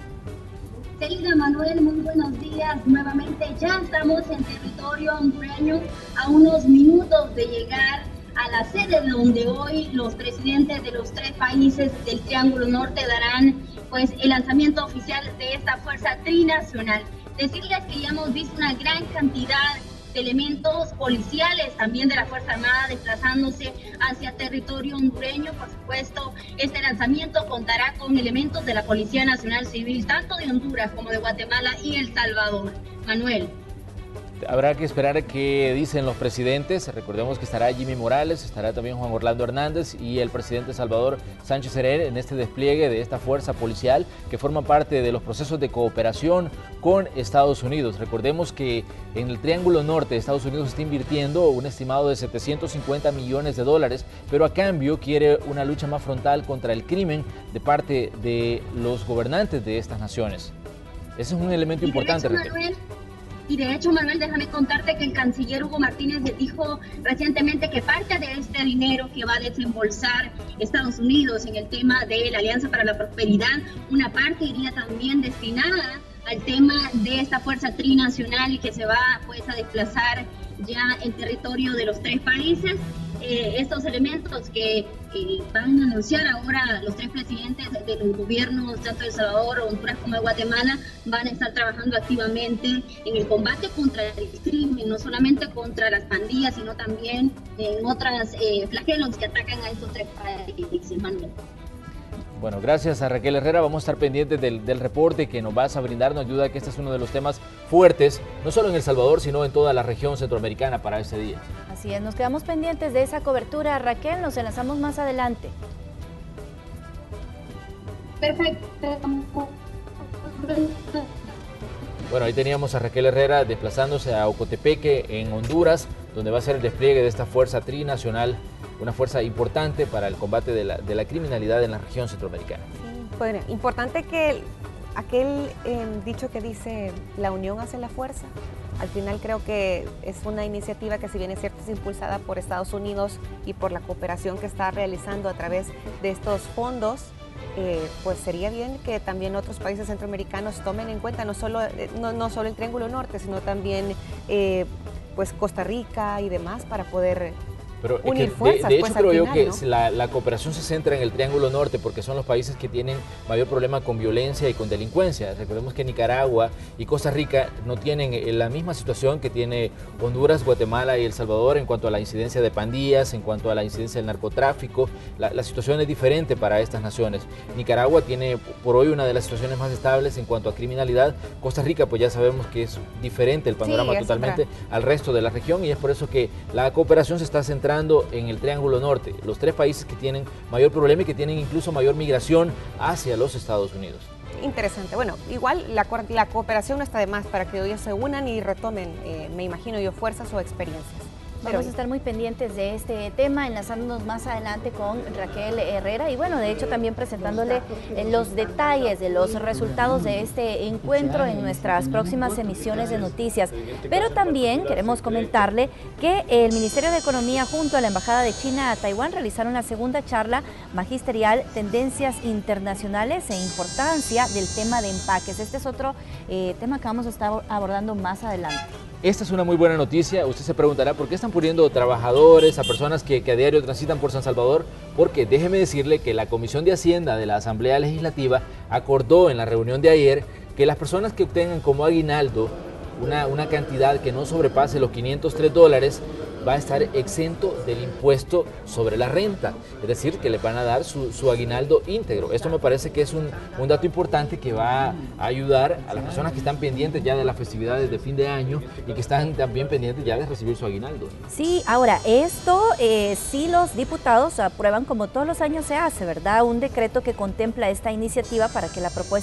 [SPEAKER 5] Celida, Manuel, muy buenos días. Nuevamente ya estamos en territorio hondureño, a unos minutos de llegar a la sede donde hoy los presidentes de los tres países del Triángulo Norte darán pues el lanzamiento oficial de esta fuerza trinacional. Decirles que ya hemos visto una gran cantidad de elementos policiales, también de la Fuerza Armada, desplazándose hacia territorio hondureño. Por supuesto, este lanzamiento contará con elementos de la Policía Nacional Civil, tanto de Honduras como de Guatemala y El Salvador. Manuel.
[SPEAKER 1] Habrá que esperar a qué dicen los presidentes. Recordemos que estará Jimmy Morales, estará también Juan Orlando Hernández y el presidente Salvador Sánchez Serén en este despliegue de esta fuerza policial que forma parte de los procesos de cooperación con Estados Unidos. Recordemos que en el Triángulo Norte Estados Unidos está invirtiendo un estimado de setecientos cincuenta millones de dólares, pero a cambio quiere una lucha más frontal contra el crimen de parte de los gobernantes de estas naciones. Ese es un elemento importante.
[SPEAKER 5] Manuel, Y de hecho, Manuel, déjame contarte que el canciller Hugo Martínez dijo recientemente que parte de este dinero que va a desembolsar Estados Unidos en el tema de la Alianza para la Prosperidad, una parte iría también destinada al tema de esta fuerza trinacional y que se va pues a desplazar ya en territorio de los tres países. Eh, estos elementos que eh, van a anunciar ahora los tres presidentes de, de los gobiernos, tanto de El Salvador, Honduras como de Guatemala, van a estar trabajando activamente en el combate contra el crimen, no solamente contra las pandillas, sino también en otras eh, flagelos que atacan a estos tres países, Manuel.
[SPEAKER 1] Bueno, gracias a Raquel Herrera. Vamos a estar pendientes del, del reporte que nos vas a brindar. Nos ayuda a que este es uno de los temas fuertes, no solo en El Salvador, sino en toda la región centroamericana para este día.
[SPEAKER 2] Así es, nos quedamos pendientes de esa cobertura. Raquel, nos enlazamos más adelante.
[SPEAKER 5] Perfecto.
[SPEAKER 1] Bueno, ahí teníamos a Raquel Herrera desplazándose a Ocotepeque, en Honduras, donde va a ser el despliegue de esta fuerza trinacional, una fuerza importante para el combate de la, de la criminalidad en la región centroamericana.
[SPEAKER 6] Sí, bueno, importante que el, aquel eh, dicho que dice la unión hace la fuerza, al final creo que es una iniciativa que, si bien es cierto, es impulsada por Estados Unidos y por la cooperación que está realizando a través de estos fondos, eh, pues sería bien que también otros países centroamericanos tomen en cuenta no solo, no, no solo el Triángulo Norte, sino también eh, pues Costa Rica y demás, para poder
[SPEAKER 1] Pero
[SPEAKER 6] unir
[SPEAKER 1] es que
[SPEAKER 6] fuerzas.
[SPEAKER 1] De, de hecho,
[SPEAKER 6] pues,
[SPEAKER 1] creo
[SPEAKER 6] al
[SPEAKER 1] yo
[SPEAKER 6] final,
[SPEAKER 1] que
[SPEAKER 6] ¿no?
[SPEAKER 1] la, la cooperación se centra en el Triángulo Norte porque son los países que tienen mayor problema con violencia y con delincuencia. Recordemos que Nicaragua y Costa Rica no tienen la misma situación que tiene Honduras, Guatemala y El Salvador en cuanto a la incidencia de pandillas, en cuanto a la incidencia del narcotráfico. La, la situación es diferente para estas naciones. Nicaragua tiene por hoy una de las situaciones más estables en cuanto a criminalidad. Costa Rica, pues ya sabemos que es diferente el panorama
[SPEAKER 6] Sí,
[SPEAKER 1] totalmente
[SPEAKER 6] otra.
[SPEAKER 1] al resto de la región, y es por eso que la cooperación se está centrando en el Triángulo Norte, los tres países que tienen mayor problema y que tienen incluso mayor migración hacia los Estados Unidos.
[SPEAKER 6] Interesante. Bueno, igual la, la cooperación no está de más para que hoy se unan y retomen, eh, me imagino yo, fuerzas o experiencias.
[SPEAKER 2] Vamos Pero, a estar muy pendientes de este tema, enlazándonos más adelante con Raquel Herrera y bueno, de hecho también presentándole los detalles de los resultados de este encuentro en nuestras próximas emisiones de noticias. Pero también queremos comentarle que el Ministerio de Economía junto a la Embajada de China a Taiwán realizaron la segunda charla magisterial Tendencias Internacionales e Importancia del tema de empaques. Este es otro eh, tema que vamos a estar abordando más adelante.
[SPEAKER 1] Esta es una muy buena noticia. Usted se preguntará por qué están poniendo trabajadores, a personas que, que a diario transitan por San Salvador, porque déjeme decirle que la Comisión de Hacienda de la Asamblea Legislativa acordó en la reunión de ayer que las personas que obtengan como aguinaldo una, una cantidad que no sobrepase los quinientos tres dólares va a estar exento del impuesto sobre la renta, es decir, que le van a dar su, su aguinaldo íntegro. Esto me parece que es un, un dato importante que va a ayudar a las personas que están pendientes ya de las festividades de fin de año y que están también pendientes ya de recibir su aguinaldo.
[SPEAKER 2] Sí, ahora, esto eh, sí los diputados aprueban, como todos los años se hace, ¿verdad? Un decreto que contempla esta iniciativa para que la propuesta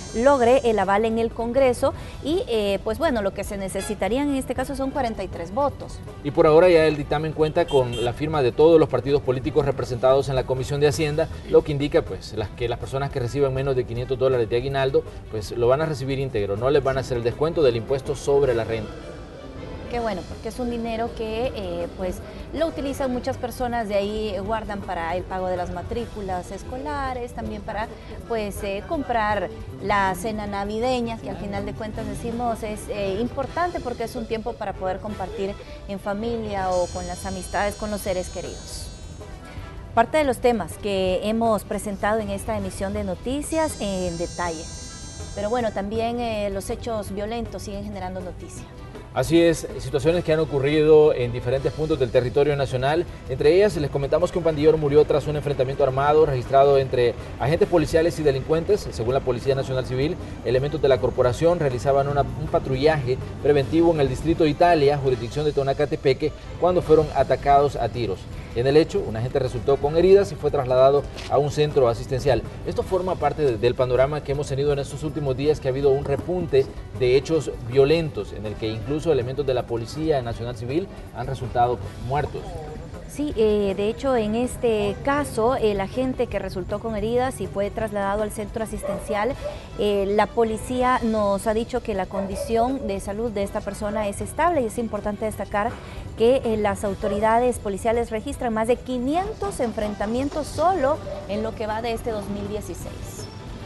[SPEAKER 2] logre el aval en el Congreso y eh, pues bueno, lo que se necesitarían en este caso son cuarenta y tres votos.
[SPEAKER 1] Y por ahora ya el dictamen cuenta con la firma de todos los partidos políticos representados en la Comisión de Hacienda, lo que indica pues las, que las personas que reciban menos de quinientos dólares de aguinaldo pues lo van a recibir íntegro, no les van a hacer el descuento del impuesto sobre la renta.
[SPEAKER 2] Qué bueno, porque es un dinero que eh, pues lo utilizan muchas personas, de ahí guardan para el pago de las matrículas escolares, también para pues eh, comprar la cena navideña, que al final de cuentas decimos es eh, importante porque es un tiempo para poder compartir en familia o con las amistades, con los seres queridos. Parte de los temas que hemos presentado en esta emisión de noticias en detalle, pero bueno, también eh, los hechos violentos siguen generando noticia.
[SPEAKER 1] Así es, situaciones que han ocurrido en diferentes puntos del territorio nacional. Entre ellas les comentamos que un pandillero murió tras un enfrentamiento armado registrado entre agentes policiales y delincuentes. Según la Policía Nacional Civil, elementos de la corporación realizaban una, un patrullaje preventivo en el distrito de Italia, jurisdicción de Tonacatepeque, cuando fueron atacados a tiros. En el hecho, un agente resultó con heridas y fue trasladado a un centro asistencial. Esto forma parte de, del panorama que hemos tenido en estos últimos días, que ha habido un repunte de hechos violentos en el que incluso elementos de la Policía Nacional Civil han resultado muertos.
[SPEAKER 2] Sí, eh, de hecho en este caso el agente que resultó con heridas y fue trasladado al centro asistencial, eh, la policía nos ha dicho que la condición de salud de esta persona es estable y es importante destacar que eh, las autoridades policiales registran más de quinientos enfrentamientos solo en lo que va de este dos mil dieciséis.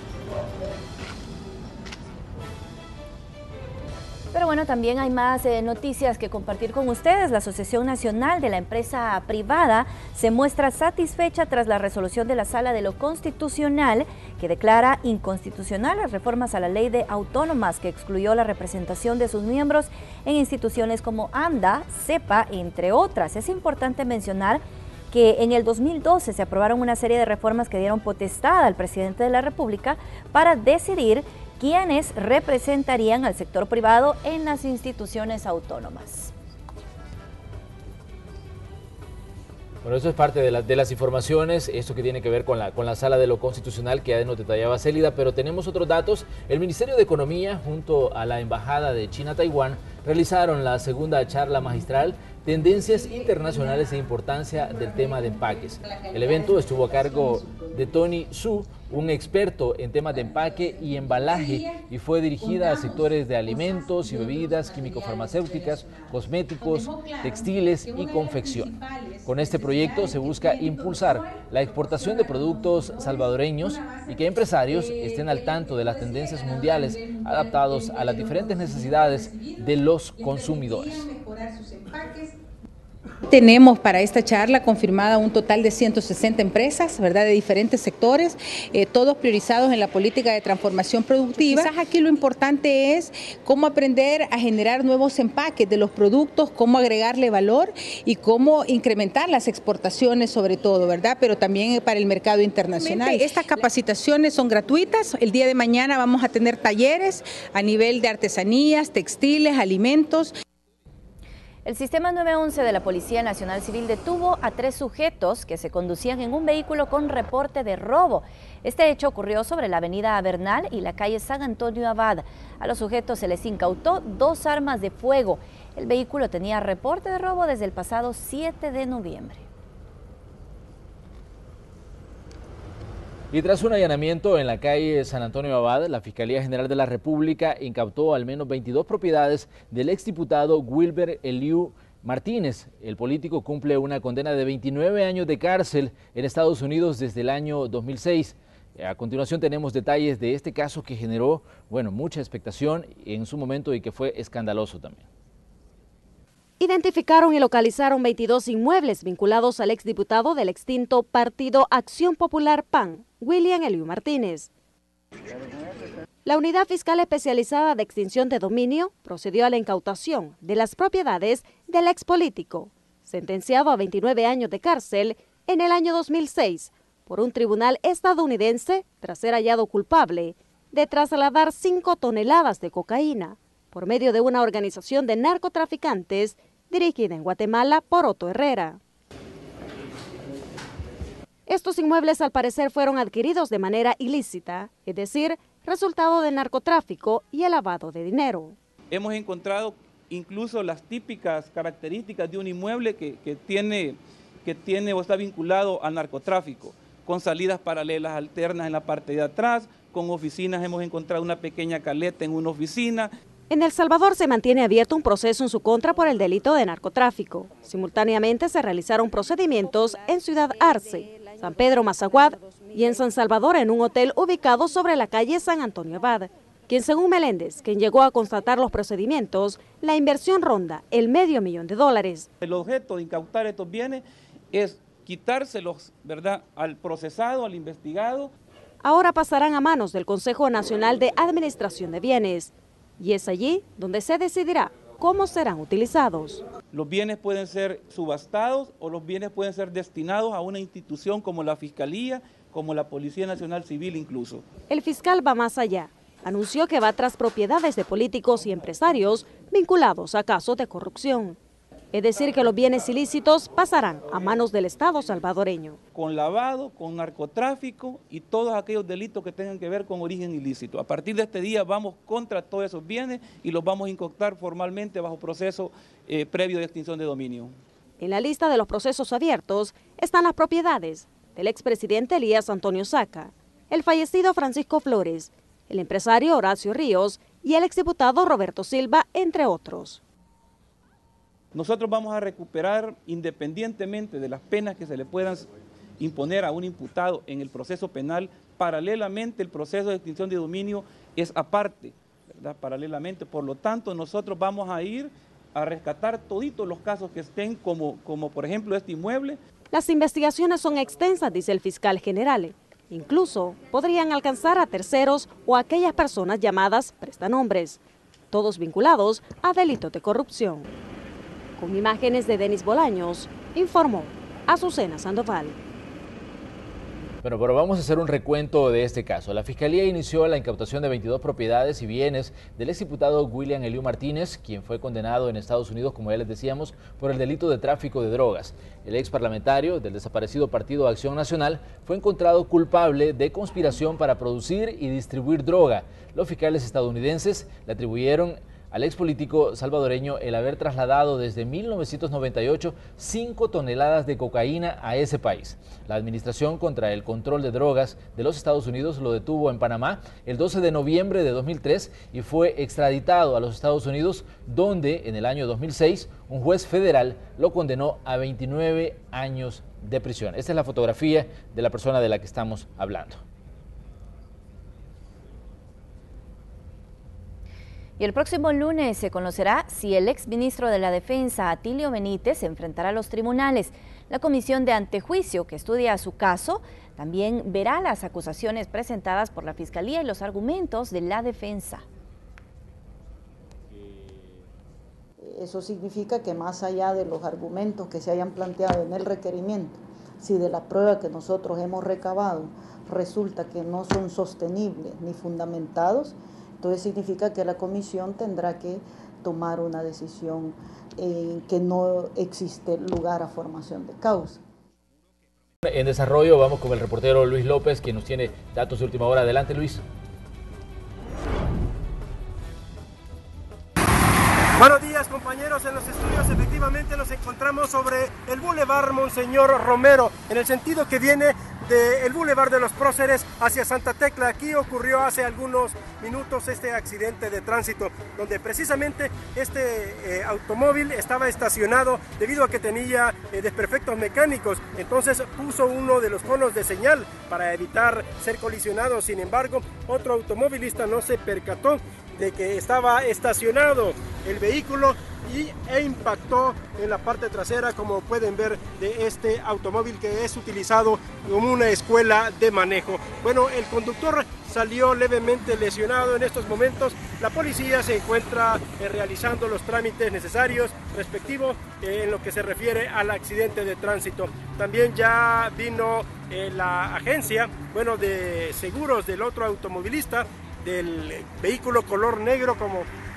[SPEAKER 2] Pero bueno, también hay más eh, noticias que compartir con ustedes. La Asociación Nacional de la Empresa Privada se muestra satisfecha tras la resolución de la Sala de lo Constitucional que declara inconstitucional las reformas a la ley de autónomas que excluyó la representación de sus miembros en instituciones como ANDA, CEPA, entre otras. Es importante mencionar que en el dos mil doce se aprobaron una serie de reformas que dieron potestad al presidente de la República para decidir quienes representarían al sector privado en las instituciones autónomas.
[SPEAKER 1] Bueno, eso es parte de, la, de las informaciones, esto que tiene que ver con la, con la Sala de lo Constitucional que ya nos detallaba Célida, pero tenemos otros datos. El Ministerio de Economía junto a la Embajada de China-Taiwán realizaron la segunda charla magistral Tendencias Internacionales e Importancia del Tema de Empaques. El evento estuvo a cargo de Tony Su, un experto en temas de empaque y embalaje, y fue dirigida a sectores de alimentos y bebidas, químico-farmacéuticas, cosméticos, textiles y confección. Con este proyecto se busca impulsar la exportación de productos salvadoreños y que empresarios estén al tanto de las tendencias mundiales adaptados a las diferentes necesidades de los consumidores.
[SPEAKER 11] Tenemos para esta charla confirmada un total de ciento sesenta empresas, ¿verdad?, de diferentes sectores, eh, todos priorizados en la política de transformación productiva. Quizás aquí lo importante es cómo aprender a generar nuevos empaques de los productos, cómo agregarle valor y cómo incrementar las exportaciones sobre todo, ¿verdad?, pero también para el mercado internacional. Estas capacitaciones son gratuitas. El día de mañana vamos a tener talleres a nivel de artesanías, textiles, alimentos.
[SPEAKER 2] El Sistema nueve once de la Policía Nacional Civil detuvo a tres sujetos que se conducían en un vehículo con reporte de robo. Este hecho ocurrió sobre la avenida Bernal y la calle San Antonio Abad. A los sujetos se les incautó dos armas de fuego. El vehículo tenía reporte de robo desde el pasado siete de noviembre.
[SPEAKER 1] Y tras un allanamiento en la calle San Antonio Abad, la Fiscalía General de la República incautó al menos veintidós propiedades del exdiputado Wilber Eliu Martínez. El político cumple una condena de veintinueve años de cárcel en Estados Unidos desde el año dos mil seis. A continuación tenemos detalles de este caso que generó, bueno, mucha expectación en su momento y que fue escandaloso también.
[SPEAKER 18] Identificaron y localizaron veintidós inmuebles vinculados al exdiputado del extinto Partido Acción Popular P A N, William Eliu Martínez. La Unidad Fiscal Especializada de Extinción de Dominio procedió a la incautación de las propiedades del expolítico, sentenciado a veintinueve años de cárcel en el año dos mil seis por un tribunal estadounidense tras ser hallado culpable de trasladar cinco toneladas de cocaína por medio de una organización de narcotraficantes dirigida en Guatemala por Otto Herrera. Estos inmuebles al parecer fueron adquiridos de manera ilícita, es decir, resultado de narcotráfico y el lavado de dinero.
[SPEAKER 4] Hemos encontrado incluso las típicas características de un inmueble que, que, tiene, que tiene o está vinculado al narcotráfico, con salidas paralelas alternas en la parte de atrás, con oficinas. Hemos encontrado una pequeña caleta en una oficina.
[SPEAKER 18] En El Salvador se mantiene abierto un proceso en su contra por el delito de narcotráfico. Simultáneamente se realizaron procedimientos en Ciudad Arce, San Pedro Mazaguad y en San Salvador en un hotel ubicado sobre la calle San Antonio Abad, quien según Meléndez, quien llegó a constatar los procedimientos, la inversión ronda el medio millón de dólares.
[SPEAKER 4] El objeto de incautar estos bienes es quitárselos, ¿verdad?, al procesado, al investigado.
[SPEAKER 18] Ahora pasarán a manos del Consejo Nacional de Administración de Bienes, y es allí donde se decidirá cómo serán utilizados.
[SPEAKER 4] Los bienes pueden ser subastados o los bienes pueden ser destinados a una institución como la Fiscalía, como la Policía Nacional Civil incluso.
[SPEAKER 18] El fiscal va más allá. Anunció que va tras propiedades de políticos y empresarios vinculados a casos de corrupción. Es decir, que los bienes ilícitos pasarán a manos del Estado salvadoreño.
[SPEAKER 4] Con lavado, con narcotráfico y todos aquellos delitos que tengan que ver con origen ilícito. A partir de este día vamos contra todos esos bienes y los vamos a incautar formalmente bajo proceso eh, previo de extinción de dominio.
[SPEAKER 18] En la lista de los procesos abiertos están las propiedades del expresidente Elías Antonio Saca, el fallecido Francisco Flores, el empresario Horacio Ríos y el exdiputado Roberto Silva, entre otros.
[SPEAKER 4] Nosotros vamos a recuperar, independientemente de las penas que se le puedan imponer a un imputado en el proceso penal, paralelamente el proceso de extinción de dominio es aparte, ¿verdad? Paralelamente, por lo tanto nosotros vamos a ir a rescatar toditos los casos que estén, como, como por ejemplo este inmueble.
[SPEAKER 18] Las investigaciones son extensas, dice el fiscal general. Incluso podrían alcanzar a terceros o a aquellas personas llamadas prestanombres, todos vinculados a delitos de corrupción. Con imágenes de Denis Bolaños, informó Azucena Sandoval.
[SPEAKER 1] Bueno, pero vamos a hacer un recuento de este caso. La Fiscalía inició la incautación de veintidós propiedades y bienes del exdiputado William Eliu Martínez, quien fue condenado en Estados Unidos, como ya les decíamos, por el delito de tráfico de drogas. El ex parlamentario del desaparecido Partido Acción Nacional fue encontrado culpable de conspiración para producir y distribuir droga. Los fiscales estadounidenses le atribuyeron al ex político salvadoreño el haber trasladado desde mil novecientos noventa y ocho cinco toneladas de cocaína a ese país. La Administración contra el Control de Drogas de los Estados Unidos lo detuvo en Panamá el doce de noviembre de dos mil tres y fue extraditado a los Estados Unidos, donde en el año dos mil seis un juez federal lo condenó a veintinueve años de prisión. Esta es la fotografía de la persona de la que estamos hablando.
[SPEAKER 2] Y el próximo lunes se conocerá si el exministro de la Defensa, Atilio Benítez, se enfrentará a los tribunales. La comisión de antejuicio que estudia su caso también verá las acusaciones presentadas por la Fiscalía y los argumentos de la defensa.
[SPEAKER 17] Eso significa que más allá de los argumentos que se hayan planteado en el requerimiento, si de la prueba que nosotros hemos recabado resulta que no son sostenibles ni fundamentados, entonces significa que la comisión tendrá que tomar una decisión en que no existe lugar a formación de causa.
[SPEAKER 1] En desarrollo vamos con el reportero Luis López, quien nos tiene datos de última hora. Adelante, Luis.
[SPEAKER 21] Buenos días, compañeros, en los estudios efectivamente nos encontramos sobre el Boulevard Monseñor Romero, en el sentido que viene del Boulevard de los Próceres hacia Santa Tecla. Aquí ocurrió hace algunos minutos este accidente de tránsito, donde precisamente este eh, automóvil estaba estacionado debido a que tenía eh, desperfectos mecánicos. Entonces puso uno de los conos de señal para evitar ser colisionado. Sin embargo, otro automovilista no se percató de que estaba estacionado el vehículo y, e impactó en la parte trasera, como pueden ver, de este automóvil que es utilizado como una escuela de manejo. Bueno, el conductor salió levemente lesionado en estos momentos. La policía se encuentra eh, realizando los trámites necesarios respectivos eh, en lo que se refiere al accidente de tránsito. También ya vino eh, la agencia, bueno, de seguros del otro automovilista, del vehículo color negro, como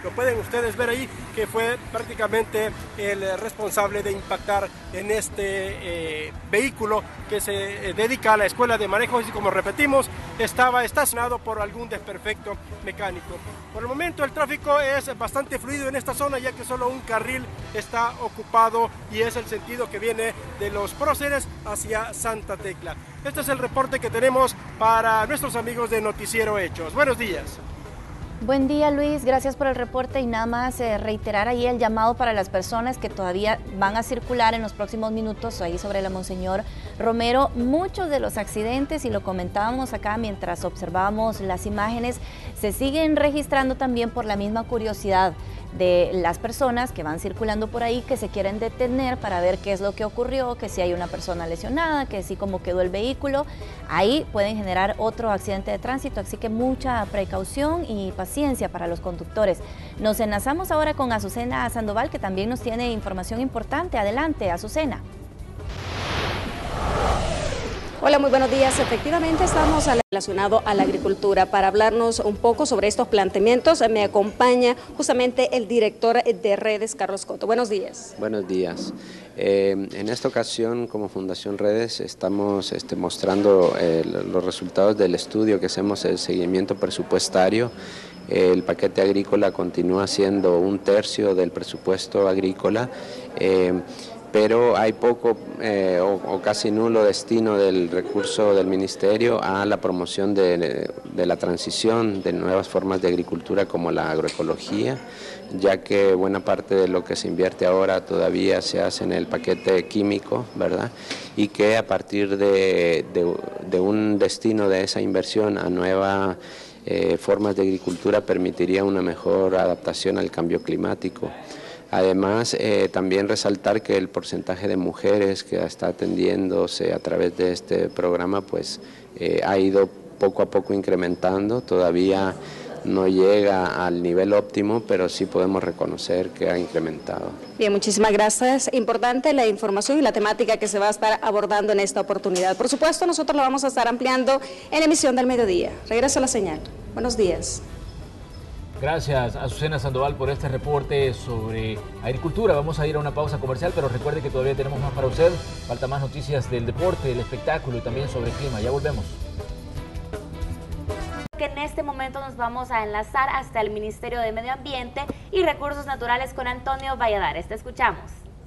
[SPEAKER 21] Lo pueden ustedes ver ahí, que fue prácticamente el responsable de impactar en este eh, vehículo que se eh, dedica a la escuela de manejo y, como repetimos, estaba estacionado por algún desperfecto mecánico. Por el momento el tráfico es bastante fluido en esta zona, ya que solo un carril está ocupado y es el sentido que viene de los próceres hacia Santa Tecla. Este es el reporte que tenemos para nuestros amigos de Noticiero Hechos. Buenos días.
[SPEAKER 2] Buen día, Luis, gracias por el reporte y nada más eh, reiterar ahí el llamado para las personas que todavía van a circular en los próximos minutos ahí sobre la Monseñor Romero. Muchos de los accidentes, y lo comentábamos acá mientras observábamos las imágenes, se siguen registrando también por la misma curiosidad de las personas que van circulando por ahí, que se quieren detener para ver qué es lo que ocurrió, que si hay una persona lesionada, que si cómo quedó el vehículo. Ahí pueden generar otro accidente de tránsito, así que mucha precaución y paciencia para los conductores. Nos enlazamos ahora con Azucena Sandoval, que también nos tiene información importante. Adelante, Azucena.
[SPEAKER 18] Hola, muy buenos días. Efectivamente, estamos relacionados a la agricultura. Para hablarnos un poco sobre estos planteamientos, me acompaña justamente el director de Redes, Carlos Coto. Buenos días.
[SPEAKER 3] Buenos días. Eh, en esta ocasión, como Fundación Redes, estamos este, mostrando eh, los resultados del estudio que hacemos, el seguimiento presupuestario. El paquete agrícola continúa siendo un tercio del presupuesto agrícola. Eh, pero hay poco eh, o, o casi nulo destino del recurso del Ministerio a la promoción de, de la transición de nuevas formas de agricultura como la agroecología, ya que buena parte de lo que se invierte ahora todavía se hace en el paquete químico, ¿verdad? Y que a partir de, de, de un destino de esa inversión a nuevas eh, formas de agricultura permitiría una mejor adaptación al cambio climático. Además, eh, también resaltar que el porcentaje de mujeres que está atendiéndose a través de este programa pues eh, ha ido poco a poco incrementando, todavía no llega al nivel óptimo, pero sí podemos reconocer que ha incrementado.
[SPEAKER 18] Bien, muchísimas gracias. Importante la información y la temática que se va a estar abordando en esta oportunidad. Por supuesto, nosotros lo vamos a estar ampliando en la emisión del mediodía. Regreso a la señal. Buenos días.
[SPEAKER 1] Gracias, Azucena Sandoval, por este reporte sobre agricultura. Vamos a ir a una pausa comercial, pero recuerde que todavía tenemos más para usted. Falta más noticias del deporte, del espectáculo y también sobre el clima. Ya volvemos.
[SPEAKER 24] Que en este momento nos vamos a enlazar hasta el Ministerio de Medio Ambiente y Recursos Naturales con Antonio Valladares. Te escuchamos.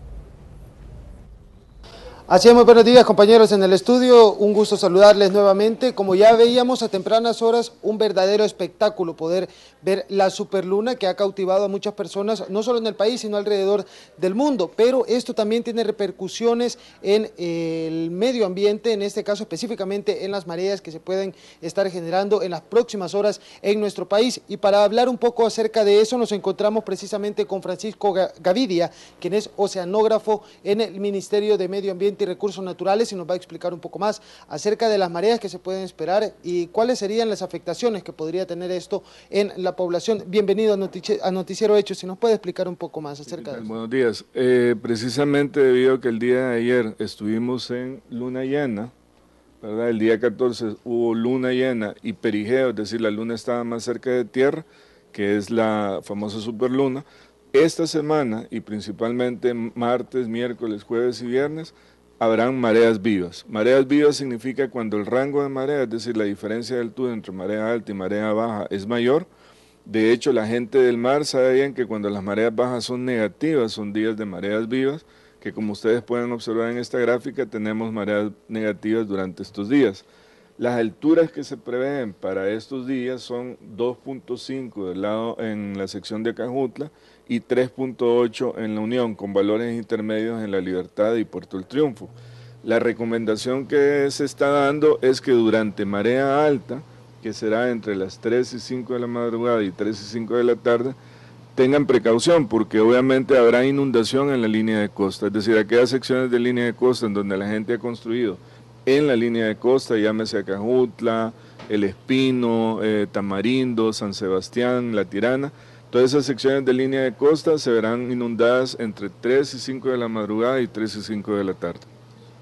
[SPEAKER 15] Así es, muy buenos días, compañeros en el estudio, un gusto saludarles nuevamente. Como ya veíamos a tempranas horas, un verdadero espectáculo poder ver la superluna que ha cautivado a muchas personas, no solo en el país, sino alrededor del mundo, pero esto también tiene repercusiones en el medio ambiente, en este caso específicamente en las mareas que se pueden estar generando en las próximas horas en nuestro país. Y para hablar un poco acerca de eso, nos encontramos precisamente con Francisco Gavidia, quien es oceanógrafo en el Ministerio de Medio Ambiente y Recursos Naturales, y nos va a explicar un poco más acerca de las mareas que se pueden esperar y cuáles serían las afectaciones que podría tener esto en la población. Bienvenido a, Notici a Noticiero Hechos, si nos puede explicar un poco más acerca de eso.
[SPEAKER 22] Buenos días. Eh, precisamente debido a que el día de ayer estuvimos en luna llena, ¿verdad? El día catorce hubo luna llena y perigeo, es decir, la luna estaba más cerca de tierra, que es la famosa superluna. Esta semana, y principalmente martes, miércoles, jueves y viernes, habrán mareas vivas. Mareas vivas significa cuando el rango de marea, es decir, la diferencia de altura entre marea alta y marea baja es mayor. De hecho, la gente del mar sabe bien que cuando las mareas bajas son negativas, son días de mareas vivas, que como ustedes pueden observar en esta gráfica, tenemos mareas negativas durante estos días. Las alturas que se prevén para estos días son dos punto cinco del lado en la sección de Acajutla y tres punto ocho en la Unión, con valores intermedios en La Libertad y Puerto El Triunfo. La recomendación que se está dando es que durante marea alta, que será entre las tres y cinco de la madrugada y tres y cinco de la tarde, tengan precaución, porque obviamente habrá inundación en la línea de costa, es decir, aquellas secciones de línea de costa en donde la gente ha construido en la línea de costa, llámese Acajutla, El Espino, eh, Tamarindo, San Sebastián, La Tirana. Todas esas secciones de línea de costa se verán inundadas entre tres y cinco de la madrugada y tres y cinco de la tarde.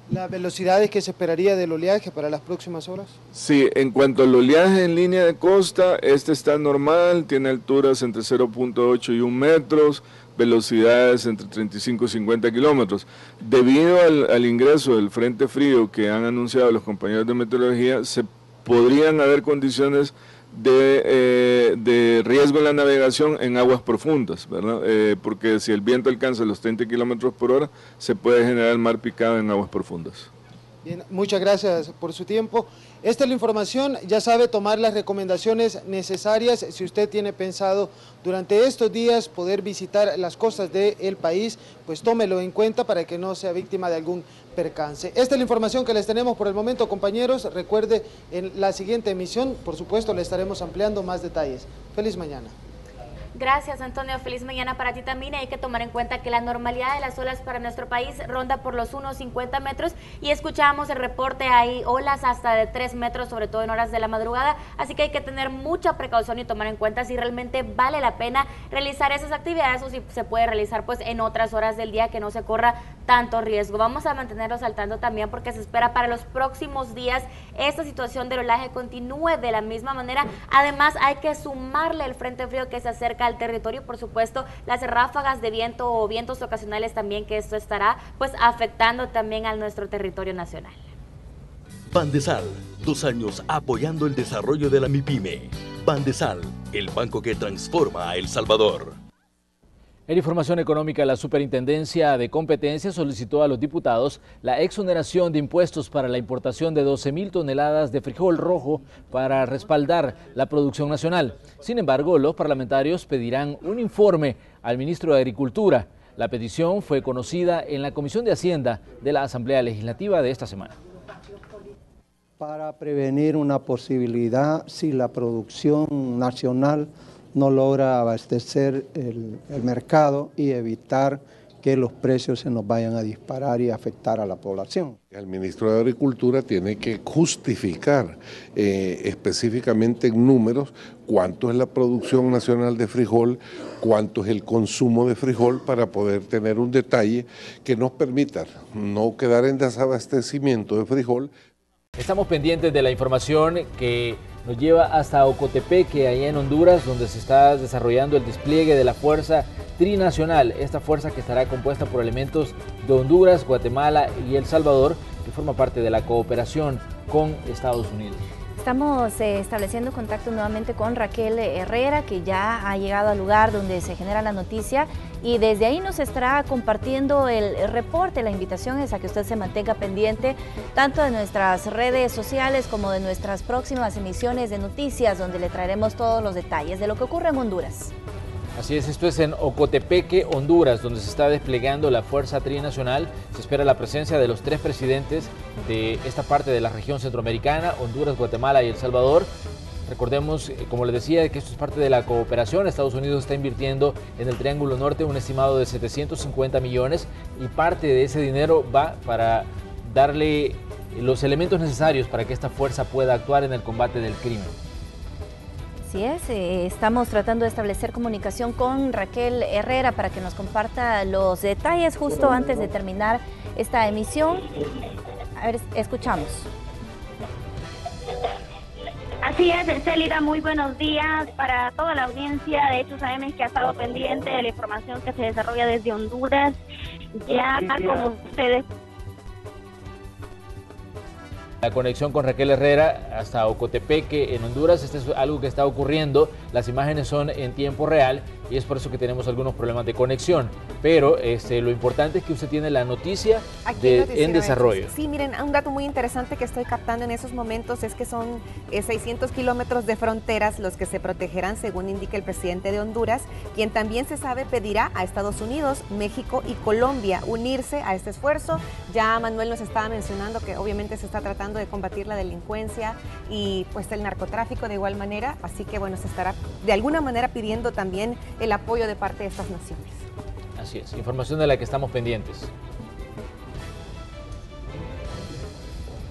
[SPEAKER 15] ¿Las velocidades que se esperaría del oleaje para las próximas horas?
[SPEAKER 22] Sí, en cuanto al oleaje en línea de costa, este está normal, tiene alturas entre cero punto ocho y un metros, velocidades entre treinta y cinco y cincuenta kilómetros. Debido al, al ingreso del frente frío que han anunciado los compañeros de meteorología, se podrían haber condiciones de, eh, de riesgo en la navegación en aguas profundas, ¿verdad? Eh, porque si el viento alcanza los treinta kilómetros por hora, se puede generar el mar picado en aguas profundas.
[SPEAKER 15] Bien, muchas gracias por su tiempo. Esta es la información, ya sabe tomar las recomendaciones necesarias si usted tiene pensado durante estos días poder visitar las costas del país, pues tómelo en cuenta para que no sea víctima de algún percance. Esta es la información que les tenemos por el momento, compañeros. Recuerde, en la siguiente emisión, por supuesto, le estaremos ampliando más detalles. Feliz mañana.
[SPEAKER 24] Gracias, Antonio. Feliz mañana para ti también. Hay que tomar en cuenta que la normalidad de las olas para nuestro país ronda por los unos cincuenta metros y escuchamos el reporte, hay olas hasta de tres metros, sobre todo en horas de la madrugada, así que hay que tener mucha precaución y tomar en cuenta si realmente vale la pena realizar esas actividades o si se puede realizar pues en otras horas del día que no se corra tanto riesgo. Vamos a mantenerlos al tanto también porque se espera para los próximos días esta situación del oleaje continúe de la misma manera. Además hay que sumarle el frente frío que se acerca al territorio, por supuesto, las ráfagas de viento o vientos ocasionales también, que esto estará pues afectando también a nuestro territorio nacional.
[SPEAKER 10] Bandesal, dos años apoyando el desarrollo de la MIPYME. Bandesal, el banco que transforma a El Salvador.
[SPEAKER 1] En información económica, la Superintendencia de Competencia solicitó a los diputados la exoneración de impuestos para la importación de doce mil toneladas de frijol rojo para respaldar la producción nacional. Sin embargo, los parlamentarios pedirán un informe al ministro de Agricultura. La petición fue conocida en la Comisión de Hacienda de la Asamblea Legislativa de esta semana.
[SPEAKER 12] Para prevenir una posibilidad si la producción nacional no logra abastecer el, el mercado y evitar que los precios se nos vayan a disparar y afectar a la población.
[SPEAKER 13] El ministro de Agricultura tiene que justificar eh, específicamente en números cuánto es la producción nacional de frijol, cuánto es el consumo de frijol para poder tener un detalle que nos permita no quedar en desabastecimiento de frijol.
[SPEAKER 1] Estamos pendientes de la información que nos lleva hasta Ocotepeque, allá en Honduras, donde se está desarrollando el despliegue de la Fuerza Trinacional, esta fuerza que estará compuesta por elementos de Honduras, Guatemala y El Salvador, que forma parte de la cooperación con Estados Unidos.
[SPEAKER 2] Estamos eh, estableciendo contacto nuevamente con Raquel Herrera, que ya ha llegado al lugar donde se genera la noticia y desde ahí nos estará compartiendo el reporte. La invitación es a que usted se mantenga pendiente tanto de nuestras redes sociales como de nuestras próximas emisiones de noticias, donde le traeremos todos los detalles de lo que ocurre en Honduras.
[SPEAKER 1] Así es, esto es en Ocotepeque, Honduras, donde se está desplegando la Fuerza Trinacional. Se espera la presencia de los tres presidentes de esta parte de la región centroamericana, Honduras, Guatemala y El Salvador. Recordemos, como les decía, que esto es parte de la cooperación. Estados Unidos está invirtiendo en el Triángulo Norte un estimado de setecientos cincuenta millones y parte de ese dinero va para darle los elementos necesarios para que esta fuerza pueda actuar en el combate del crimen.
[SPEAKER 2] Así es, eh, estamos tratando de establecer comunicación con Raquel Herrera para que nos comparta los detalles justo antes de terminar esta emisión. A ver, escuchamos.
[SPEAKER 23] Así es, Célida, muy buenos días para toda la audiencia de Hechos A M que ha estado pendiente de la información que se desarrolla desde Honduras. Ya como ustedes...
[SPEAKER 1] La conexión con Raquel Herrera hasta Ocotepeque en Honduras, este es algo que está ocurriendo, las imágenes son en tiempo real y es por eso que tenemos algunos problemas de conexión, pero este, lo importante es que usted tiene la noticia de, en, en desarrollo.
[SPEAKER 6] Sí, miren, un dato muy interesante que estoy captando en esos momentos es que son eh, seiscientos kilómetros de fronteras los que se protegerán, según indica el presidente de Honduras, quien también se sabe pedirá a Estados Unidos, México y Colombia unirse a este esfuerzo. Ya Manuel nos estaba mencionando que obviamente se está tratando de combatir la delincuencia y pues el narcotráfico de igual manera, así que bueno, se estará de alguna manera pidiendo también el apoyo de parte de estas naciones.
[SPEAKER 1] Así es, información de la que estamos pendientes.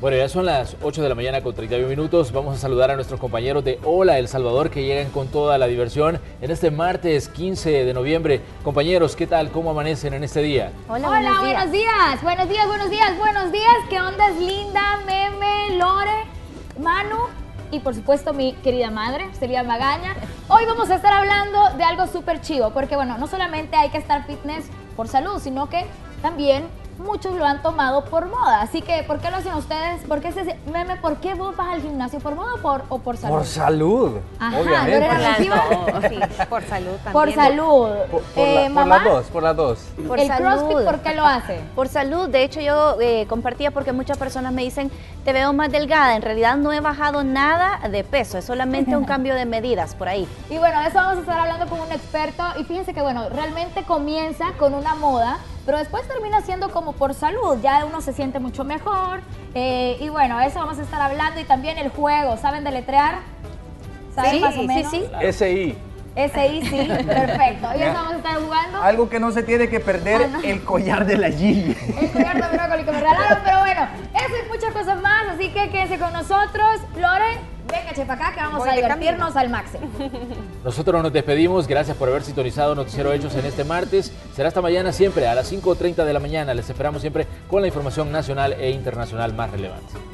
[SPEAKER 1] Bueno, ya son las ocho de la mañana con treinta y uno minutos. Vamos a saludar a nuestros compañeros de Hola El Salvador que llegan con toda la diversión en este martes quince de noviembre. Compañeros, ¿qué tal? ¿Cómo amanecen en este día?
[SPEAKER 8] Hola, Hola buenos, días. buenos días, buenos días, buenos días. ¿Qué onda es Linda, Meme, Lore, Manu y por supuesto mi querida madre, Celia Magaña? Hoy vamos a estar hablando de algo súper chivo porque bueno, no solamente hay que estar fitness por salud, sino que también muchos lo han tomado por moda. Así que, ¿por qué lo hacen ustedes? ¿Por qué ese meme? ¿Por qué vos vas al gimnasio? ¿Por moda o por, o por salud?
[SPEAKER 7] Por salud.
[SPEAKER 8] Ajá,
[SPEAKER 7] obviamente.
[SPEAKER 8] ¿no eres
[SPEAKER 6] sí, por salud también.
[SPEAKER 8] Por salud.
[SPEAKER 7] Por, por,
[SPEAKER 8] eh,
[SPEAKER 7] la,
[SPEAKER 8] mamá,
[SPEAKER 7] por las dos, por las dos.
[SPEAKER 8] Por ¿El salud. CrossFit por qué lo hace?
[SPEAKER 14] Por salud. De hecho, yo eh, compartía porque muchas personas me dicen, te veo más delgada. En realidad no he bajado nada de peso, es solamente un cambio de medidas por ahí.
[SPEAKER 8] Y bueno, de eso vamos a estar hablando con un experto. Y fíjense que bueno, realmente comienza con una moda, pero después termina siendo como por salud, ya uno se siente mucho mejor, eh, y bueno, eso vamos a estar hablando, y también el juego, ¿saben deletrear? ¿Saben
[SPEAKER 14] sí,
[SPEAKER 8] más o menos?
[SPEAKER 14] Sí, sí,
[SPEAKER 7] S I.
[SPEAKER 8] S I, sí, perfecto. Hoy vamos a estar jugando.
[SPEAKER 7] Algo que no se tiene que perder, ah, no. el collar de la Gigi.
[SPEAKER 8] El collar de brócoli que me regalaron, pero bueno, eso y muchas cosas más, así que quédense con nosotros. Lore, venga, che, para acá que vamos Voy a divertirnos camino. al máximo.
[SPEAKER 1] Nosotros nos despedimos, gracias por haber sintonizado Noticiero Hechos en este martes. Será hasta mañana siempre a las cinco treinta de la mañana. Les esperamos siempre con la información nacional e internacional más relevante.